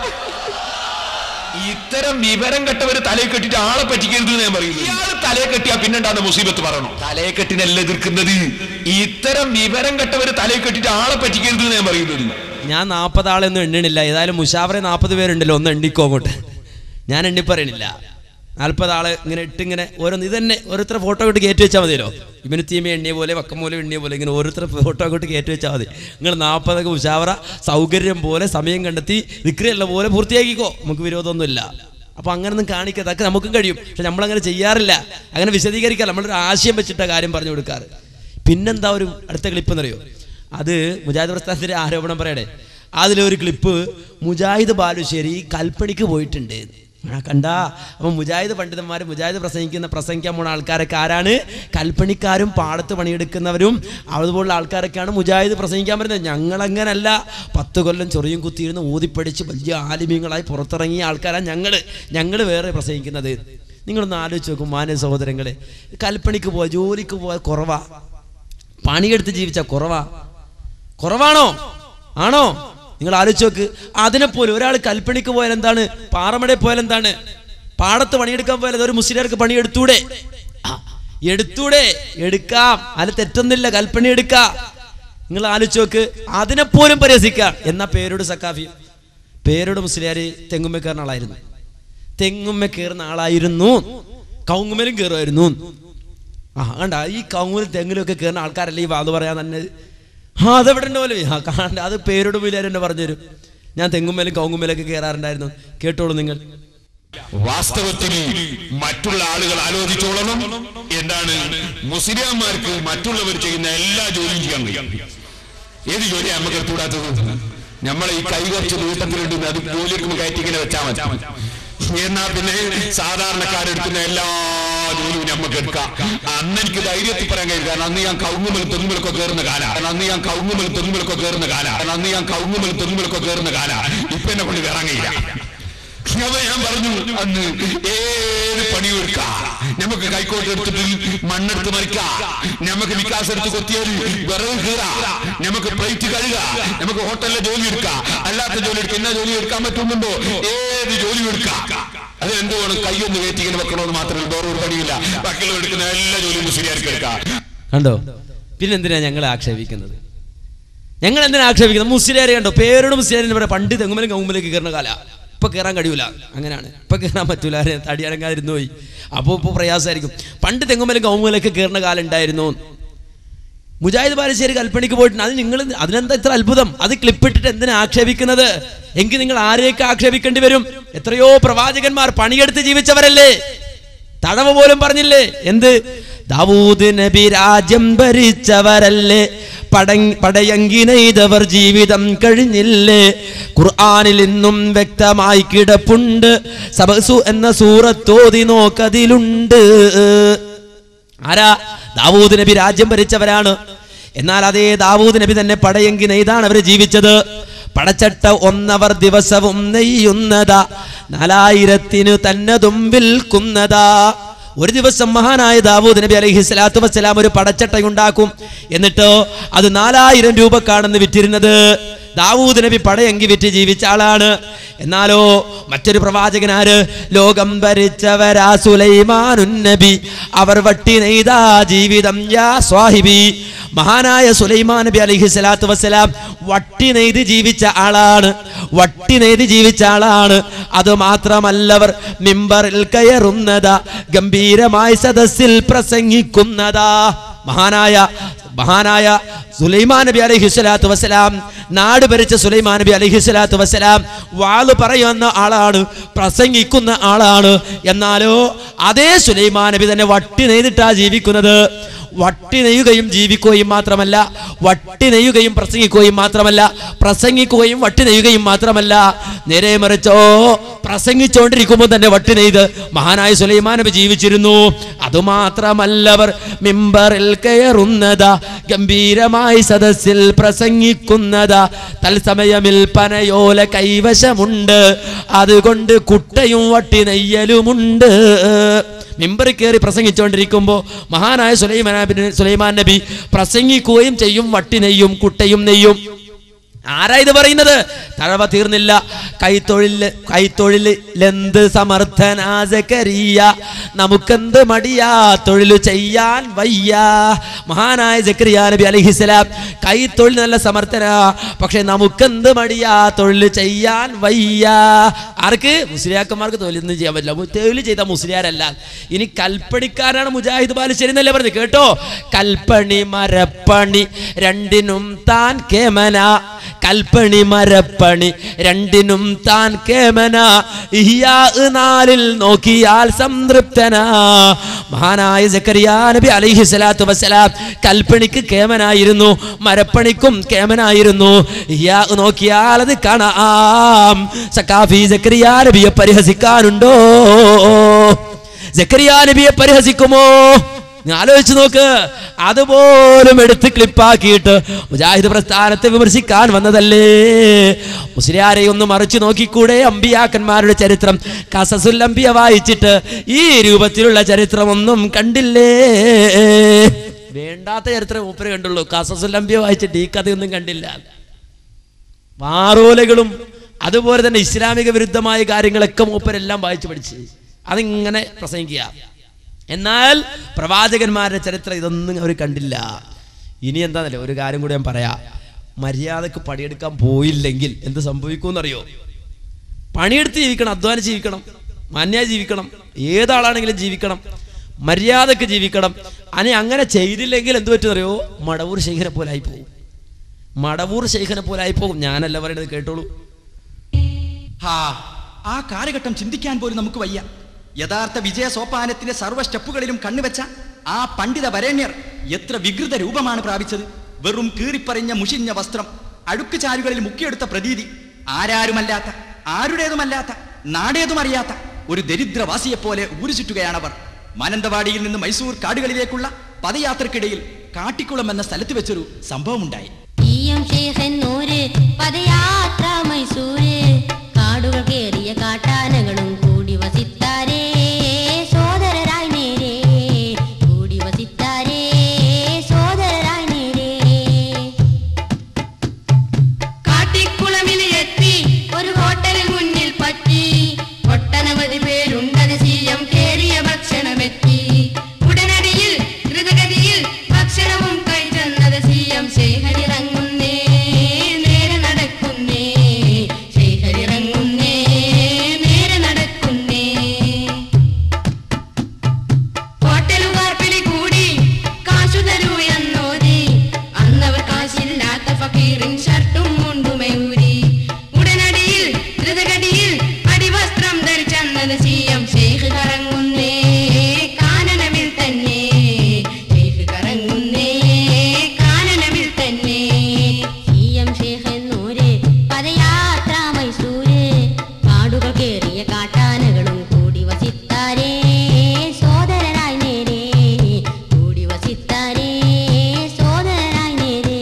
ഇത്തരം വിവരം കെട്ടവര് തലയെ കെട്ടിട്ട് ആളെ പറ്റിക്കരുത് ഞാൻ പറയുന്നു. ഇയാൾ തലയെ കെട്ടിയാ പിന്നെണ്ടാകുന്ന മുസീബത്ത് പറയണം. തലയെ കെട്ടിനല്ല എതിർക്കുന്നത്, ഇത്തരം വിവരം കെട്ടവര് തലയെ കെട്ടിട്ട് ആളെ പറ്റിക്കരുത് ഞാൻ പറയുന്നത്. ഞാൻ 40 ആളൊന്നും എണ്ണണില്ല. ഏതായാലും മുഷാവറ 40 പേരുണ്ടല്ലോ, ഒന്ന് എണ്ണിക്കോ അങ്ങോട്ട്. ഞാൻ എണ്ണി പറയണില്ല. 40 ആള് ഇങ്ങനെ ഇട്ടിങ്ങനെ ഓരോന്ന് ഇതന്നെ ഓരോരുത്തർ ഫോട്ടോ ഇട്ട് കയറ്റി വെച്ചാൽ മതിയല്ലോ. ഇവന് തീമ എണ്ണിയ പോലെ വക്കമൂല എണ്ണിയ പോലെ ഇങ്ങനെ ഓരോരുത്തർ ഫോട്ടോ ഇട്ട് കയറ്റി വെച്ചാൽ മതി. നിങ്ങൾ 40 മുഷാവറ സൗകര്യം പോലെ സമയം കണ്ടെത്തി ദിക്റുള്ള പോലെ പൂർത്തിയാക്കിക്കോ. നമുക്ക് വിരോധമൊന്നുമില്ല. അപ്പോൾ അങ്ങനൊന്നും കാണിക്കുക, അതൊക്കെ നമുക്കും കഴിയും. പക്ഷെ നമ്മളങ്ങനെ ചെയ്യാറില്ല. അങ്ങനെ വിശദീകരിക്കാൻ നമ്മളൊരു ആശയം വെച്ചിട്ട കാര്യം പറഞ്ഞു കൊടുക്കാറ്. പിന്നെന്താ ഒരു അടുത്ത ക്ലിപ്പ് എന്നറിയോ? അത് മുജാഹിദ് പ്രസ്ഥാനത്തിൻ്റെ ആരോപണം പറയണേ. അതിലൊരു ക്ലിപ്പ് മുജാഹിദ് ബാലുശ്ശേരി കൽപ്പണിക്ക് പോയിട്ടുണ്ട്. കണ്ടാ? അപ്പം മുജാഹിദ് പണ്ഡിതന്മാർ മുജാഹിദ് പ്രസംഗിക്കാൻ പോണ ആൾക്കാരൊക്കെ ആരാണ്? കൽപ്പണിക്കാരും പാടത്ത് പണിയെടുക്കുന്നവരും അതുപോലുള്ള ആൾക്കാരൊക്കെയാണ് മുജാഹിദ് പ്രസംഗിക്കാൻ വരുന്നത്. ഞങ്ങളങ്ങനല്ല. 10 കൊല്ലം ചൊറിയും കുത്തിയിരുന്ന് ഊതിപ്പടിച്ച് വലിയ ആലിമീങ്ങളായി പുറത്തിറങ്ങിയ ആൾക്കാരാണ് ഞങ്ങൾ വേറെ പ്രസംഗിക്കുന്നത്. നിങ്ങളൊന്ന് ആലോചിച്ച് നോക്കും മാന്യ സഹോദരങ്ങളെ. കൽപ്പണിക്ക് പോവാ, ജോലിക്ക് പോവാ കുറവാ, പണിയെടുത്ത് ജീവിച്ച കുറവാണോ? ആണോ? നിങ്ങൾ ആലോചിച്ച് നോക്ക്. അതിനെപ്പോലും ഒരാൾ കൽപ്പണിക്ക് പോയാൽ എന്താണ്, പാറമടയിൽ പോയാൽ എന്താണ്, പാടത്ത് പണിയെടുക്കാൻ പോയാൽ ഒരു മുസ്ലിംകാർക്ക് പണി എടുക്കാം. അതിൽ തെറ്റൊന്നുമില്ല, കൽപ്പണി എടുക്കാം. നിങ്ങൾ ആലോചിച്ച് നോക്ക്, അതിനെപ്പോലും പരിഹസിക്കാം. എന്നാ പേരോട് സക്കാഫി, പേരോട് മുസ്ലിയാർ തെങ്ങുമ്മ കയറുന്ന ആളായിരുന്നു. തെങ്ങുമ്മ കയറുന്ന ആളായിരുന്നു, കൗങ്ങുമ്മലും കയറുമായിരുന്നു. കണ്ട ഈ കൗങ്ങിലും തെങ്ങിലും ഒക്കെ കയറുന്ന ആൾക്കാരല്ലേ ഈ വാത് പറയാൻ തന്നെ. അതെവിടെ ഉണ്ടോലോ, അത് പേരോട് മുസ്ലിയാർ എന്നെ പറഞ്ഞുതരും. ഞാൻ തെങ്ങുമ്മലും കൗങ്ങുമ്മലൊക്കെ കയറാറുണ്ടായിരുന്നു. കേട്ടോളൂ നിങ്ങൾ. വാസ്തവത്തിൽ മറ്റുള്ള ആളുകൾ ആലോചിച്ചോളണം, എന്താണ് മുസ്ലിംമാർക്ക് മറ്റുള്ളവർ ചെയ്യുന്ന എല്ലാ ജോലിയും ചെയ്യാൻ കഴിയും. ഏത് ജോലിയാണ് നമുക്ക് എടുത്തുകൂടാത്തത്? നമ്മളെ ഈ കൈ കുറച്ച് നീട്ടത്തിലുണ്ട്, അത് ജോലിക്ക് കയറ്റി ഇങ്ങനെ വെച്ചാൽ മതി. എന്നാ പിന്നെ സാധാരണക്കാരെടുക്കുന്ന എല്ലാ ജോലിയും നമുക്ക് എടുക്കാം. അന്ന് എനിക്ക് ധൈര്യത്തിൽ പറയാൻ കഴിയും. കാരണം അന്ന് ഞാൻ കൗങ്ങുമൽ തെങ്ങുമലൊക്കെ കയറുന്ന കാല, ഇപ്പൊ എന്നെ കൊണ്ട് കയറാൻ കഴിയില്ല. ഞാൻ പറഞ്ഞു അന്ന് ഏത് പണിയും എടുക്കാം, നമുക്ക് കൈക്കോട്ട് എടുത്തിട്ട് മണ്ണെടുത്ത് മറിക്കാം, നമുക്ക് വികാസം എടുത്ത് കൊത്തിയാൽ വിറവ് കീറാം, നമുക്ക് പ്ലേറ്റ് കഴുകാം, നമുക്ക് ഹോട്ടലിലെ ജോലി എടുക്കാം, അല്ലാത്ത ജോലി എടുക്കാം. എന്നാ ജോലി എടുക്കാൻ പറ്റുന്നുണ്ടോ? ഏത് ജോലിയും എടുക്കാം. അതിനെന്ത് വേണം? കൈയൊന്ന് കയറ്റി ഇങ്ങനെ വെക്കണമെന്ന് മാത്രമേ, വേറൊരു പണിയില്ല. ബാക്കിയുള്ള എടുക്കുന്ന എല്ലാ ജോലിയും മുസ്ലിയാർക്ക് എടുക്കാം. കണ്ടോ? പിന്നെന്തിനാ ഞങ്ങളെ ആക്ഷേപിക്കുന്നത്? ഞങ്ങൾ എന്തിനാ ആക്ഷേപിക്കുന്നത്? മുസ്ലിയാരെ കണ്ടോ, പേരോട് മുസ്ലിയാരെന്ന് പറയാം. പണ്ട് തെങ്ങുമലും കൗങ്ങുമലേക്ക് കയറുന്ന കാല, ഇപ്പൊ കയറാൻ കഴിയൂല. അങ്ങനെയാണ്, ഇപ്പൊ കയറാൻ പറ്റൂല, തടി അടങ്ങാതിരുന്നു പോയി. അപ്പോൾ ഇപ്പോൾ പ്രയാസമായിരിക്കും. പണ്ട് തെങ്ങുമലും കൗങ്ങുമലൊക്കെ കയറുന്ന കാലം ഉണ്ടായിരുന്നു. മുജാഹിദ് ബാലുശ്ശേരി കൽപ്പണിക്ക് പോയിട്ടുണ്ട്. അത് നിങ്ങൾ അതിനെന്താ ഇത്ര അത്ഭുതം? അത് ക്ലിപ്പിട്ടിട്ട് എന്തിനാ ആക്ഷേപിക്കുന്നത്? എങ്കിൽ നിങ്ങൾ ആരെയൊക്കെ ആക്ഷേപിക്കേണ്ടി വരും? എത്രയോ പ്രവാചകന്മാർ പണിയെടുത്ത് ജീവിച്ചവരല്ലേ? തടവ് പോലും പറഞ്ഞില്ലേ? എന്ത്? ദാവൂദ് നബി രാജ്യം ഭരിച്ചവരല്ലേ? പടയങ്കി നെയ്തവർ ജീവിതം കഴിഞ്ഞില്ലേ? ഖുർആനിൽ ഇന്നും വ്യക്തമായി കിടപ്പുണ്ട്. സബസു എന്ന സൂറത്തോതി നോക്കതിലുണ്ട്. ആരാ? ദാവൂദ് നബി രാജ്യം ഭരിച്ചവരാണ്. എന്നാൽ അതേ ദാവൂദ് നബി തന്നെ പടയങ്കി നെയ്താണ് അവർ ജീവിച്ചത്. പടച്ചട്ട ഒന്നവർ ദിവസവും നെയ്യുന്നതാ, 4000 തന്നതും വിൽക്കുന്നതാ. ഒരു ദിവസം മഹാനായ ദാവൂദ് നബി അലൈഹി സ്വലാത്തു വസ്സലാം ഒരു പടച്ചട്ട ഉണ്ടാക്കും. എന്നിട്ട് അത് 4000 രൂപക്കാണെന്ന് വിറ്റിരുന്നത്. ദാവൂദ് നബി പടയങ്കി വിറ്റ് ജീവിച്ച ആളാണ്. എന്നാലോ മറ്റൊരു പ്രവാചകനാര്? ലോകം ഭരിച്ചവരാ സുലൈമാനുൻ നബി, അവർ വട്ടി നെയ്താ ജീവിതം യാ സ്വാഹിബി. മഹാനായ സുലൈമാൻ നബി അലൈഹി സ്വലാത്തു വസ്സലാം വട്ടി നെയ്ത് ജീവിച്ച ആളാണ്. വട്ടി നെയ്ത് ജീവിച്ച ആളാണ്. അത് മാത്രമല്ലവർ മിമ്പറിൽ കയറുന്നതാ, ഗംഭീരമായ സദസ്സിൽ പ്രസംഗിക്കുന്നതാ. മഹാനായ സുലൈമാൻ നബി അലൈഹി സ്വലാത്തു വസ്സലാം, നാട് ഭരിച്ച സുലൈമാൻ നബി അലൈഹി സ്വലാത്തു വസ്സലാം വാള് പറയുന്ന ആളാണ്, പ്രസംഗിക്കുന്ന ആളാണ്. എന്നാലോ അതേ സുലൈമാൻ നബി തന്നെ വട്ടി നെയ്തിട്ടാ ജീവിക്കുന്നത്. വട്ടി നെയ്യുകയും ജീവിക്കുകയും മാത്രമല്ല, വട്ടി നെയ്യുകയും പ്രസംഗിക്കുകയും മാത്രമല്ല, പ്രസംഗിക്കുകയും വട്ടി നെയ്യുകയും മാത്രമല്ല, നേരെ മറിച്ചോ പ്രസംഗിച്ചുകൊണ്ടിരിക്കുമ്പോൾ തന്നെ വട്ടി നെയ്ത് മഹാനായ സുലൈമാൻ നബി ജീവിച്ചിരുന്നു. അതുമാത്രമല്ലവർ മിമ്പറിൽ കയറുന്നതാ, ഗംഭീരമായി സദസ്സിൽ പ്രസംഗിക്കുന്നതാ. തത്സമയമിൽ പനയോല കൈവശമുണ്ട്, അതുകൊണ്ട് കുട്ടയും വട്ടി നെയ്യലുമുണ്ട്. മിമ്പറിൽ കയറി പ്രസംഗിച്ചുകൊണ്ടിരിക്കുമ്പോൾ മഹാനായ സുലൈമാൻ നബി പ്രസംഗിക്കുകയും ചെയ്യും, വട്ടി നെയ്യും, കുട്ടയും നെയ്യും. ആരാ ഇത് പറയുന്നത്? തഴവ തീർന്നില്ല. കൈത്തൊഴിലെന്ത് സമർത്ഥനാ സക്കരിയ, നമുക്കെന്ത് മടിയാ തൊഴിൽ ചെയ്യാൻ വയ്യ. മഹാനായ സക്കരിയ നബി അലൈഹിസ്സലാം കൈത്തൊഴിൽ നല്ല സമർത്ഥനാ, പക്ഷെ നമുക്കെന്ത് മടിയാ തൊഴിൽ ചെയ്യാൻ വയ്യ. ആർക്ക്? മുസ്ലിയാക്കന്മാർക്ക് തൊഴിലൊന്നും ചെയ്യാൻ പറ്റില്ല. തൊഴിൽ ചെയ്ത മുസ്ലിയാരല്ല. ഇനി കൽപ്പണിക്കാരാണ് മുജാഹിദ് ബാലുശ്ശേരി എന്നല്ലേ പറഞ്ഞു? കേട്ടോ, കൽപ്പണി മരപ്പണി രണ്ടിനും താൻ കേമന, കൽപ്പണി മരപ്പണി രണ്ടിനും താൻ കേമന, ഇഹ്യാ 4 നോക്കിയാൽ സംതൃപ്തനാ. മഹാനായ സക്കരിയ നബി അലൈഹി സ്വലാത്തു വസ്സലാം കൽപ്പണിക്ക് കേമനായിരുന്നു, മരപ്പണിക്കും കേമനായിരുന്നു. ഇഹ്യാ നോക്കിയാൽ അത് കാണാം. സക്കാഫി സക്കരിയ നബിയെ പരിഹസിക്കാനുണ്ടോ? സക്കരിയ നബിയെ പരിഹസിക്കുമോ? ആലോചിച്ച് നോക്ക്. അതുപോലും എടുത്ത് ക്ലിപ്പാക്കിയിട്ട് മുജാഹിദ് പ്രസ്ഥാനത്തെ വിമർശിക്കാൻ വന്നതല്ലേ? മുസ്ലിയാരെ ഒന്ന് മറിച്ചു നോക്കിക്കൂടെ? അമ്പിയാക്കന്മാരുടെ ചരിത്രം, ഖസസുൽ അംബിയ വായിച്ചിട്ട് ഈ രൂപത്തിലുള്ള ചരിത്രമൊന്നും കണ്ടില്ലേ? വേണ്ടാത്ത ചരിത്രം മൂപ്പര് കണ്ടുള്ളൂ. ഖസസുൽ അംബിയ വായിച്ചിട്ട് ഈ കഥയൊന്നും കണ്ടില്ല. വാറോലകളും അതുപോലെ തന്നെ ഇസ്ലാമിക വിരുദ്ധമായ കാര്യങ്ങളൊക്കെ മൂപ്പരെല്ലാം വായിച്ചു പഠിച്ച് അതിങ്ങനെ പ്രസംഗിക്കുക. എന്നാൽ പ്രവാചകന്മാരുടെ ചരിത്രം ഇതൊന്നും അവർ കണ്ടില്ല. ഇനി എന്താന്നല്ലേ, ഒരു കാര്യം കൂടി ഞാൻ പറയാം. മര്യാദക്ക് പണിയെടുക്കാൻ പോയില്ലെങ്കിൽ എന്ത് സംഭവിക്കുമെന്നറിയോ? പണിയെടുത്ത് ജീവിക്കണം, അധ്വാനം ജീവിക്കണം, മാന്യായി ജീവിക്കണം, ഏതാളാണെങ്കിലും ജീവിക്കണം, മര്യാദക്ക് ജീവിക്കണം. അങ്ങനെ ചെയ്തില്ലെങ്കിൽ എന്ത് പറ്റുമെന്നറിയോ? മടവൂർ ശൈഖനെ പോലെ ആയി പോകും. മടവൂർ ശൈഖനെ പോലെ ആയി പോകും. ഞാനല്ല പറയുന്നത്, കേട്ടോളൂ. ആ കാലഘട്ടം ചിന്തിക്കാൻ പോലും നമുക്ക് വയ്യ. യഥാർത്ഥ വിജയ സോപാനത്തിന്റെ സർവ്വ സ്റ്റെപ്പുകളിലും കണ്ണുവെച്ച ആ പണ്ഡിത വരേണ്യർ എത്ര വികൃത രൂപമാണ് പ്രാപിച്ചത്. വെറും കീറിപ്പറിഞ്ഞ മുഷിഞ്ഞ വസ്ത്രം, അഴുക്കുചാലുകളിൽ മുക്കിയെടുത്ത പ്രതീതി, ആരാരുമല്ലാത്ത, ആരുടേതുമല്ലാത്ത, നാടേതുമറിയാത്ത ഒരു ദരിദ്രവാസിയെപ്പോലെ ഊരുചുറ്റുകയാണവർ. മാനന്തവാടിയിൽ നിന്ന് മൈസൂർ കാടുകളിലേക്കുള്ള പദയാത്രക്കിടയിൽ കാട്ടിക്കുളം എന്ന സ്ഥലത്ത് വെച്ചൊരു സംഭവമുണ്ടായി. പദയാത്ര മൈസൂര്, കാടുകൾ കേറിയ കാട്ടാനകളും കൂടി വസിത്താരേ സോദരരായി നേരേ, കൂടി വസിത്താരേ സോദരരായി നേരേ. കാട്ടിക്കുളമിൽ എത്തി ഒരു ഹോട്ടലിൽ മുന്നിൽ പറ്റി, ഒട്ടനവധി പേരുണ്ടത് CM കേറിയ ഭക്ഷണമെത്തി. ഉടനടിയിൽ ദ്രുതഗതിയിൽ ഭക്ഷണവും കഴിച്ചെന്നത് CM ശേഖരിറങ്ങുന്നേ, നേരെ നടക്കുന്നേ, ശേഖരിറങ്ങുന്നേ, നേരെ നടക്കുന്നേ. ഹോട്ടലുകാർ പിടികൂടി കാശു തരൂ എന്നോതി, അന്നവർ കാശില്ലാത്ത ഫക്കീറിൻ ഷർട്ടും മുണ്ടുമേ ഊരി. ഉടനടിയിൽ ദ്രുതഗതിയിൽ അടിവസ്ത്രം ധരിച്ചെന്നത് CM ശേഖ് കറങ്ങുന്നേ, കാനനവിൽ തന്നെ, ശേഖ് കറങ്ങുന്നേ, കാനനവിൽ തന്നെ. CM ശേഖ് എന്നൂര് പദയാത്ര മൈസൂര്, കാടുകൾ കേറിയ കാട്ടാനകളും കൂടി വസിത്താരേ സോദരരായി നേരേ, കൂടി വസിത്താരേ സോദരരായി നേരേ.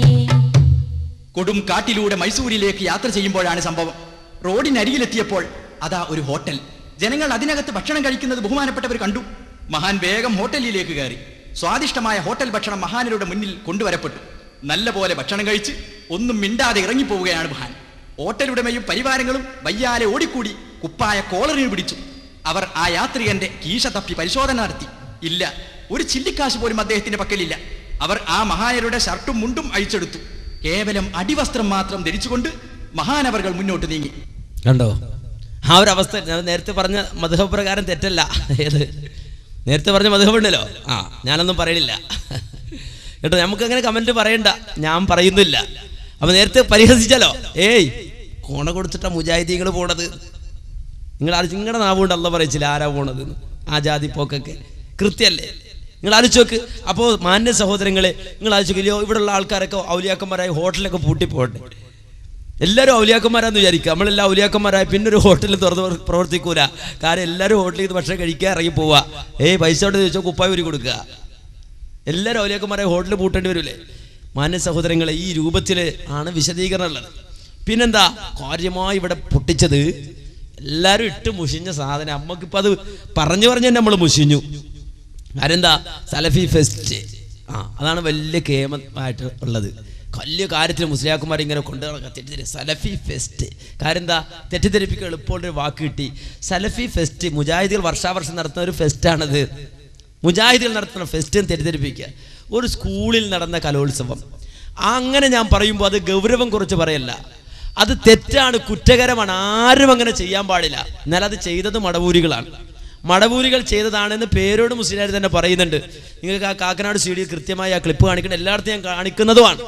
കൊടും കാട്ടിലൂടെ മൈസൂരിലേക്ക് യാത്ര ചെയ്യുമ്പോഴാണ് സംഭവം. റോഡിനരികിലെത്തിയപ്പോൾ അതാ ഒരു ഹോട്ടൽ. ജനങ്ങൾ അതിനകത്ത് ഭക്ഷണം കഴിക്കുന്നത് ബഹുമാനപ്പെട്ടവർ കണ്ടു. മഹാൻ വേഗം ഹോട്ടലിലേക്ക് കയറി. സ്വാദിഷ്ടമായ ഹോട്ടൽ ഭക്ഷണം മഹാനരുടെ മുന്നിൽ കൊണ്ടുവരപ്പെട്ടു. നല്ല പോലെ ഭക്ഷണം കഴിച്ച് ഒന്നും മിണ്ടാതെ ഇറങ്ങിപ്പോവുകയാണ് മഹാൻ. ഹോട്ടലുടമയും പരിവാരങ്ങളും വയ്യാലെ ഓടിക്കൂടി കുപ്പായ കോളറിന് പിടിച്ചു. അവർ ആ യാത്രികന്റെ കീശ തപ്പി പരിശോധന നടത്തി. ഇല്ല, ഒരു ചില്ലിക്കാശ് പോലും അദ്ദേഹത്തിന്റെ പക്കലില്ല. അവർ ആ മഹാനരുടെ ഷർട്ടും മുണ്ടും അഴിച്ചെടുത്തു. കേവലം അടിവസ്ത്രം മാത്രം ധരിച്ചുകൊണ്ട് മഹാനവറുകൾ മുന്നോട്ട് നീങ്ങി. കണ്ടോ ആ ഒരു അവസ്ഥ? നേരത്തെ പറഞ്ഞ മദ്ഹബ് പ്രകാരം തെറ്റല്ല. ഏത് നേരത്തെ പറഞ്ഞ മദ്ഹബ് ഉണ്ടല്ലോ, ഞാനൊന്നും പറയണില്ല കേട്ടോ. നമുക്കങ്ങനെ കമന്റ് പറയണ്ട, ഞാൻ പറയുന്നില്ല. അപ്പൊ നേരത്തെ പരിഹസിച്ചല്ലോ, കോണ കൊടുത്തിട്ട മുജാഹിദീങ്ങൾ പോണത്. നിങ്ങളുടെ നാവുകൊണ്ട് അല്ല പറയിച്ചില്ല ആരാ പോണത്. ആ ജാതി പോക്കൊക്കെ കൃത്യല്ലേ? നിങ്ങൾ ആലോചിച്ച് നോക്ക്. അപ്പോൾ മാന്യ സഹോദരങ്ങളെ, നിങ്ങൾ ആലോചിച്ച് നോക്കില്ലയോ, ഇവിടെയുള്ള ആൾക്കാരൊക്കെ ഔലിയാക്കന്മാരായി ഹോട്ടലൊക്കെ പൂട്ടിപ്പോട്ടെ. എല്ലാവരും ഔലിയാക്കന്മാരാന്ന് വിചാരിക്കുക. നമ്മളെല്ലാം ഔലിയാക്കന്മാരായി പിന്നെ ഒരു ഹോട്ടലിൽ തുറന്ന് പ്രവർത്തിക്കൂല. കാരണം എല്ലാവരും ഹോട്ടലിൽ നിന്ന് ഭക്ഷണം കഴിക്കാൻ ഇറങ്ങി പോവുക. പൈസ കൊണ്ട് ചോദിച്ചാൽ കുപ്പായ ഊരി കൊടുക്കുക. എല്ലാവരും ഔലിയാക്കന്മാരായി ഹോട്ടലിൽ പൂട്ടേണ്ടി വരില്ലേ? മാന്യ സഹോദരങ്ങളെ, ഈ രൂപത്തിൽ ആണ് വിശദീകരണം ഉള്ളത്. പിന്നെന്താ കാര്യമായി ഇവിടെ പൊട്ടിച്ചത്? എല്ലാവരും ഇട്ട് മുഷിഞ്ഞ സാധനം. നമ്മക്കിപ്പോൾ അത് പറഞ്ഞു തന്നെ നമ്മൾ മുഷിഞ്ഞു. ആരെന്താ സലഫി ഫെസ്റ്റ്, അതാണ് വലിയ കേമമായിട്ട് ഉള്ളത്. വലിയ കാര്യത്തിൽ മുസ്ലിയാക്കുമാർ ഇങ്ങനെ കൊണ്ടുപോകണം തെറ്റിദ്ധരി സലഫി ഫെസ്റ്റ്. കാര്യം എന്താ? തെറ്റിദ്ധരിപ്പിക്കുക എളുപ്പമുള്ളൊരു വാക്ക് കിട്ടി. സലഫി ഫെസ്റ്റ് മുജാഹിദികൾ വർഷാവർഷം നടത്തുന്ന ഒരു ഫെസ്റ്റാണത്. മുജാഹിദികൾ നടത്തുന്ന ഫെസ്റ്റ് തെറ്റിദ്ധരിപ്പിക്കുക. ഒരു സ്കൂളിൽ നടന്ന കലോത്സവം, അങ്ങനെ ഞാൻ പറയുമ്പോൾ അത് ഗൗരവം കുറച്ച് പറയല്ല, അത് തെറ്റാണ്, കുറ്റകരമാണ്. ആരും അങ്ങനെ ചെയ്യാൻ പാടില്ല. എന്നാൽ അത് ചെയ്തത് മടവൂരികളാണ്. മടവൂരികൾ ചെയ്തതാണെന്ന് പേരോട് മുസ്ലിയാർ തന്നെ പറയുന്നുണ്ട്. നിങ്ങൾക്ക് ആ കാക്കനാട് CD കൃത്യമായി ആ ക്ലിപ്പ് കാണിക്കണം, എല്ലായിടത്തും ഞാൻ കാണിക്കുന്നതുമാണ്.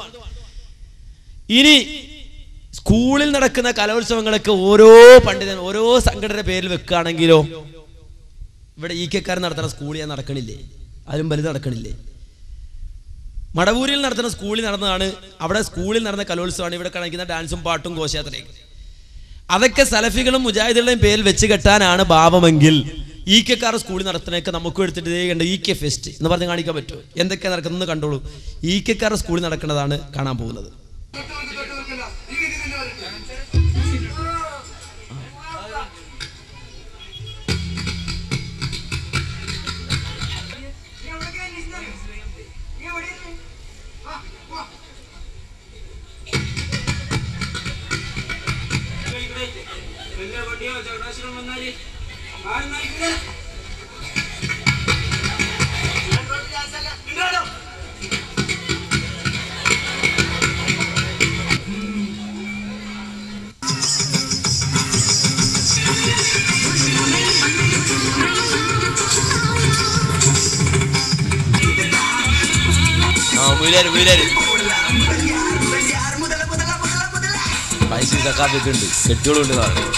ഇനി സ്കൂളിൽ നടക്കുന്ന കലോത്സവങ്ങളൊക്കെ ഓരോ പണ്ഡിതൻ ഓരോ സംഘടന പേരിൽ വെക്കുകയാണെങ്കിലോ, ഇവിടെ ഈക്കക്കാരൻ നടത്തുന്ന സ്കൂളിൽ നടക്കണില്ലേ? അതിലും വലുത് നടക്കണില്ലേ? മടവൂരിൽ നടത്തുന്ന സ്കൂളിൽ നടന്നതാണ്. അവിടെ സ്കൂളിൽ നടന്ന കലോത്സവമാണ്. ഇവിടെ കാണിക്കുന്ന ഡാൻസും പാട്ടും ഘോഷയാത്രയും. അതൊക്കെ സലഫികളും മുജാഹിദുകളുടെയും പേരിൽ വെച്ച് കെട്ടാനാണ് ഭാവമെങ്കിൽ ഈക്കക്കാർ സ്കൂളിൽ നടത്തുന്നതൊക്കെ നമുക്ക് എടുത്തിട്ട് ഇതേ കണ്ട് ഈക്കെ ഫെസ്റ്റ് എന്ന് പറഞ്ഞ് കാണിക്കാൻ പറ്റുമോ? എന്തൊക്കെ നടക്കുന്നത് കണ്ടോളൂ. ഈക്കക്കാർ സ്കൂളിൽ നടക്കുന്നതാണ് കാണാൻ പോകുന്നത്. പൈസ സക്കാഫിക്ക് ഉണ്ട്, കെട്ടികളുണ്ട്.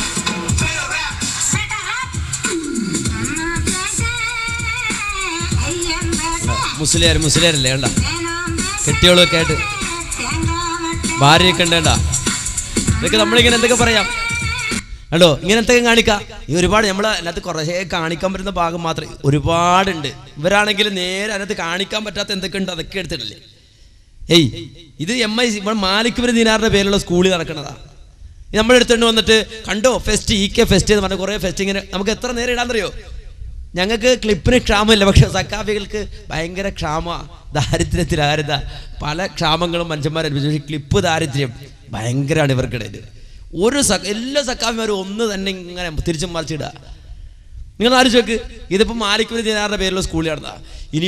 മുസ്ലിയാരല്ലേ കണ്ട, കെട്ടികളൊക്കെ ആയിട്ട് ഭാര്യയൊക്കെ ഉണ്ടേണ്ട. ഇതൊക്കെ നമ്മളിങ്ങനെ എന്തൊക്കെ പറയാം കണ്ടോ, ഇങ്ങനത്തെ കാണിക്കാം. ഈ ഒരുപാട് നമ്മൾ അതിനകത്ത് കുറേ കാണിക്കാൻ പറ്റുന്ന ഭാഗം മാത്രമേ ഒരുപാടുണ്ട്. ഇവരാണെങ്കിൽ നേരെ അതിനകത്ത് കാണിക്കാൻ പറ്റാത്ത എന്തൊക്കെ ഉണ്ട് അതൊക്കെ എടുത്തിട്ടില്ലേ. ഇത് MI ഇവിടെ മാലിക് ബിൻ ദീനാറിന്റെ പേരുള്ള സ്കൂളിൽ നടക്കുന്നതാ. നമ്മൾ എടുത്തുകൊണ്ട് വന്നിട്ട് കണ്ടോ ഫെസ്റ്റ്, EK ഫെസ്റ്റ് എന്ന് പറഞ്ഞ കുറേ ഫെസ്റ്റ് ഇങ്ങനെ നമുക്ക് എത്ര നേരം ഇടാന്നറിയോ. ഞങ്ങൾക്ക് ക്ലിപ്പിന് ക്ഷാമമില്ല, പക്ഷെ സക്കാഫികൾക്ക് ഭയങ്കര ക്ഷാമ, ദാരിദ്ര്യത്തിലാരുത പല ക്ഷാമങ്ങളും മനുഷ്യന്മാരനുഭവിച്ചു. ക്ലിപ്പ് ദാരിദ്ര്യം ഭയങ്കരമാണ് ഇവർക്കിടയിൽ. എല്ലാ സക്കാഫിമാരും ഒന്ന് തന്നെ ഇങ്ങനെ തിരിച്ചും മറിച്ചിടുക. നിങ്ങൾ ആലോചിച്ച് നോക്ക്, ഇതിപ്പോൾ മാലിക് ബിൻ ദീനാറിന്റെ പേരുള്ള സ്കൂളിൽ നടന്നതാ. ഇനി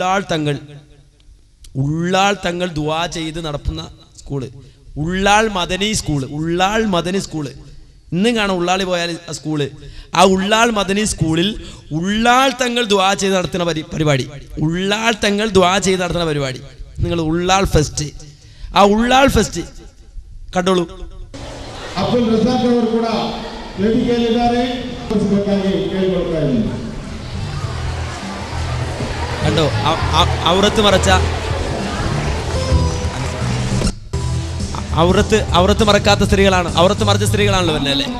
ഉള്ളാൾ തങ്ങൾ ദുആ ചെയ്ത് നടത്തുന്ന സ്കൂള്, ഉള്ളാൾ മദനി സ്കൂള് ഇന്നും കാണാം. ഉള്ളാളി പോയാൽ ആ സ്കൂള്, ആ ഉള്ളാൾ മദനി സ്കൂളിൽ ഉള്ളാൾ തങ്ങൾ ദുആ ചെയ്ത് നടത്തുന്ന പരിപാടി, നിങ്ങൾ ഉള്ളാൾ ഫെസ്റ്റ്, ആ ഉള്ളാൾ ഫെസ്റ്റ് ಕಟ್ಟೋಳು ಅಬ್ದುಲ್ ರಜಾಕ್ ಅವರು ಕೂಡ ವೇದಿಕೆಯಲ್ಲಿದ್ದಾರೆ, ಕೇಳಿಕೊಳ್ತಾ ಇದ್ದೀನಿ. കണ്ടോ ഔറത്ത് മറച്ച ഔറത്ത് മറക്കാത്ത സ്ത്രീകളാണ്, ഔറത്ത് മറച്ച സ്ത്രീകളാണല്ലോ പിന്നെ അല്ലേ.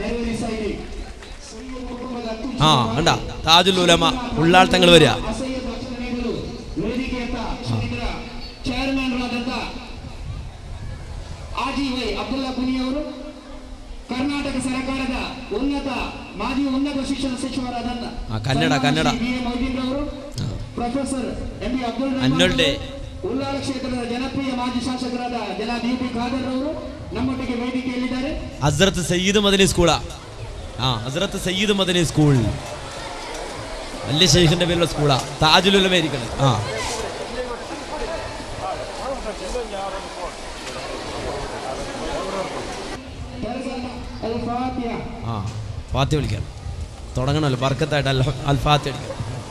ആ കണ്ട താജുൽ ഉലമ ഉള്ളാൾ തങ്ങൾ വരിക. ಕರ್ನಾಟಕ ಸರ್ಕಾರದ ಮಾಜಿ ಉನ್ನತ ಶಿಕ್ಷಣ ಸಚಿವರಾದ ಕನ್ನಡ ಪ್ರೊಫೆಸರ್ MB ಅಬ್ದುಲ್ ಅನ್ನೊಳ್ಳೆ ಉಳ್ಳಾಳ ಕ್ಷೇತ್ರದ ಜನಪ್ರಿಯ ಮಾಜಿ ಶಾಸಕರಾದ ಜನಾಬ್ UP ಖಾದರ್ ಅವರು ನಮ್ಮೊಟ್ಟಿಗೆ ವೇದಿಕೆಯಲ್ಲಿದ್ದಾರೆ. ಹಜರತ್ ಸಯ್ಯಿದ್ ಮದನಿ ಸ್ಕೂಳಾ? ഹസ്രത്ത് സയ്യിദ് മദനി സ്കൂൾ വലിയ ഷെയ്ഖിന്റെ പേരുള്ള സ്കൂളാ, താജുൽ ഉലമ ഇരിക്കുന്നത്. ഫാത്തിഹ വിളിക്കാം, തുടങ്ങണമല്ലോ ബർക്കത്തായിട്ട് അൽ ഫാത്തിഹ വിളിക്കാം.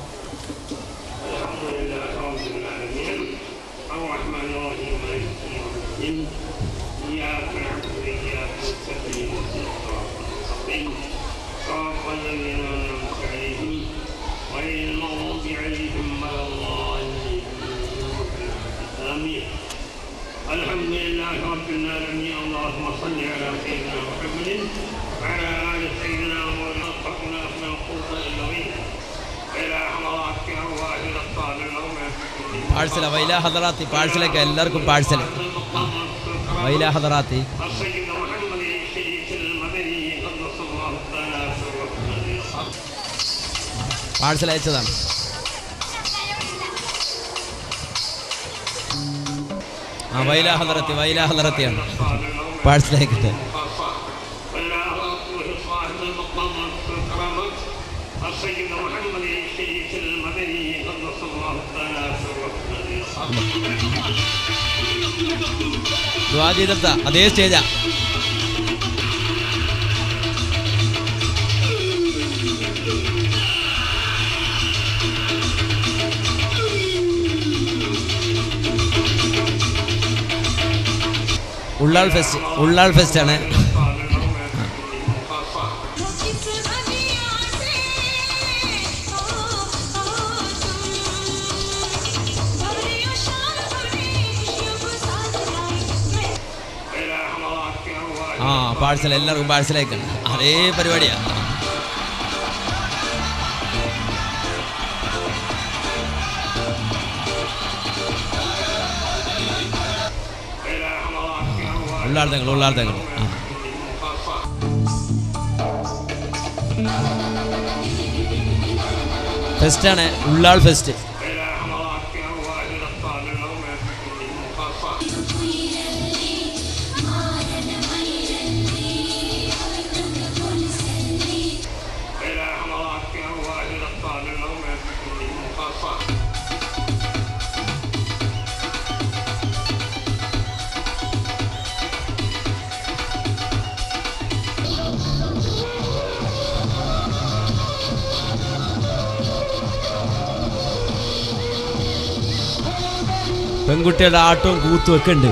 الحمد لله رب العالمين. اللهم صل على سيدنا محمد وعلى آل سيدنا مولانا وفقنا من القوة إلا بك إلى حضرات أرواح الأبطال الأربعة. പാഴ്സല വൈല ഹദറാത്തി, പാഴ്സലൊക്കെ എല്ലാവർക്കും പാഴ്സൽ. വൈല ഹദറാത്തി പാഴ്സൽ അയച്ചതാണ്. വൈല ഹദറത്തിയാണ് പാഴ്സൽ അയക്കട്ടെ. ദുആ ചെയ്തെടുത്ത അതേ സ്റ്റേജാ. ഉള്ളാൾ ഫെസ്റ്റ് ആണ്. പാഴ്സൽ എല്ലാവർക്കും പാഴ്സലയക്കണം, അതേ പരിപാടിയാ. ഉള്ളാൾ തങ്ങൾ ഫെസ്റ്റാണ്, ഉള്ളാൾ ഫെസ്റ്റ്. പെൺകുട്ടികളുടെ ആട്ടവും കൂത്തും ഒക്കെ ഉണ്ട്.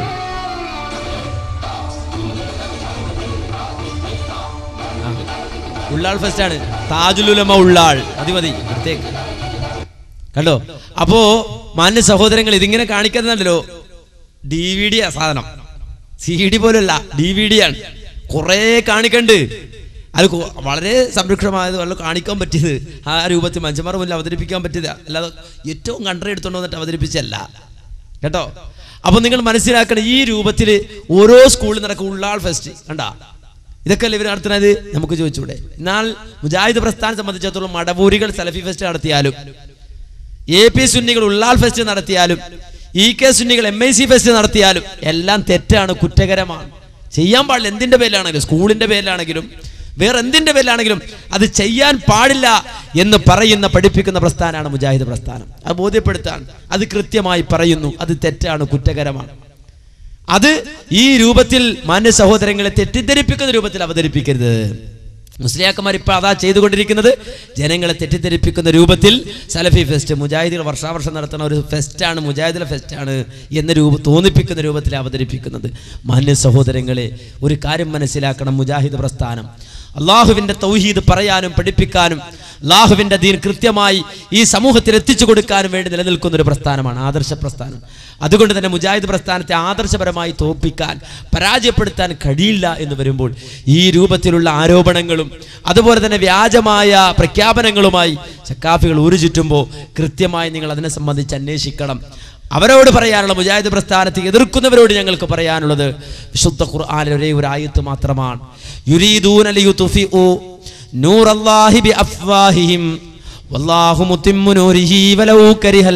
ഉള്ളാൾ ഫെസ്റ്റാണ്, താജുലുലമ ഉള്ളാൾ. മതി പ്രത്യേക കണ്ടോ. അപ്പോ മാന്യ സഹോദരങ്ങൾ, ഇതിങ്ങനെ കാണിക്കുന്നുണ്ടല്ലോ, DVD സാധനം, CD പോലല്ല, DVD ആണ്. കുറെ കാണിക്കണ്ട്. അത് വളരെ സംരക്ഷണമായത്, വളരെ കാണിക്കാൻ പറ്റിയത് ആ രൂപത്തിൽ മനുഷ്യന്മാർ മുന്നിൽ അവതരിപ്പിക്കാൻ പറ്റിയത, അല്ലാതെ ഏറ്റവും കണ്ടറി എടുത്തോണ്ട് വന്നിട്ട് അവതരിപ്പിച്ചല്ല കേട്ടോ. അപ്പൊ നിങ്ങൾ മനസ്സിലാക്കണം, ഈ രൂപത്തിൽ ഓരോ സ്കൂളിൽ നടക്കും ഉള്ളാൾ ഫെസ്റ്റ്. കണ്ടാ, ഇതൊക്കെ അല്ലേ ഇവർ നടത്തുന്നത്? നമുക്ക് ചോദിച്ചൂടെ? എന്നാൽ മുജാഹിദ് പ്രസ്ഥാനം സംബന്ധിച്ചിടത്തോളം മടവൂരികൾ സലഫി ഫെസ്റ്റ് നടത്തിയാലും, AP സുന്നികൾ ഉള്ളാൾ ഫെസ്റ്റ് നടത്തിയാലും, EK സുന്നികൾ MIC ഫെസ്റ്റ് നടത്തിയാലും എല്ലാം തെറ്റാണ്, കുറ്റകരമാണ്. ചെയ്യാൻ പാടില്ല. എന്തിന്റെ പേരിലാണെങ്കിലും, സ്കൂളിന്റെ പേരിലാണെങ്കിലും വേറെ എന്തിന്റെ പേരിലാണെങ്കിലും അത് ചെയ്യാൻ പാടില്ല എന്ന് പറയുന്ന പഠിപ്പിക്കുന്ന പ്രസ്ഥാനമാണ് മുജാഹിദ് പ്രസ്ഥാനം. അത് ബോധ്യപ്പെടുത്താൻ അത് കൃത്യമായി പറയുന്നു. അത് തെറ്റാണ്, കുറ്റകരമാണ്. അത് ഈ രൂപത്തിൽ മാന്യ സഹോദരങ്ങളെ തെറ്റിദ്ധരിപ്പിക്കുന്ന രൂപത്തിൽ അവതരിപ്പിക്കരുത്. മുസ്ലിയാക്കന്മാർ ഇപ്പോൾ അതാ ചെയ്തുകൊണ്ടിരിക്കുന്നത്. ജനങ്ങളെ തെറ്റിദ്ധരിപ്പിക്കുന്ന രൂപത്തിൽ സലഫി ഫെസ്റ്റ്, മുജാഹിദുകൾ വർഷാവർഷം നടത്തുന്ന ഒരു ഫെസ്റ്റാണ്, മുജാഹിദുల ഫെസ്റ്റാണ് എന്ന് തോന്നിപ്പിക്കുന്ന രൂപത്തിൽ അവതരിപ്പിക്കുന്നത്. മാന്യ സഹോദരങ്ങളെ, ഒരു കാര്യം മനസ്സിലാക്കണം, മുജാഹിദ് പ്രസ്ഥാനം അള്ളാഹുവിൻ്റെ തൗഹീദ് പറയാനും പഠിപ്പിക്കാനും അള്ളാഹുവിൻ്റെ ദീൻ കൃത്യമായി ഈ സമൂഹത്തിൽ എത്തിച്ചു കൊടുക്കാനും വേണ്ടി നിലനിൽക്കുന്ന ഒരു പ്രസ്ഥാനമാണ്, ആദർശ പ്രസ്ഥാനം. അതുകൊണ്ട് തന്നെ മുജാഹിദ് പ്രസ്ഥാനത്തെ ആദർശപരമായി തോൽപ്പിക്കാൻ, പരാജയപ്പെടുത്താൻ കഴിയില്ല എന്ന് വരുമ്പോൾ ഈ രൂപത്തിലുള്ള ആരോപണങ്ങളും അതുപോലെ തന്നെ വ്യാജമായ പ്രഖ്യാപനങ്ങളുമായി സക്കാഫികൾ ഊരു ചുറ്റുമ്പോൾ കൃത്യമായി നിങ്ങൾ അതിനെ സംബന്ധിച്ച് അന്വേഷിക്കണം. അവരോട് പറയാനുള്ള, മുജാഹിദ് പ്രസ്ഥാനത്തെ എതിർക്കുന്നവരോട് ഞങ്ങൾക്ക് പറയാനുള്ളത്, വിശുദ്ധ ഖുർആനിലെ ഒരേ ഒരു ആയത്ത് മാത്രമാണ്. യുരീദൂന ലിയുത്ഫിഉ നൂറല്ലാഹി ബിഅഫ്വാഹിഹിം വല്ലാഹു മുതിമ്മു നൂരിഹി വലൗ കരിഹൽ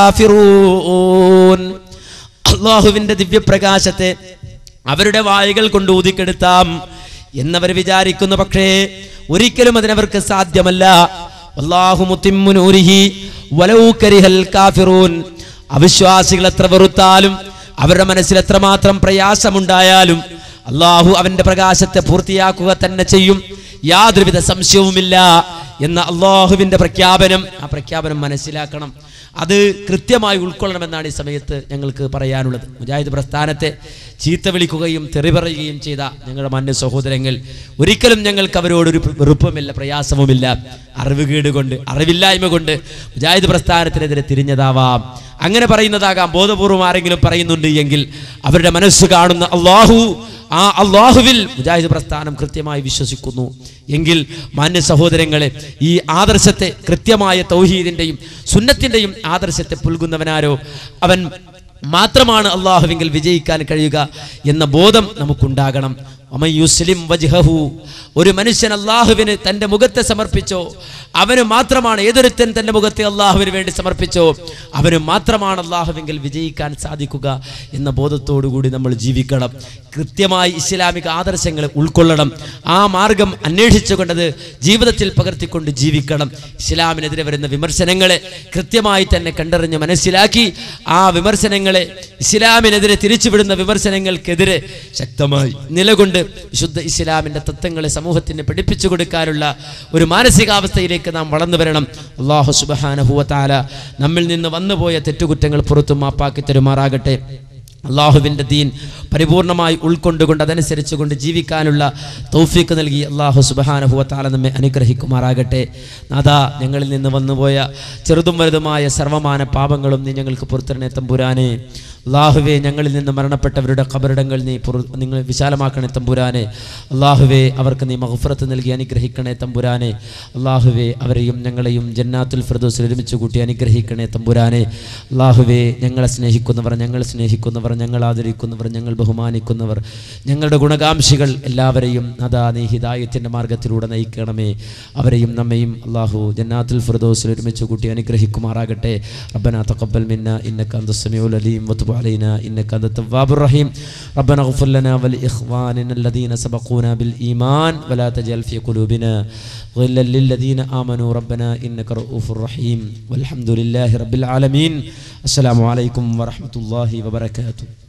കാഫിറൂൻ. അല്ലാഹുവിന്റെ ദിവ്യപ്രകാശത്തെ അവരുടെ വായുകൾ കൊണ്ട് ഊതിക്കെടുത്താം എന്നവർ വിചാരിക്കുന്നു, പക്ഷേ ഒരിക്കലും അതിനവർക്ക് സാധ്യമല്ല. വല്ലാഹു മുതിമ്മു നൂരിഹി വലൗ കരിഹൽ കാഫിറൂൻ. അവിശ്വാസികൾ എത്ര വെറുത്താലും, അവരുടെ മനസ്സിൽ എത്രമാത്രം പ്രയാസമുണ്ടായാലും അള്ളാഹു അവന്റെ പ്രകാശത്തെ പൂർത്തിയാക്കുക തന്നെ ചെയ്യും, യാതൊരുവിധ സംശയവുമില്ല എന്ന അള്ളാഹുവിന്റെ പ്രഖ്യാപനം. ആ പ്രഖ്യാപനം മനസ്സിലാക്കണം, അത് കൃത്യമായി ഉൾക്കൊള്ളണമെന്നാണ് ഈ സമയത്ത് ഞങ്ങൾക്ക് പറയാനുള്ളത്. മുജാഹിദ് പ്രസ്ഥാനത്തെ ചീത്ത വിളിക്കുകയും തെറി പറയുകയും ചെയ്ത ഞങ്ങളുടെ മാന്യ സഹോദരങ്ങൾ, ഒരിക്കലും ഞങ്ങൾക്ക് അവരോടൊരു വെറുപ്പുമില്ല, പ്രയാസവുമില്ല. അറിവുകേട് കൊണ്ട്, അറിവില്ലായ്മ കൊണ്ട് മുജാഹിദ് പ്രസ്ഥാനത്തിനെതിരെ തിരിഞ്ഞതാവാം, അങ്ങനെ പറയുന്നതാകാം. ബോധപൂർവം ആരെങ്കിലും പറയുന്നുണ്ട് എങ്കിൽ അവരുടെ മനസ്സ് കാണുന്ന അള്ളാഹു, ആ അള്ളാഹുവിൽ മുജാഹിദ് പ്രസ്ഥാനം കൃത്യമായി വിശ്വസിക്കുന്നു എങ്കിൽ മാന്യ സഹോദരങ്ങളെ, ഈ ആദർശത്തെ, കൃത്യമായ തൗഹീദിന്റെയും സുന്നത്തിന്റെയും ആദർശത്തെ പുൽകുന്നവനാരോ അവൻ മാത്രമാണ് അള്ളാഹുവിങ്കിൽ വിജയിക്കാൻ കഴിയുക എന്ന ബോധം നമുക്കുണ്ടാകണം. ഒരു മനുഷ്യൻ അള്ളാഹുവിന് തന്റെ മുഖത്തെ സമർപ്പിച്ചോ അവന് മാത്രമാണ്, ഏതൊരുത്തൻ തന്റെ മുഖത്തെ അള്ളാഹുവിന് വേണ്ടി സമർപ്പിച്ചോ അവന് മാത്രമാണ് അള്ളാഹുവിങ്കിൽ വിജയിക്കാൻ സാധിക്കുക എന്ന ബോധത്തോടുകൂടി നമ്മൾ ജീവിക്കണം. കൃത്യമായി ഇസ്ലാമിക ആദർശങ്ങൾ ഉൾക്കൊള്ളണം. ആ മാർഗം അന്വേഷിച്ചുകൊണ്ടത് ജീവിതത്തിൽ പകർത്തിക്കൊണ്ട് ജീവിക്കണം. ഇസ്ലാമിനെതിരെ വരുന്ന വിമർശനങ്ങളെ കൃത്യമായി തന്നെ കണ്ടറിഞ്ഞ് മനസ്സിലാക്കി ആ വിമർശനങ്ങളെ, ഇസ്ലാമിനെതിരെ തിരിച്ചുവിടുന്ന വിമർശനങ്ങൾക്കെതിരെ ശക്തമായി നിലകൊണ്ട് വിശുദ്ധ ഇസ്ലാമിന്റെ തത്വങ്ങളെ സമൂഹത്തിന് പഠിപ്പിച്ചു കൊടുക്കാനുള്ള ഒരു മാനസികാവസ്ഥയിലേക്ക് നാം വളർന്നു വരണം. അല്ലാഹു സുബ്ഹാനഹു വ തആല നമ്മിൽ നിന്ന് വന്നുപോയ തെറ്റുകുറ്റങ്ങൾ പുറത്തു മാപ്പാക്കി തരുമാറാകട്ടെ. അള്ളാഹുവിൻ്റെ ദീൻ പരിപൂർണമായി ഉൾക്കൊണ്ടുകൊണ്ട് അതനുസരിച്ച് കൊണ്ട് ജീവിക്കാനുള്ള തൗഫീഖ് നൽകി അല്ലാഹു സുബ്ഹാനഹു വ തആല നമ്മെ അനുഗ്രഹിക്കുമാറാകട്ടെ. നാഥാ, ഞങ്ങളിൽ നിന്ന് വന്നുപോയ ചെറുതും വലുതുമായ സർവമാന പാപങ്ങളും നീ ഞങ്ങൾക്ക് പുറത്തിരണേ തമ്പുരാനെ. അല്ലാഹുവേ, ഞങ്ങളിൽ നിന്ന് മരണപ്പെട്ടവരുടെ ഖബറിടങ്ങൾ നീ നിങ്ങൾ വിശാലമാക്കണേ തമ്പുരാനെ. അല്ലാഹുവേ, അവർക്ക് നീ മഗ്ഫിറത്ത് നൽകി അനുഗ്രഹിക്കണേ തമ്പുരാനെ. അല്ലാഹുവേ, അവരെയും ഞങ്ങളെയും ജന്നാത്തുൽ ഫിർദൗസിൽ ഒരുമിച്ച് കൂട്ടി അനുഗ്രഹിക്കണേ തമ്പുരാനെ. അല്ലാഹുവേ, ഞങ്ങളെ സ്നേഹിക്കുന്നവർ, ഞങ്ങൾ സ്നേഹിക്കുന്നവർ, ഞങ്ങൾ ആദരിക്കുന്നവർ, ഞങ്ങൾ ബഹുമാനിക്കുന്നവർ, ഞങ്ങളുടെ ഗുണകാംക്ഷികൾ എല്ലാവരെയും അതാ നീ ഹിദായത്തിൻ്റെ മാർഗത്തിലൂടെ നയിക്കണമേ. അവരെയും നമ്മയും അല്ലാഹു ജന്നാത്തുൽ ഫിർദൗസിൽ ഒരുമിച്ച് കൂട്ടി അനുഗ്രഹിക്കുമാറാകട്ടെ. റബ്ബനാ തഖബ്ബൽ മിന്നാ ഇന്നക അൻതസ് സമീഉൽ അലീം വതുബ് علينا إنك أنت التواب الرحيم. ربنا اغفر لنا ولإخواننا الذين سبقونا بالإيمان ولا تجعل في قلوبنا غلا للذين آمنوا ربنا إنك رؤوف رحيم. والحمد لله رب العالمين. السلام عليكم ورحمة الله وبركاته.